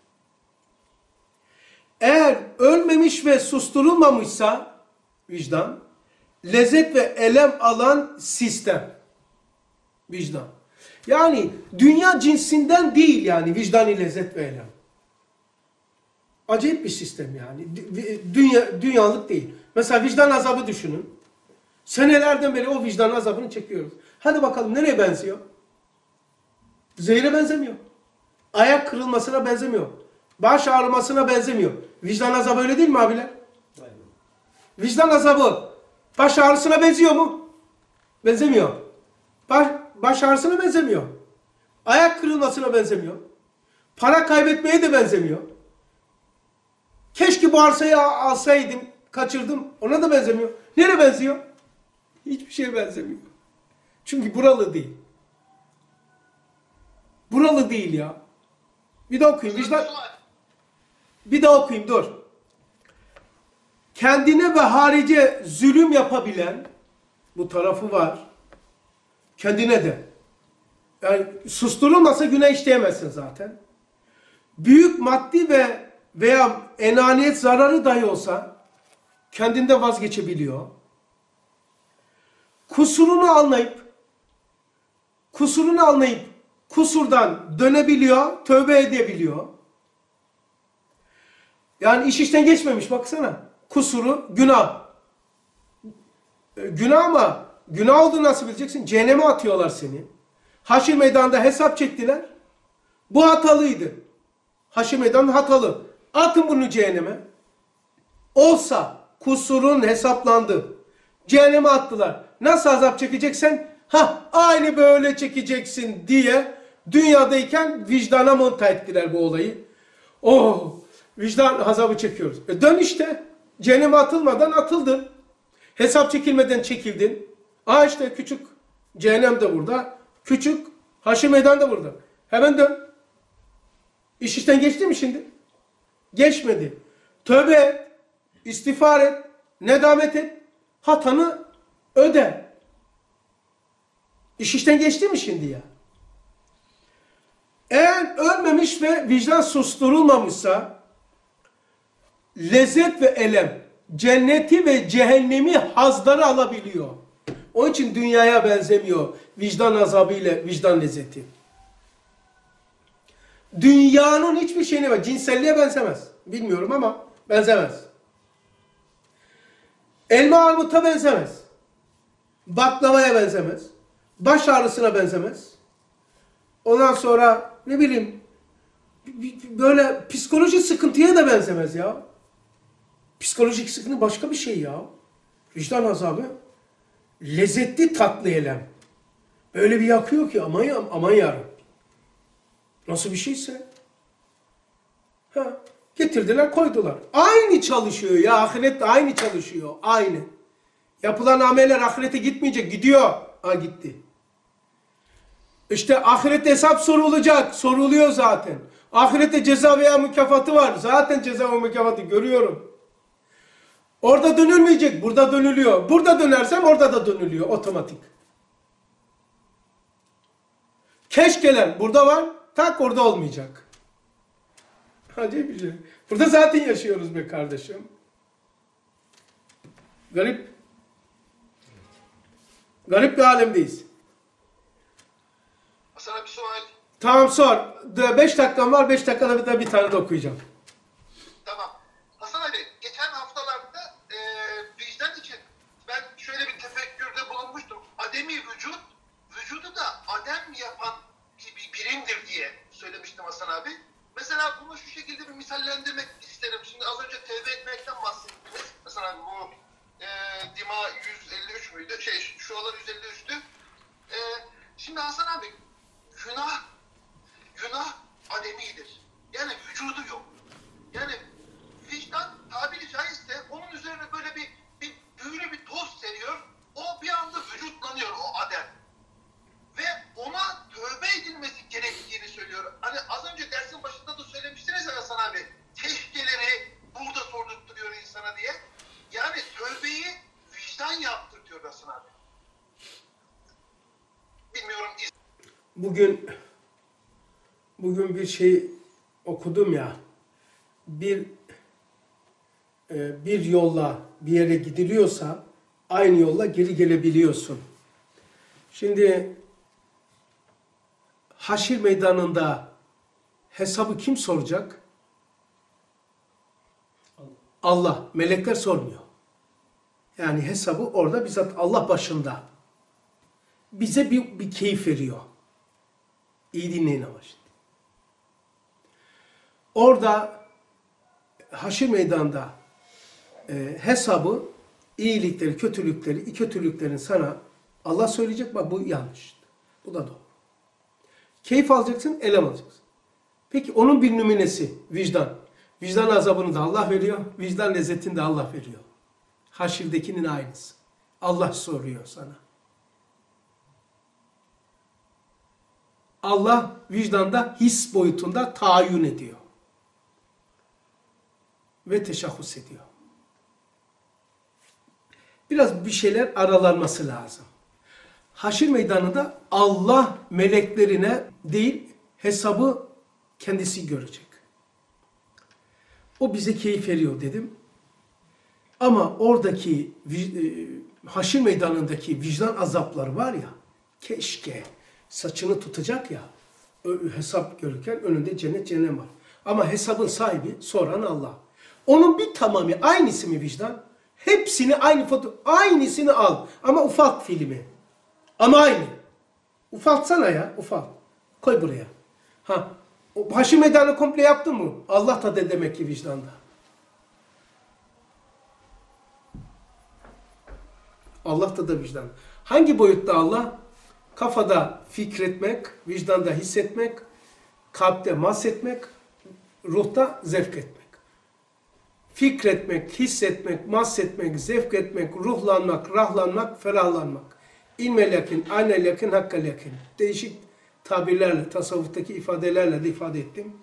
Eğer ölmemiş ve susturulmamışsa vicdan, lezzet ve elem alan sistem. Vicdan. Yani dünya cinsinden değil yani vicdani lezzet ve elem. Acayip bir sistem yani. Dünyalık değil. Mesela vicdan azabı düşünün. Senelerden beri o vicdan azabını çekiyoruz. Hadi bakalım nereye benziyor? Zehre benzemiyor. Ayak kırılmasına benzemiyor. Baş ağrımasına benzemiyor. Vicdan azabı öyle değil mi abiler? Aynen. Vicdan azabı baş ağrısına benziyor mu? Benzemiyor. Baş ağrısına benzemiyor. Ayak kırılmasına benzemiyor. Para kaybetmeye de benzemiyor. Keşke bu arsayı alsaydım, kaçırdım. Ona da benzemiyor. Nereye benziyor? Hiçbir şeye benzemiyor. Çünkü buralı değil. Buralı değil ya. Bir daha okuyayım. Vicdan... Bir daha okuyayım dur. Kendine ve harice zulüm yapabilen bu tarafı var. Kendine de. Yani susturulmasa günah işleyemezsin zaten. Büyük maddi veya enaniyet zararı dahi olsa kendinde vazgeçebiliyor. Kusurunu anlayıp kusurdan dönebiliyor, tövbe edebiliyor. Yani iş işten geçmemiş baksana. Kusuru günah. Günah ama günah olduğunu nasıl bileceksin? Cehenneme atıyorlar seni. Haşr meydanında hesap çektiler. Bu hatalıydı. Haşr meydanında hatalı. Atın bunu cehenneme. Olsa kusurun hesaplandı. Cehenneme attılar. Nasıl azap çekeceksen aynı böyle çekeceksin diye dünyadayken vicdana monta ettiler bu olayı. Oh, vicdan azabı çekiyoruz. Dön işte. Cehenneme atılmadan atıldın. Hesap çekilmeden çekildin. İşte küçük cehennem de burada. Küçük haşr meydan da burada. Hemen dön. İş işten geçti mi şimdi? Geçmedi. Tövbe et. İstiğfar et. Nedamet et. Hatanı öde. İş işten geçti mi şimdi ya? Eğer ölmemiş ve vicdan susturulmamışsa lezzet ve elem, cenneti ve cehennemi hazları alabiliyor. Onun için dünyaya benzemiyor vicdan azabı ile vicdan lezzeti. Dünyanın hiçbir şeyine var. Cinselliğe benzemez. Bilmiyorum ama benzemez. Elma armuta benzemez. Baklavaya benzemez. Baş ağrısına benzemez. Ondan sonra ne bileyim böyle psikolojik sıkıntıya da benzemez ya. Psikolojik sıkıntı başka bir şey ya. Vicdan azabı lezzetli tatlı elem. Öyle bir yakıyor ki aman yarabbim. Nasıl bir şeyse. Getirdiler koydular. Aynı çalışıyor ya. Ahirette aynı çalışıyor. Aynı. Yapılan ameller ahirete gitmeyecek. Gidiyor. Gitti. İşte ahirette hesap sorulacak. Soruluyor zaten. Ahirette ceza veya mükafatı var. Zaten ceza ve mükafatı görüyorum. Orada dönülmeyecek. Burada dönülüyor. Burada dönersem orada da dönülüyor. Otomatik. Keşkeler burada var. Tak orada olmayacak. Acayip bir şey. Burada zaten yaşıyoruz be kardeşim. Garip. Garip bir alemdeyiz. Sana bir sual. Tamam sor. 5 dakikam var. 5 dakikada bir tane de okuyacağım. Tamam. Hasan Ali, geçen haftalarda vicdan için ben şöyle bir tefekkürde bulunmuştum. Ademi vücudu da adem yapan bir birimdir diye söylemiştim Hasan abi. Mesela bunu şu şekilde bir misallendirmek isterim. Şimdi az önce tevbe etmekten bahsettiniz. Mesela bu dima 153 müydü? Şuralar 153'tü. Şimdi bugün bir şey okudum ya, bir yolla bir yere gidiliyorsa aynı yolla geri gelebiliyorsun. Şimdi Haşir meydanında hesabı kim soracak? Allah. Melekler sormuyor. Yani hesabı orada bizzat Allah başında. Bize bir keyif veriyor. İyi dinleyin ama şimdi. Orada Haşir meydanında hesabı, iyilikleri, kötülüklerin sana Allah söyleyecek. Bak bu yanlış. Bu da doğru. Keyif alacaksın, elem alacaksın. Peki onun bir numunesi vicdan. Vicdan azabını da Allah veriyor. Vicdan lezzetini de Allah veriyor. Haşirdekinin aynısı. Allah soruyor sana. Allah vicdanda his boyutunda tahayyün ediyor. Ve teşahhus ediyor. Biraz bir şeyler aralanması lazım. Haşir meydanında Allah meleklerine değil, hesabı kendisi görecek. O bize keyif veriyor dedim. Ama oradaki haşir meydanındaki vicdan azapları var ya, keşke saçını tutacak ya, hesap görürken önünde cennet cehennem var. Ama hesabın sahibi soran Allah. Onun bir tamamı aynısı mı vicdan? Hepsini aynısını al. Ama ufalt filmi. Ama aynı. Ufaltsana ya, ufalt. Koy buraya. O haşir meydanı komple yaptın mı? Allah da demek ki vicdanda. Allah da vicdan. Hangi boyutta Allah? Kafada fikretmek, vicdanda hissetmek, kalpte mahsetmek, ruhta zevk etmek. Fikretmek, hissetmek, mahsetmek, zevk etmek, ruhlanmak, rahlanmak, ferahlanmak. İlmel yakin, aynel yakin, hakkal yakin. Değişik tabirlerle, tasavvuftaki ifadelerle de ifade ettim.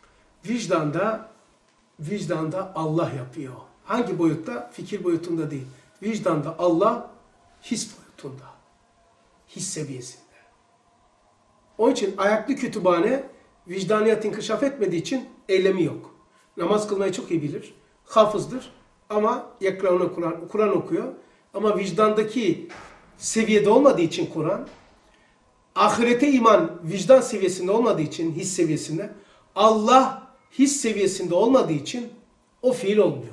Vicdanda Allah yapıyor. Hangi boyutta? Fikir boyutunda değil. Vicdanda Allah, his boyutunda. His seviyesinde. Onun için ayaklı kütüphane vicdaniyat inkişaf etmediği için eylemi yok. Namaz kılmayı çok iyi bilir. Hafızdır ama ekranına Kur'an okuyor. Ama vicdandaki seviyede olmadığı için Kur'an, ahirete iman vicdan seviyesinde olmadığı için, his seviyesinde, Allah his seviyesinde olmadığı için o fiil olmuyor.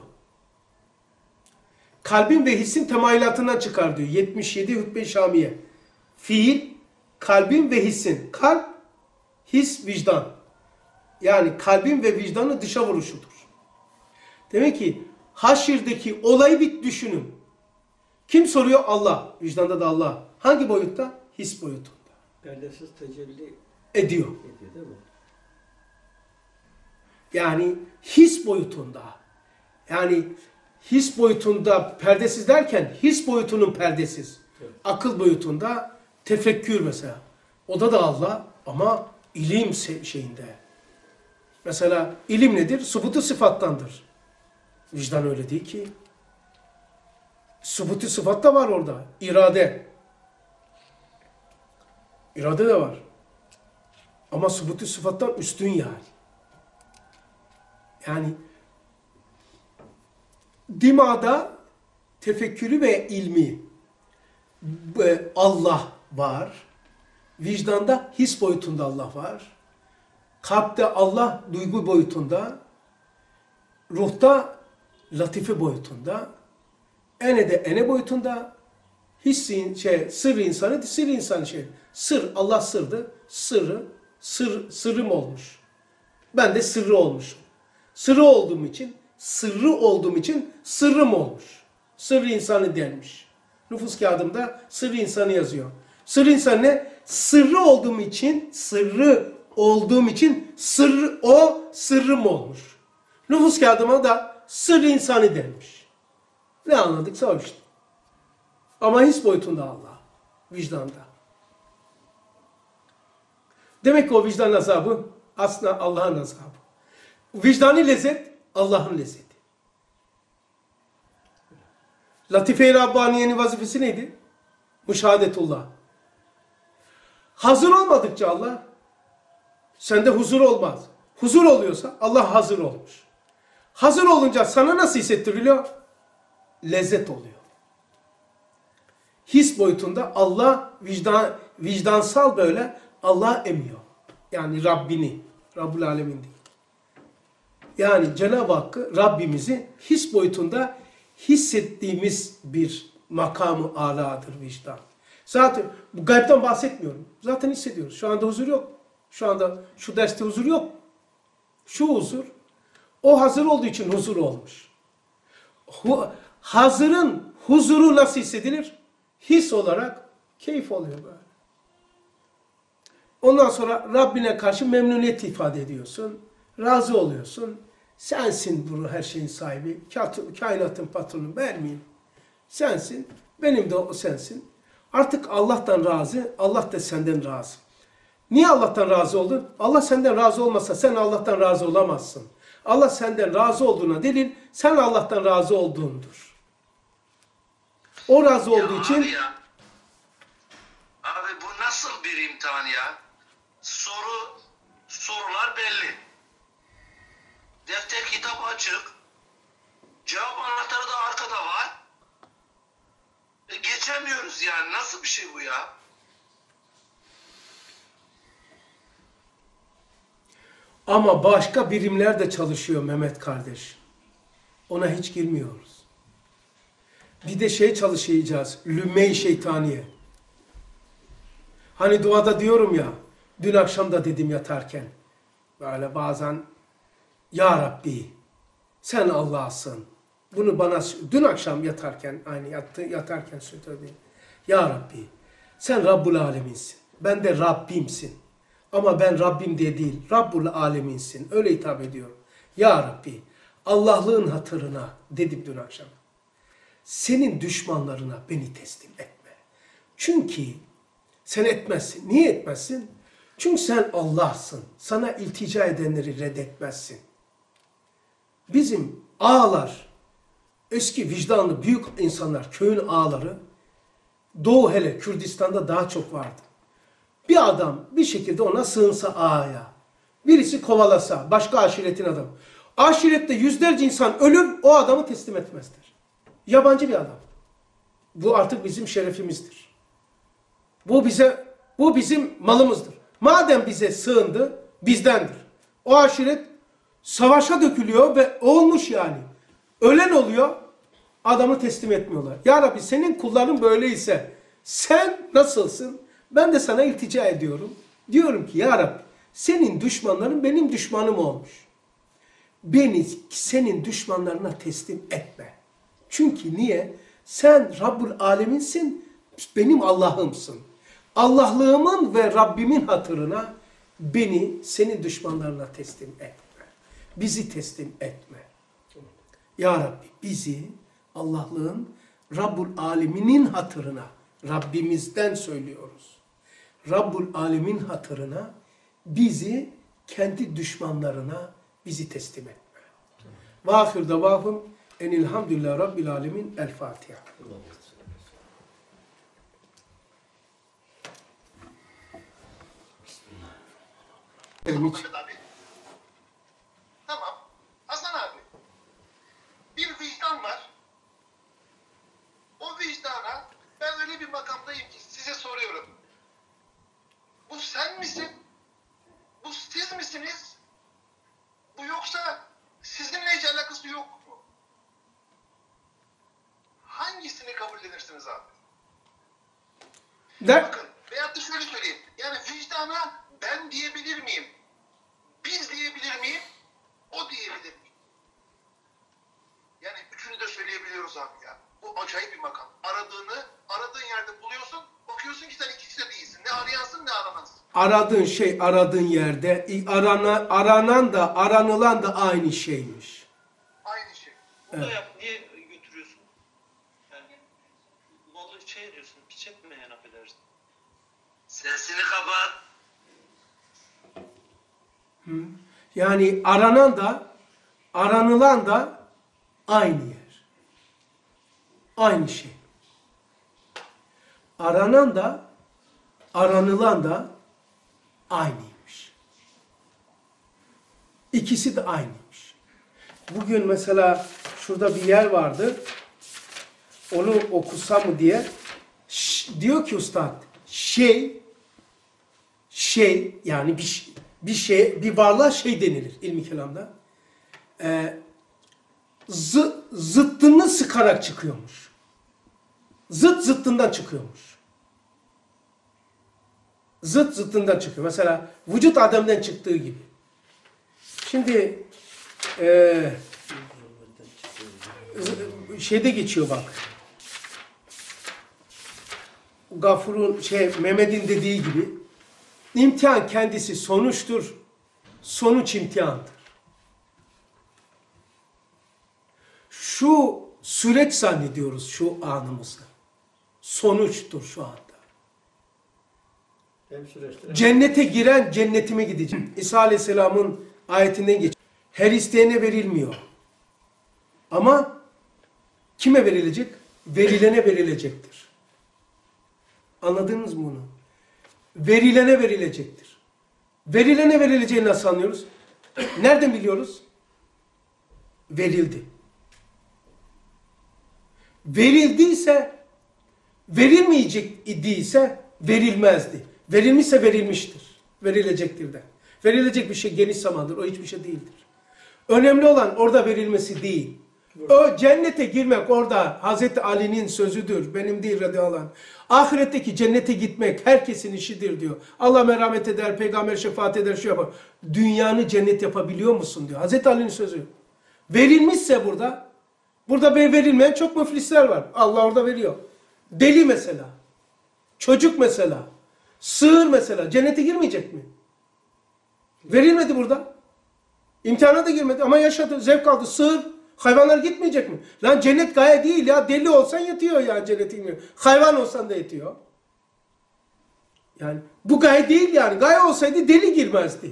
Kalbin ve hissin temayülatından çıkar diyor. 77 Hutbe-i Şamiye. Fiil, kalbin ve hissin. Kalp, his, vicdan. Yani kalbin ve vicdanın dışa vuruşudur. Demek ki haşirdeki olayı bir düşünün. Kim soruyor? Allah. Vicdanda da Allah. Hangi boyutta? His boyutunda. Perdesiz tecelli Ediyor. değil mi? Yani his boyutunda. Yani his boyutunda perdesiz derken his boyutunun perdesiz. Evet. Akıl boyutunda tefekkür mesela. O da Allah ama ilim şeyinde. Mesela ilim nedir? Subutu sıfattandır. Vicdan öyle değil ki. Subutu sıfat da var orada. İrade. İrade de var. Ama subutu sıfattan üstün yani. Yani dimada tefekkürü ve ilmi Allah var. Vicdanda his boyutunda Allah var. Kalpte Allah duygu boyutunda. Ruhta latife boyutunda. Enede ene boyutunda. Hissin sır insanı, sır insanı şey. Sır, Allah sırdı. Sırrım olmuş. Ben de sırrı olmuşum. Sırrı olduğum için sırrım olmuş. Sırrı insanı denmiş. Nüfus kağıdımda sırrı insanı yazıyor. Sırrı insanı ne? Sırrı olduğum için sırrım olmuş. Nüfus kağıdıma da sırrı insanı denmiş. Ne anladıksa o işte. Ama his boyutunda Allah. Vicdanda. Demek ki o vicdan azabı aslında Allah'ın azabı. Vicdani lezzet Allah'ın lezzeti. Latife-i Rabbaniye'nin vazifesi neydi? Müşahadetullah. Hazır olmadıkça Allah, sende huzur olmaz. Huzur oluyorsa Allah hazır olmuş. Hazır olunca sana nasıl hissettiriliyor? Lezzet oluyor. His boyutunda Allah vicdansal böyle Allah'a emiyor. Yani Rabbini, Rabbul Alemin değil. Yani Cenab-ı Hakk'ı, Rabbimizi his boyutunda hissettiğimiz bir makamı âlâdır vicdan. Zaten bu gaybden bahsetmiyorum. Zaten hissediyoruz. Şu anda huzur yok. Şu anda şu derste huzur yok. Şu huzur, o hazır olduğu için huzur olmuş. Hazırın huzuru nasıl hissedilir? His olarak keyif oluyor böyle. Ondan sonra Rabbine karşı memnuniyet ifade ediyorsun. Razı oluyorsun. Sensin bu her şeyin sahibi. Kainatın patronu ben miyim? Sensin. Benim de o sensin. Artık Allah'tan razı, Allah da senden razı. Niye Allah'tan razı oldun? Allah senden razı olmasa sen Allah'tan razı olamazsın. Allah senden razı olduğuna delil, sen Allah'tan razı olduğundur. O razı olduğu için... Abi bu nasıl bir imtihan ya? Sorular belli. Defter kitap açık. Cevap anahtarı da arkada var. Geçemiyoruz yani. Nasıl bir şey bu ya? Ama başka birimler de çalışıyor Mehmet kardeş. Ona hiç girmiyoruz. Bir de çalışacağız. Lümme-i şeytaniye. Hani duada diyorum ya, dün akşam da dedim yatarken. Böyle bazen, Ya Rabbi, sen Allah'sın. Bunu bana dün akşam yatarken, aynı yatarken söyledim. Ya Rabbi, sen Rabbul Aleminsin. Ben de Rabbimsin. Ama ben Rabbim diye değil, Rabbul Aleminsin. Öyle hitap ediyorum. Ya Rabbi, Allah'lığın hatırına dedim dün akşam. Senin düşmanlarına beni teslim etme. Çünkü sen etmezsin. Niye etmezsin? Çünkü sen Allah'sın. Sana iltica edenleri reddetmezsin. Bizim ağalar, eski vicdanlı büyük insanlar, köyün ağaları, Doğu hele Kürdistan'da daha çok vardı. Bir adam bir şekilde ona sığınsa ağaya, birisi kovalasa, başka aşiretin adamı. Aşirette yüzlerce insan ölür, o adamı teslim etmezler. Yabancı bir adam. Bu artık bizim şerefimizdir. Bu bizim malımızdır. Madem bize sığındı, bizdendir. O aşiret savaşa dökülüyor ve olmuş yani. Ölen oluyor, adamı teslim etmiyorlar. Ya Rabbi senin kulların böyleyse sen nasılsın? Ben de sana iltica ediyorum. Diyorum ki Ya Rabbi senin düşmanların benim düşmanım olmuş. Beni senin düşmanlarına teslim etme. Çünkü niye? Sen Rabbul Aleminsin, benim Allah'ımsın. Allah'lığımın ve Rabbimin hatırına beni senin düşmanlarına teslim etme. Bizi teslim etme. Ya Rabbi bizi Allah'lığın Rabbul Alemin'in hatırına, Rabbimizden söylüyoruz. Rabbul Alemin hatırına bizi kendi düşmanlarına bizi teslim etme. Ve ahir davahum enilhamdülillah Rabbil Alemin. El Fatiha. Abi. Tamam. Hasan abi. Bir vicdan var. O vicdana ben öyle bir makamdayım ki size soruyorum. Bu sen misin? Bu siz misiniz? Bu yoksa sizinle hiç alakası yok mu? Hangisini kabullenirsiniz abi? Bakın veyahut da şöyle söyleyeyim. Yani vicdana ben diyebilir miyim? Biz diyebilir miyim? O diyebilir miyim? Yani üçünü de söyleyebiliyoruz abi ya. Bu acayip bir makam. Aradığın yerde buluyorsun. Bakıyorsun ki sen ikisi de değilsin. Ne arayansın ne aranansın. Aradığın şey aradığın yerde. Aranan da aranılan da aynı şeymiş. Aynı şey. Bunu da yap. Niye götürüyorsun? Yani malı diyorsun. Piç etme yani affedersin. Sesini kapat. Yani aranan da aranılan da aynı yer. Aynı şey. Aranan da aranılan da aynıymış. İkisi de aynıymış. Bugün mesela şurada bir yer vardı. Onu okusam mı diye. Diyor ki ustad, şey yani bir varlığa şey denilir ilmi kelamda. Zıttını sıkarak çıkıyormuş. Zıt zıttından çıkıyormuş. Zıt zıttından çıkıyor. Mesela vücut Adem'den çıktığı gibi. Şimdi şeyde geçiyor bak. Gafur'un Mehmet'in dediği gibi imtihan kendisi sonuçtur. Sonuç imtihandır. Şu süreç zannediyoruz şu anımızda. Sonuçtur şu anda. Hem süreçte Cennete giren cennetime gidecek. İsa Aleyhisselam'ın ayetinden geçiyor. Her isteyene verilmiyor. Ama kime verilecek? Verilene verilecektir. Anladınız mı bunu? Verilene verilecektir. Verilene verileceğini nasıl anlıyoruz? Nereden biliyoruz? Verildi. Verildiyse, verilmeyecek idiyse verilmezdi. Verilmişse verilmiştir. Verilecektir de. Verilecek bir şey geniş zamandır. O hiçbir şey değildir. Önemli olan orada verilmesi değil. O cennete girmek orada Hazreti Ali'nin sözüdür. Benim değil radıyallahu anh. Ahiretteki cennete gitmek herkesin işidir diyor. Allah merhamet eder, peygamber şefaat eder, şu yapar. Dünyanı cennet yapabiliyor musun diyor. Hazreti Ali'nin sözü. Verilmişse burada verilmeyen çok müflisler var. Allah orada veriyor. Deli mesela. Çocuk mesela. Sığır mesela. Cennete girmeyecek mi? Verilmedi burada. İmtihana da girmedi ama yaşadı, zevk aldı. Sığır. Hayvanlar gitmeyecek mi? Lan cennet gaye değil ya. Deli olsan yetiyor ya cennete girmiyor. Hayvan olsan da yetiyor. Yani bu gaye değil yani. Gaye olsaydı deli girmezdi.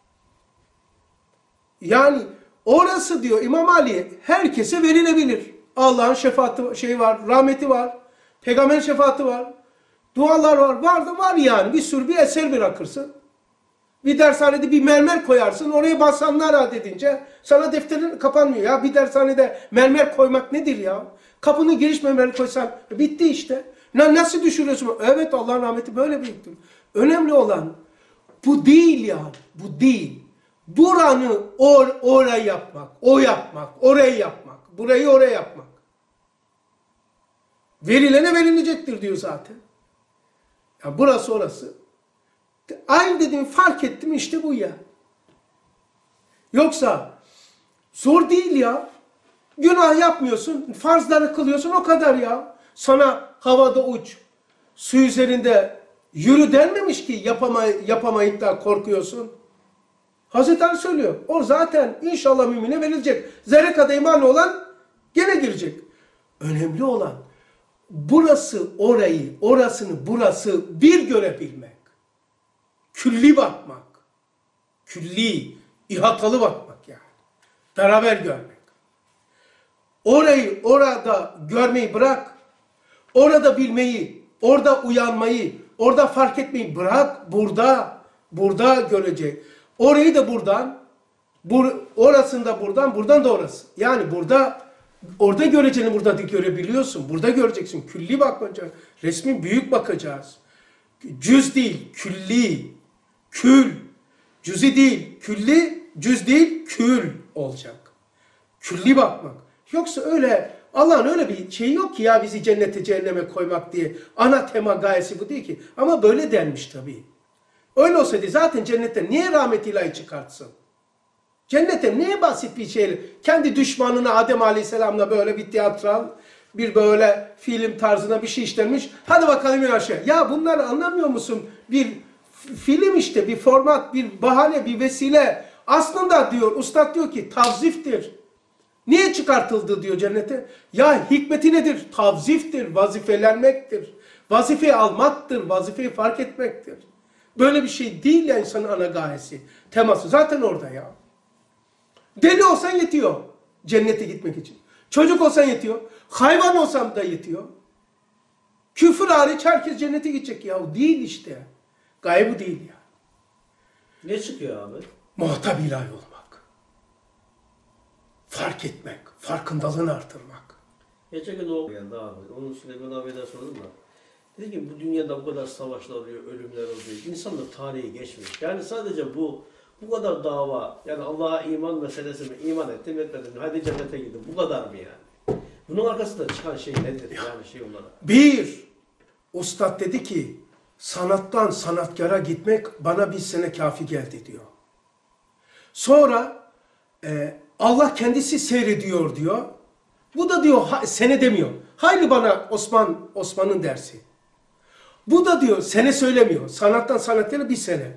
Yani orası diyor İmam Ali herkese verilebilir. Allah'ın şefaati var, rahmeti var. Peygamberin şefaati var. Dualar var yani. Bir sürü bir eser bırakırsın. Bir dershanede bir mermer koyarsın. Oraya basanlar adedince sana defterin kapanmıyor. Ya bir dershanede mermer koymak nedir ya? Kapının giriş mermeri koysan bitti işte. Nasıl düşürüyorsun? Evet Allah'ın rahmeti böyle büyüktür. Önemli olan bu değil yani. Bu değil. Buranı oraya yapmak. O yapmak. Orayı yapmak. Burayı oraya yapmak. Verilene verilecektir diyor zaten. Ya burası orası. Aynı dedim fark ettim işte bu ya. Yoksa zor değil ya. Günah yapmıyorsun, farzları kılıyorsun o kadar ya. Sana havada uç, su üzerinde yürü denmemiş ki yapamayıp da korkuyorsun. Hazreti Ali söylüyor. O zaten inşallah mümine verilecek. Zerre kadar imanı olan gene girecek. Önemli olan burası orayı, orasını burası bir görebilmek. Külli bakmak. Külli, ihatalı bakmak yani. Beraber görmek. Orayı orada görmeyi bırak. Orada bilmeyi, orada uyanmayı, orada fark etmeyi bırak. Burada görecek. Orayı da buradan, orasını da buradan da orası. Yani orada göreceğini burada da görebiliyorsun. Burada göreceksin. Külli bakacağız. Resmi büyük bakacağız. Cüz değil, külli. Kül. Cüzi değil, külli. Cüz değil, kül olacak. Külli bakmak. Yoksa öyle Allah'ın öyle bir şeyi yok ki ya bizi cennete cehenneme koymak diye. Ana tema gayesi bu değil ki. Ama böyle denmiş tabii. Öyle olsaydı zaten cennetten niye rahmet ilahi çıkartsın? Cennete niye basit bir şey? Kendi düşmanına Adem Aleyhisselam'la böyle bir tiyatral, bir böyle film tarzına bir şey işlenmiş. Hadi bakalım in aşağı. Ya bunları anlamıyor musun? Bir film işte, bir format, bir bahane, bir vesile. Aslında diyor, ustad diyor ki tavziftir. Niye çıkartıldı diyor cennete? Ya hikmeti nedir? Tavziftir, vazifelenmektir. Vazifeyi almaktır, vazifeyi fark etmektir. Böyle bir şey değil ya insanın ana gayesi. Teması zaten orada ya. Deli olsan yetiyor cennete gitmek için. Çocuk olsan yetiyor. Hayvan olsam da yetiyor. Küfür hariç herkes cennete gidecek. Ya değil işte. Gaye bu değil ya. Ne çıkıyor abi? Muhatap ilahi olmak. Fark etmek. Farkındalığını artırmak. Geçen gün o geldi abi. Onun Süleyman abiye de sordum da. Dedi ki bu dünyada bu kadar savaşlar oluyor, ölümler oluyor. İnsanlık tarihi geçmiş. Yani sadece bu kadar dava, yani Allah'a iman meselesi mi? İman ettim etmedim mi? Hadi cennete gidin. Bu kadar mı yani? Bunun arkasında çıkan şey nedir? Yani şey olarak. Bir, ustad dedi ki sanattan sanatkara gitmek bana bir sene kafi geldi diyor. Sonra Allah kendisi seyrediyor diyor. Bu da diyor sene demiyor. Haydi bana Osman'ın dersi. Bu da diyor sene söylemiyor. Sanattan sanatkara bir sene.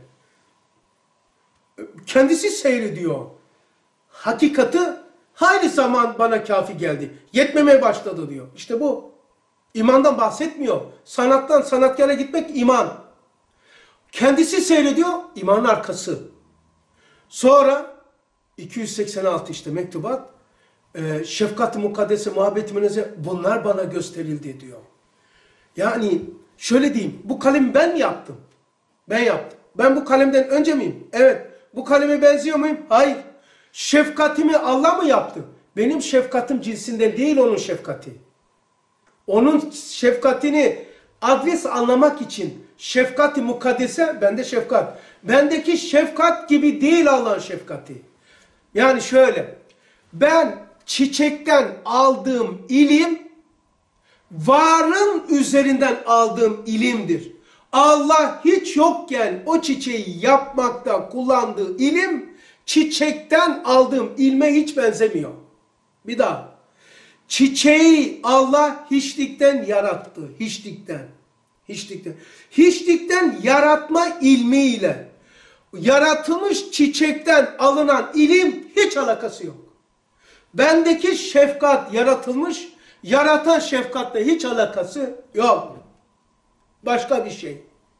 Kendisi seyrediyor. Hakikati hayli zaman bana kafi geldi. Yetmemeye başladı diyor. İşte bu. İmandan bahsetmiyor. Sanattan sanatkara gitmek iman. Kendisi seyrediyor, imanın arkası. Sonra 286 işte mektubat. Şefkat-ı mukaddese, muhabbet-i münezze bunlar bana gösterildi diyor. Yani şöyle diyeyim, bu kalemi ben mi yaptım? Ben yaptım. Ben bu kalemden önce miyim? Evet. Bu kaleme benziyor muyum? Hayır. Şefkatimi Allah mı yaptı? Benim şefkatim cinsinden değil onun şefkati. Onun şefkatini adres anlamak için şefkat-i mukaddese bende şefkat. Bendeki şefkat gibi değil Allah'ın şefkati. Yani şöyle, ben çiçekten aldığım ilim varın üzerinden aldığım ilimdir. Allah hiç yokken o çiçeği yapmakta kullandığı ilim çiçekten aldığım ilme hiç benzemiyor. Bir daha. Çiçeği Allah hiçlikten yarattı. Hiçlikten. Hiçlikten. Hiçlikten yaratma ilmiyle yaratılmış çiçekten alınan ilim hiç alakası yok. Bendeki şefkat yaratılmış, yaratan şefkatle hiç alakası yok. Başka bir şey.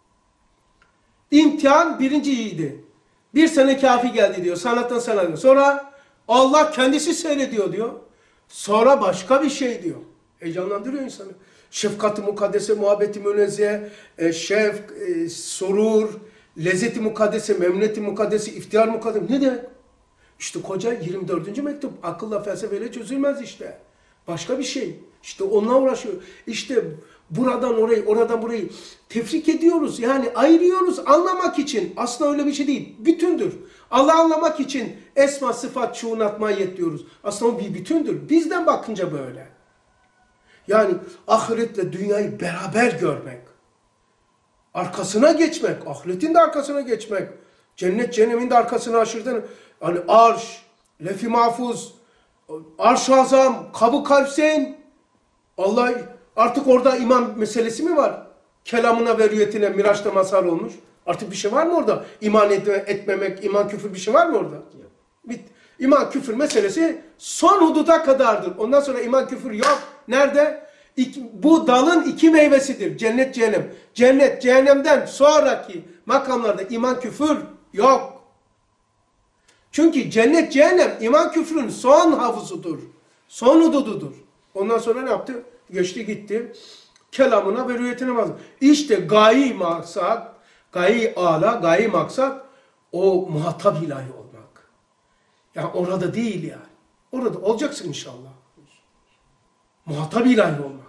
İmtihan birinciydi. Bir sene kafi geldi diyor. Sanattan sanat. Sonra Allah kendisi seyrediyor diyor. Sonra başka bir şey diyor. Heyecanlandırıyor insanı. Şefkat-ı mukaddese, muhabbeti münezzeh, surur, lezzeti mukaddese, memnuniyeti mukaddese, iftihar mukaddese. Ne demek? İşte koca 24. mektup. Akılla, felsefeyle çözülmez işte. Başka bir şey. İşte onunla uğraşıyor. İşte buradan orayı, oradan burayı tefrik ediyoruz. Yani ayırıyoruz anlamak için. Aslında öyle bir şey değil. Bütündür. Allah'ı anlamak için esma, sıfat, şuun, atmayet diyoruz. Aslında o bir bütündür. Bizden bakınca böyle. Yani ahiretle dünyayı beraber görmek. Arkasına geçmek. Ahiretin de arkasına geçmek. Cennet, cehennemin de arkasına aşırıdan. Hani arş, lef-i mahfuz, arş-ı azam, kabı kalpseyn. Allah artık orada iman meselesi mi var? Kelamına ve rüyetine Miraç'ta mazhar olmuş. Artık bir şey var mı orada? İman etmemek, iman küfür bir şey var mı orada? Bitti. İman küfür meselesi son hududa kadardır. Ondan sonra iman küfür yok. Nerede? Bu dalın iki meyvesidir. Cennet, cehennem. Cennet, cehennemden sonraki makamlarda iman küfür yok. Çünkü cennet, cehennem iman küfrün son havuzudur. Son hudududur. Ondan sonra ne yaptı? Geçti gitti. Kelamına ve rüyetine bazı. İşte gayi maksat, gayi ala, gayi maksat o muhatap ilahi olmak. Yani orada değil yani. Orada olacaksın inşallah. Muhatap ilahi olmak.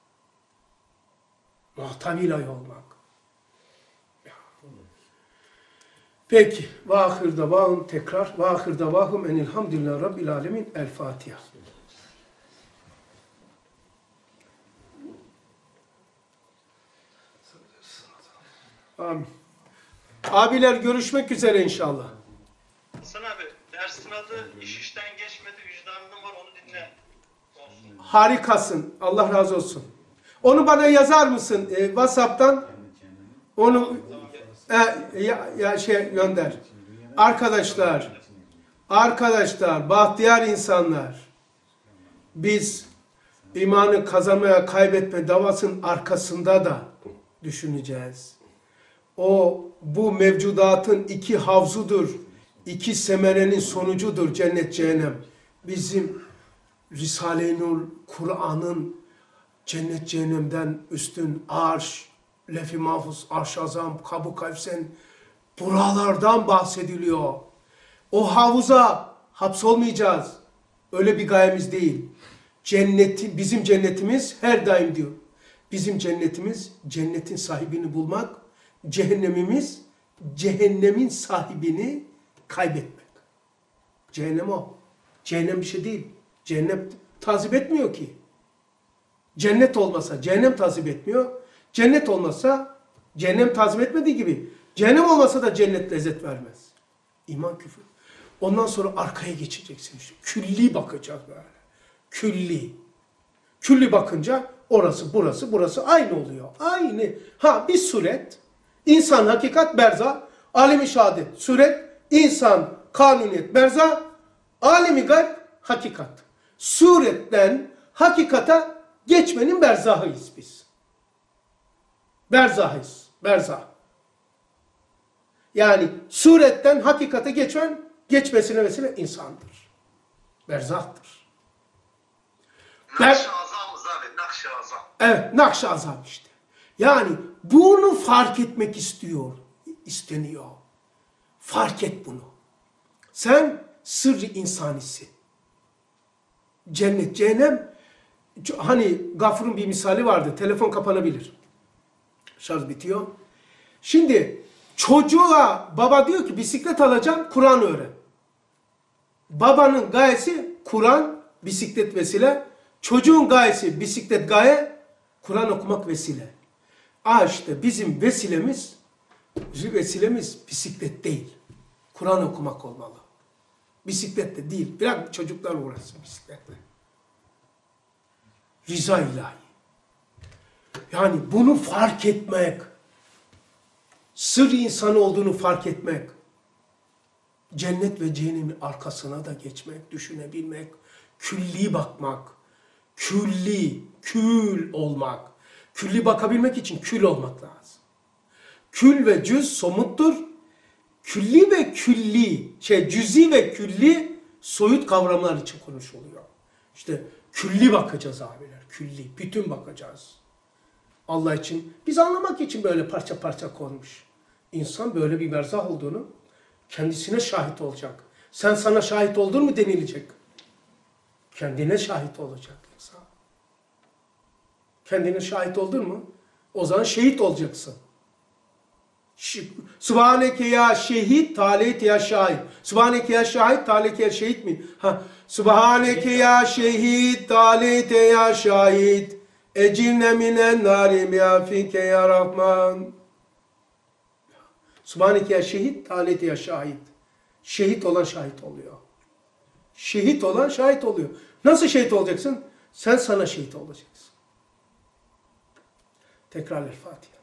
Muhatap ilahi olmak. Peki. Ve ahir davahum tekrar. Ve ahir davahum enilhamdülillah rabbil alemin. El Fatiha. Amin. Abiler görüşmek üzere inşallah. Hasan abi dersin adı iş işten geçmedi vicdanım var onu dinle. Olsun. Harikasın. Allah razı olsun. Onu bana yazar mısın WhatsApp'tan? Onu gönder. Arkadaşlar, bahtiyar insanlar. Biz imanı kazanmaya, kaybetme davasının arkasında da düşüneceğiz. Bu mevcudatın iki havzudur. İki semerenin sonucudur cennet, cehennem. Bizim Risale-i Nur, Kur'an'ın cennet cehennemden üstün, arş, lef-i mahfuz, arş-ı azam, Kab-ı Kevsen, buralardan bahsediliyor. O havuza hapsolmayacağız. Öyle bir gayemiz değil. Bizim cennetimiz her daim diyor. Bizim cennetimiz cennetin sahibini bulmak, cehennemimiz cehennemin sahibini kaybetmek. Cehennem o. Cehennem bir şey değil. Cehennem tazip etmiyor ki. Cennet olmasa cehennem tazip etmiyor. Cennet olmasa cehennem tazip etmediği gibi cehennem olmasa da cennet lezzet vermez. İman küfür. Ondan sonra arkaya geçeceksin işte. Külli bakacağız böyle. Külli. Külli bakınca orası, burası aynı oluyor. Aynı. Ha bir suret, insan, hakikat, berza, alemi şehadet. Suret, insan, kanuniyet, berza, alemi gayb, hakikat. Suretten hakikata geçmenin berzahıyız biz. Berzahıyız. Berzah. Yani suretten hakikate geçmesine vesile insandır. Berzahtır. Nakş-ı azamız abi, nakş-ı azam. Evet, nakş-ı azam işte. Yani bunu fark etmek isteniyor. Fark et bunu. Sen sırrı insanisin. Cennet, cehennem, hani Gafur'un bir misali vardı. Telefon kapanabilir. Şarj bitiyor. Şimdi çocuğa baba diyor ki bisiklet alacağım, Kur'an öğren. Babanın gayesi Kur'an, bisiklet vesile. Çocuğun gayesi bisiklet gaye, Kur'an okumak vesile. İşte bizim vesilemiz bisiklet değil. Kur'an okumak olmalı. Bisiklet de değil. Bırak çocuklar uğraşsın bisikletle. Rıza ilahi. Yani bunu fark etmek, sır insan olduğunu fark etmek, cennet ve cehennemin arkasına da geçmek, düşünebilmek, külli bakmak, kül olmak. Külli bakabilmek için kül olmak lazım. Kül ve cüz somuttur. Külli ve cüzi ve külli soyut kavramlar için konuşuluyor. İşte külli bakacağız abiler, külli, bütün bakacağız. Allah için, biz anlamak için böyle parça parça konmuş. İnsan böyle bir berzah olduğunu kendisine şahit olacak. Sen sana şahit oldun mu denilecek. Kendine şahit olacak insan. Kendine şahit oldun mu? O zaman şehit olacaksın. Sübhaneke ya şehit, taleyte ya şahit. Sübhaneke ya şahit, taleyte ya şehit mi? Sübhaneke ya şehit, taleyte ya şahit. Ecirne minen narim ya fike ya Rahman. Sübhaneke ya şehit, taleyte ya şahit. Şehit olan şahit oluyor. Şehit olan şahit oluyor. Nasıl şehit olacaksın? Sen sana şehit olacaksın. Tekrar El Fatiha.